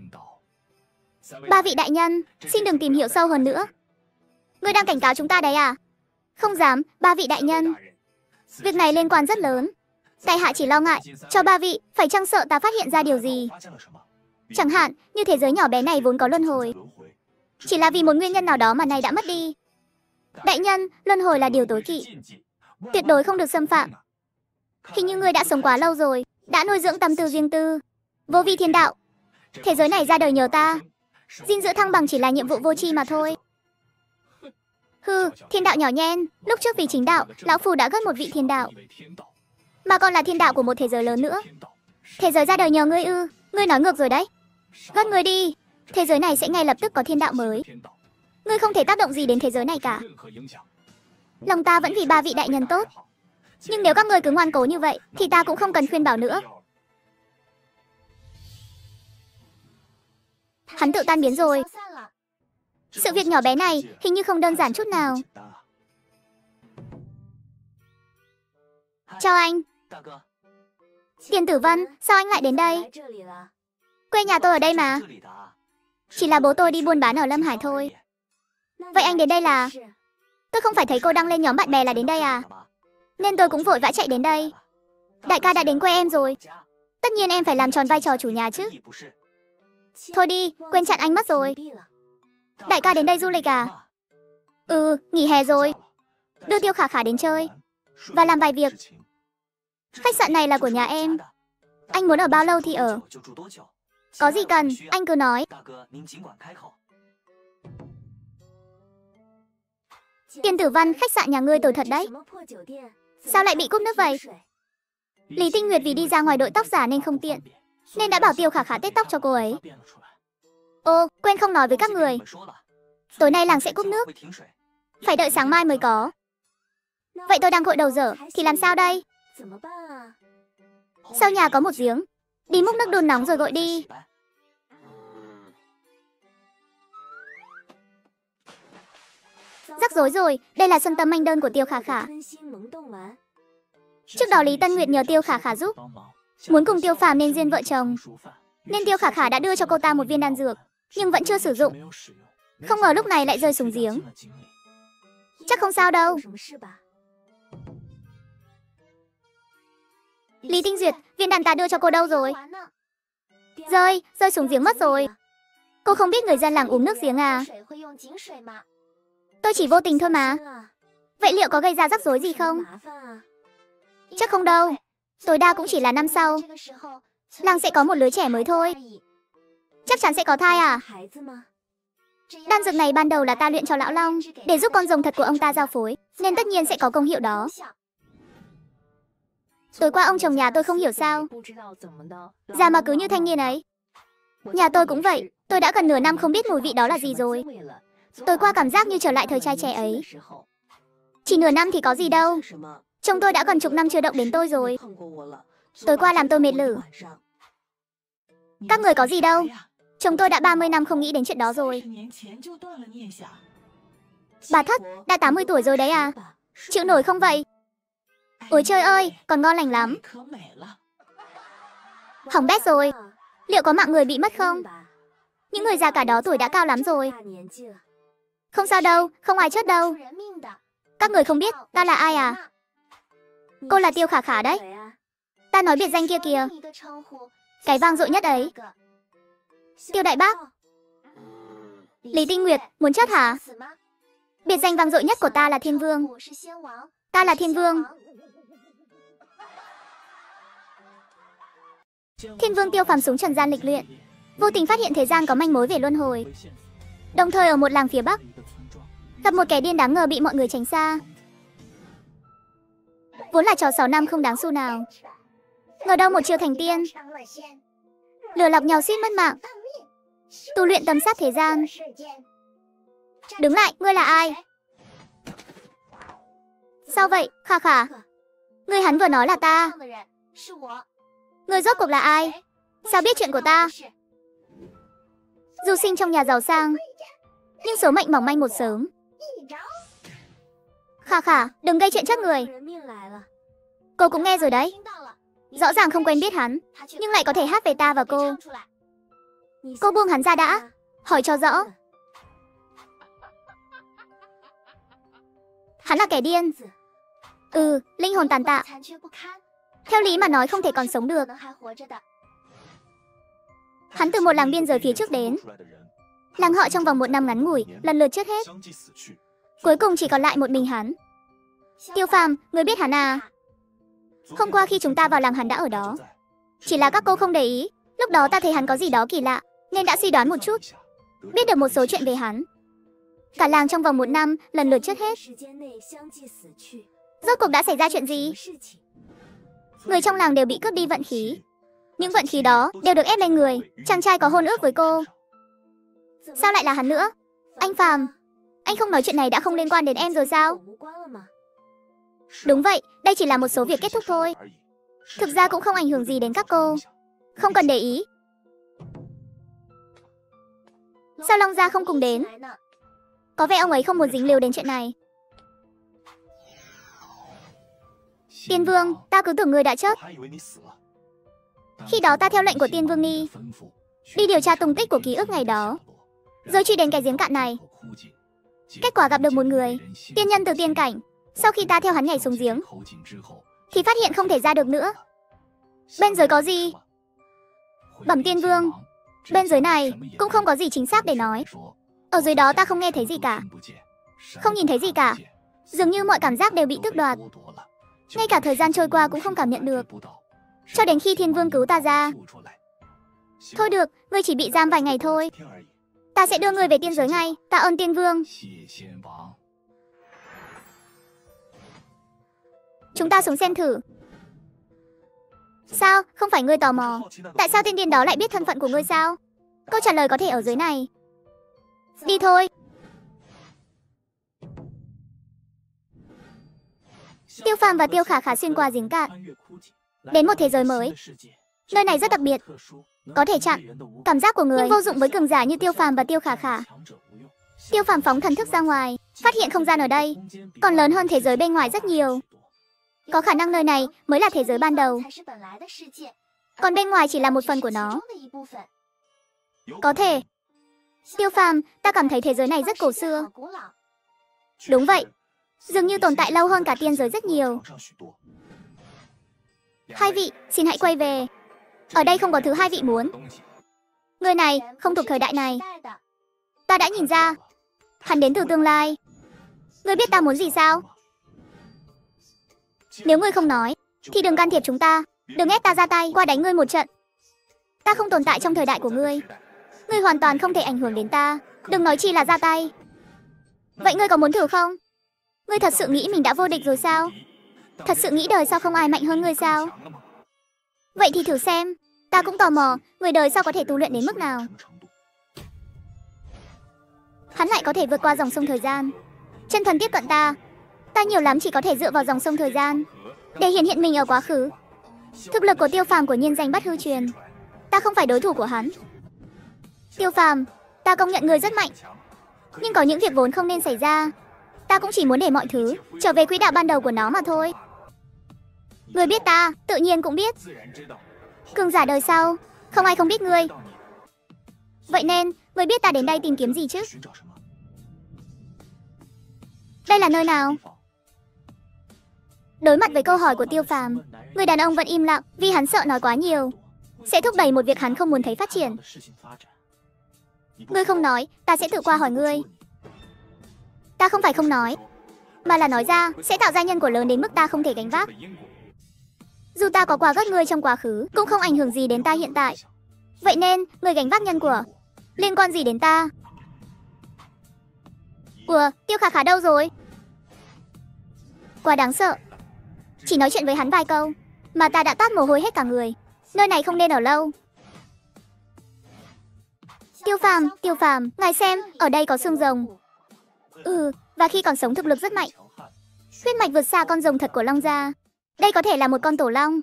Ba vị đại nhân, xin đừng tìm hiểu sâu hơn nữa. Ngươi đang cảnh cáo chúng ta đấy à? Không dám, ba vị đại nhân. Việc này liên quan rất lớn. Tại hạ chỉ lo ngại cho ba vị phải chăng sợ ta phát hiện ra điều gì. Chẳng hạn như thế giới nhỏ bé này vốn có luân hồi, chỉ là vì một nguyên nhân nào đó mà nay đã mất đi. Đại nhân, luân hồi là điều tối kỵ, tuyệt đối không được xâm phạm. Hình như ngươi đã sống quá lâu rồi, đã nuôi dưỡng tâm tư riêng tư, vô vi thiên đạo. Thế giới này ra đời nhờ ta, gìn giữ thăng bằng chỉ là nhiệm vụ vô tri mà thôi. Hừ, thiên đạo nhỏ nhen, lúc trước vì chính đạo, lão phù đã gất một vị thiên đạo, mà còn là thiên đạo của một thế giới lớn nữa. Thế giới ra đời nhờ ngươi ư? Ngươi nói ngược rồi đấy. Gất ngươi đi, thế giới này sẽ ngay lập tức có thiên đạo mới. Ngươi không thể tác động gì đến thế giới này cả. Lòng ta vẫn vì ba vị đại nhân tốt, nhưng nếu các ngươi cứ ngoan cố như vậy thì ta cũng không cần khuyên bảo nữa. Hắn tự tan biến rồi. Sự việc nhỏ bé này hình như không đơn giản chút nào. Chào anh. Tiền Tử Vân, sao anh lại đến đây? Quê nhà tôi ở đây mà. Chỉ là bố tôi đi buôn bán ở Lâm Hải thôi. Vậy anh đến đây là... Tôi không phải thấy cô đăng lên nhóm bạn bè là đến đây à? Nên tôi cũng vội vã chạy đến đây. Đại ca đã đến quê em rồi. Tất nhiên em phải làm tròn vai trò chủ nhà chứ. Thôi đi, quên chặn anh mất rồi. Đại ca đến đây du lịch à? Ừ, nghỉ hè rồi. Đưa Tiêu Khả Khả đến chơi và làm vài việc. Khách sạn này là của nhà em. Anh muốn ở bao lâu thì ở. Có gì cần, anh cứ nói. Tiền Tử Văn, khách sạn nhà ngươi tồi thật đấy. Sao lại bị cúp nước vậy? Lý Tinh Nguyệt vì đi ra ngoài đội tóc giả nên không tiện, nên đã bảo Tiêu Khả Khả tết tóc cho cô ấy. Ô, quên không nói với các người. Tối nay làng sẽ cúp nước. Phải đợi sáng mai mới có. Vậy tôi đang gội đầu dở, thì làm sao đây? Sau nhà có một giếng. Đi múc nước đun nóng rồi gội đi. Rắc rối rồi, đây là xuân tâm anh đơn của Tiêu Khả Khả. Trước đó Lý Tân Nguyệt nhờ Tiêu Khả Khả giúp, muốn cùng Tiêu Phàm nên duyên vợ chồng, nên Tiêu Khả Khả đã đưa cho cô ta một viên đan dược, nhưng vẫn chưa sử dụng. Không ngờ lúc này lại rơi xuống giếng. Chắc không sao đâu. Lý Tinh Duyệt, viên đan ta đưa cho cô đâu rồi? Rơi xuống giếng mất rồi. Cô không biết người dân làng uống nước giếng à? Tôi chỉ vô tình thôi mà. Vậy liệu có gây ra rắc rối gì không? Chắc không đâu. Tối đa cũng chỉ là năm sau, làng sẽ có một lứa trẻ mới thôi. Chắc chắn sẽ có thai à? Đan dược này ban đầu là ta luyện cho Lão Long, để giúp con rồng thật của ông ta giao phối, nên tất nhiên sẽ có công hiệu đó. Tối qua ông chồng nhà tôi không hiểu sao, già mà cứ như thanh niên ấy. Nhà tôi cũng vậy, tôi đã gần nửa năm không biết mùi vị đó là gì rồi. Tối qua cảm giác như trở lại thời trai trẻ ấy. Chỉ nửa năm thì có gì đâu. Chồng tôi đã gần chục năm chưa động đến tôi rồi. Tối qua làm tôi mệt lử. Các người có gì đâu. Chồng tôi đã 30 năm không nghĩ đến chuyện đó rồi. Bà Thất, đã 80 tuổi rồi đấy à? Chịu nổi không vậy? Ôi trời ơi, còn ngon lành lắm. Hỏng bét rồi. Liệu có mạng người bị mất không? Những người già cả đó tuổi đã cao lắm rồi. Không sao đâu, không ai chết đâu. Các người không biết ta là ai à? Cô là Tiêu Khả Khả đấy. Ta nói biệt danh kia kìa. Cái vang dội nhất ấy. Tiêu Đại Bác. Lý Tinh Nguyệt, muốn chết hả? Biệt danh vang dội nhất của ta là Thiên Vương. Ta là Thiên Vương. Thiên Vương Tiêu Phàm xuống trần gian lịch luyện, vô tình phát hiện thế gian có manh mối về luân hồi. Đồng thời ở một làng phía Bắc, gặp một kẻ điên đáng ngờ bị mọi người tránh xa. Vốn là trò 6 năm không đáng xu nào, ngờ đâu một chiều thành tiên, lừa lọc nhau suýt mất mạng. Tu luyện tầm sát thế gian. Đứng lại, ngươi là ai? Sao vậy, Khả Khả? Ngươi hắn vừa nói là ta. Ngươi rốt cuộc là ai? Sao biết chuyện của ta? Dù sinh trong nhà giàu sang, nhưng số mệnh mỏng manh một sớm. Khả Khả, đừng gây chuyện trước người. Cô cũng nghe rồi đấy. Rõ ràng không quen biết hắn, nhưng lại có thể hát về ta và cô. Cô buông hắn ra đã, hỏi cho rõ. Hắn là kẻ điên. Linh hồn tàn tạ. Theo lý mà nói không thể còn sống được. Hắn từ một làng biên giới phía trước đến. Làng họ trong vòng 1 năm ngắn ngủi lần lượt chết hết. Cuối cùng chỉ còn lại một mình hắn. Tiêu Phàm, người biết hắn à? Hôm qua khi chúng ta vào làng hắn đã ở đó. Chỉ là các cô không để ý. Lúc đó ta thấy hắn có gì đó kỳ lạ, nên đã suy đoán một chút, biết được một số chuyện về hắn. Cả làng trong vòng 1 năm lần lượt chết hết. Rốt cuộc đã xảy ra chuyện gì? Người trong làng đều bị cướp đi vận khí. Những vận khí đó đều được ép lên người chàng trai có hôn ước với cô. Sao lại là hắn nữa? Anh Phàm, anh không nói chuyện này đã không liên quan đến em rồi sao? Đúng vậy, đây chỉ là một số việc kết thúc thôi. Thực ra cũng không ảnh hưởng gì đến các cô. Không cần để ý. Sao Long Gia không cùng đến? Có vẻ ông ấy không muốn dính líu đến chuyện này. Tiên Vương, ta cứ tưởng người đã chết. Khi đó ta theo lệnh của Tiên Vương Ni đi điều tra tung tích của ký ức ngày đó, rồi truy đến cái giếng cạn này. Kết quả gặp được một người tiên nhân từ tiên cảnh. Sau khi ta theo hắn nhảy xuống giếng thì phát hiện không thể ra được nữa. Bên dưới có gì? Bẩm Tiên Vương, bên dưới này cũng không có gì chính xác để nói. Ở dưới đó ta không nghe thấy gì cả, không nhìn thấy gì cả. Dường như mọi cảm giác đều bị tước đoạt. Ngay cả thời gian trôi qua cũng không cảm nhận được, cho đến khi Thiên Vương cứu ta ra. Thôi được, ngươi chỉ bị giam vài ngày thôi. Ta sẽ đưa ngươi về tiên giới ngay. Tạ ơn Tiên Vương. Chúng ta xuống xem thử. Sao, không phải ngươi tò mò tại sao tiên điên đó lại biết thân phận của ngươi sao? Câu trả lời có thể ở dưới này. Đi thôi. Tiêu Phàm và Tiêu Khả Khả xuyên qua giếng cạn, đến một thế giới mới. Nơi này rất đặc biệt, có thể chặn cảm giác của người, nhưng vô dụng với cường giả như Tiêu Phàm và Tiêu Khả Khả. Tiêu Phàm phóng thần thức ra ngoài, phát hiện không gian ở đây còn lớn hơn thế giới bên ngoài rất nhiều. Có khả năng nơi này mới là thế giới ban đầu, còn bên ngoài chỉ là một phần của nó. Có thể. Tiêu Phàm, ta cảm thấy thế giới này rất cổ xưa. Đúng vậy, dường như tồn tại lâu hơn cả tiên giới rất nhiều. Hai vị, xin hãy quay về. Ở đây không có thứ hai vị muốn. Người này không thuộc thời đại này. Ta đã nhìn ra, hắn đến từ tương lai. Ngươi biết ta muốn gì sao? Nếu ngươi không nói, thì đừng can thiệp chúng ta. Đừng ép ta ra tay qua đánh ngươi một trận. Ta không tồn tại trong thời đại của ngươi. Ngươi hoàn toàn không thể ảnh hưởng đến ta. Đừng nói chi là ra tay. Vậy ngươi có muốn thử không? Ngươi thật sự nghĩ mình đã vô địch rồi sao? Thật sự nghĩ đời sau không ai mạnh hơn ngươi sao? Vậy thì thử xem. Ta cũng tò mò, người đời sau có thể tu luyện đến mức nào. Hắn lại có thể vượt qua dòng sông thời gian, chân thần tiếp cận ta. Ta nhiều lắm chỉ có thể dựa vào dòng sông thời gian để hiện hiện mình ở quá khứ. Thực lực của Tiêu Phàm của nhiên danh Bát Hư Truyền, ta không phải đối thủ của hắn. Tiêu Phàm, ta công nhận ngươi rất mạnh, nhưng có những việc vốn không nên xảy ra. Ta cũng chỉ muốn để mọi thứ trở về quỹ đạo ban đầu của nó mà thôi. Ngươi biết ta, tự nhiên cũng biết. Cường giả đời sau, không ai không biết ngươi. Vậy nên, ngươi biết ta đến đây tìm kiếm gì chứ? Đây là nơi nào? Đối mặt với câu hỏi của Tiêu Phàm, người đàn ông vẫn im lặng vì hắn sợ nói quá nhiều sẽ thúc đẩy một việc hắn không muốn thấy phát triển. Ngươi không nói, ta sẽ tự qua hỏi ngươi. Ta không phải không nói, mà là nói ra sẽ tạo ra nhân quả lớn đến mức ta không thể gánh vác. Dù ta có qua gất ngươi trong quá khứ, cũng không ảnh hưởng gì đến ta hiện tại. Vậy nên, ngươi gánh vác nhân quả liên quan gì đến ta? Ủa, Tiêu Khả Khả đâu rồi? Quá đáng sợ. Chỉ nói chuyện với hắn vài câu mà ta đã toát mồ hôi hết cả người. Nơi này không nên ở lâu. Tiêu Phàm, ngài xem, ở đây có xương rồng. Và khi còn sống thực lực rất mạnh. Huyết mạch vượt xa con rồng thật của Long gia. Đây có thể là một con tổ long.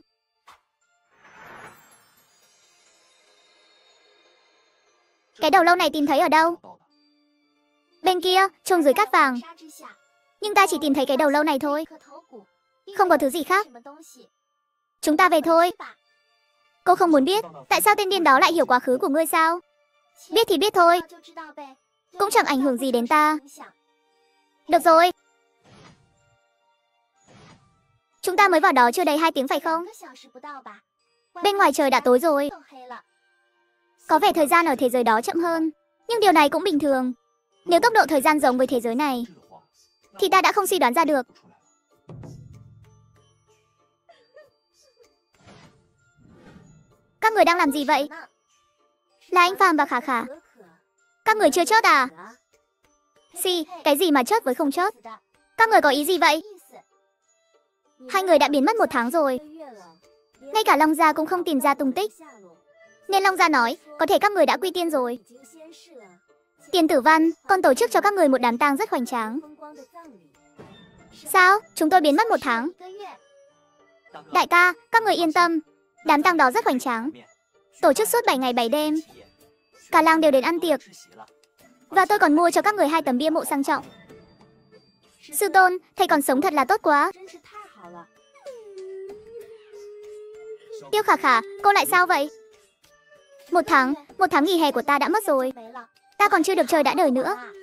Cái đầu lâu này tìm thấy ở đâu? Bên kia, chôn dưới cát vàng. Nhưng ta chỉ tìm thấy cái đầu lâu này thôi. Không có thứ gì khác. Chúng ta về thôi. Cô không muốn biết tại sao tên điên đó lại hiểu quá khứ của ngươi sao? Biết thì biết thôi, cũng chẳng ảnh hưởng gì đến ta. Được rồi. Chúng ta mới vào đó chưa đầy 2 tiếng phải không? Bên ngoài trời đã tối rồi. Có vẻ thời gian ở thế giới đó chậm hơn, nhưng điều này cũng bình thường. Nếu tốc độ thời gian giống với thế giới này, thì ta đã không suy đoán ra được. Các người đang làm gì vậy? Là anh Phàm và Khả Khả. Các người chưa chớt à? Cái gì mà chớt với không chớt? Các người có ý gì vậy? Hai người đã biến mất 1 tháng rồi. Ngay cả Long gia cũng không tìm ra tung tích. Nên Long gia nói, có thể các người đã quy tiên rồi. Tiền Tử Văn còn tổ chức cho các người một đám tang rất hoành tráng. Sao? Chúng tôi biến mất 1 tháng. Đại ca, các người yên tâm. Đám tang đó rất hoành tráng. Tổ chức suốt 7 ngày 7 đêm. Cả làng đều đến ăn tiệc. Và tôi còn mua cho các người 2 tấm bia mộ sang trọng. Sư tôn, thầy còn sống thật là tốt quá. Tiêu Khả Khả, cô lại sao vậy? 1 tháng nghỉ hè của ta đã mất rồi. Ta còn chưa được chơi đã đời nữa.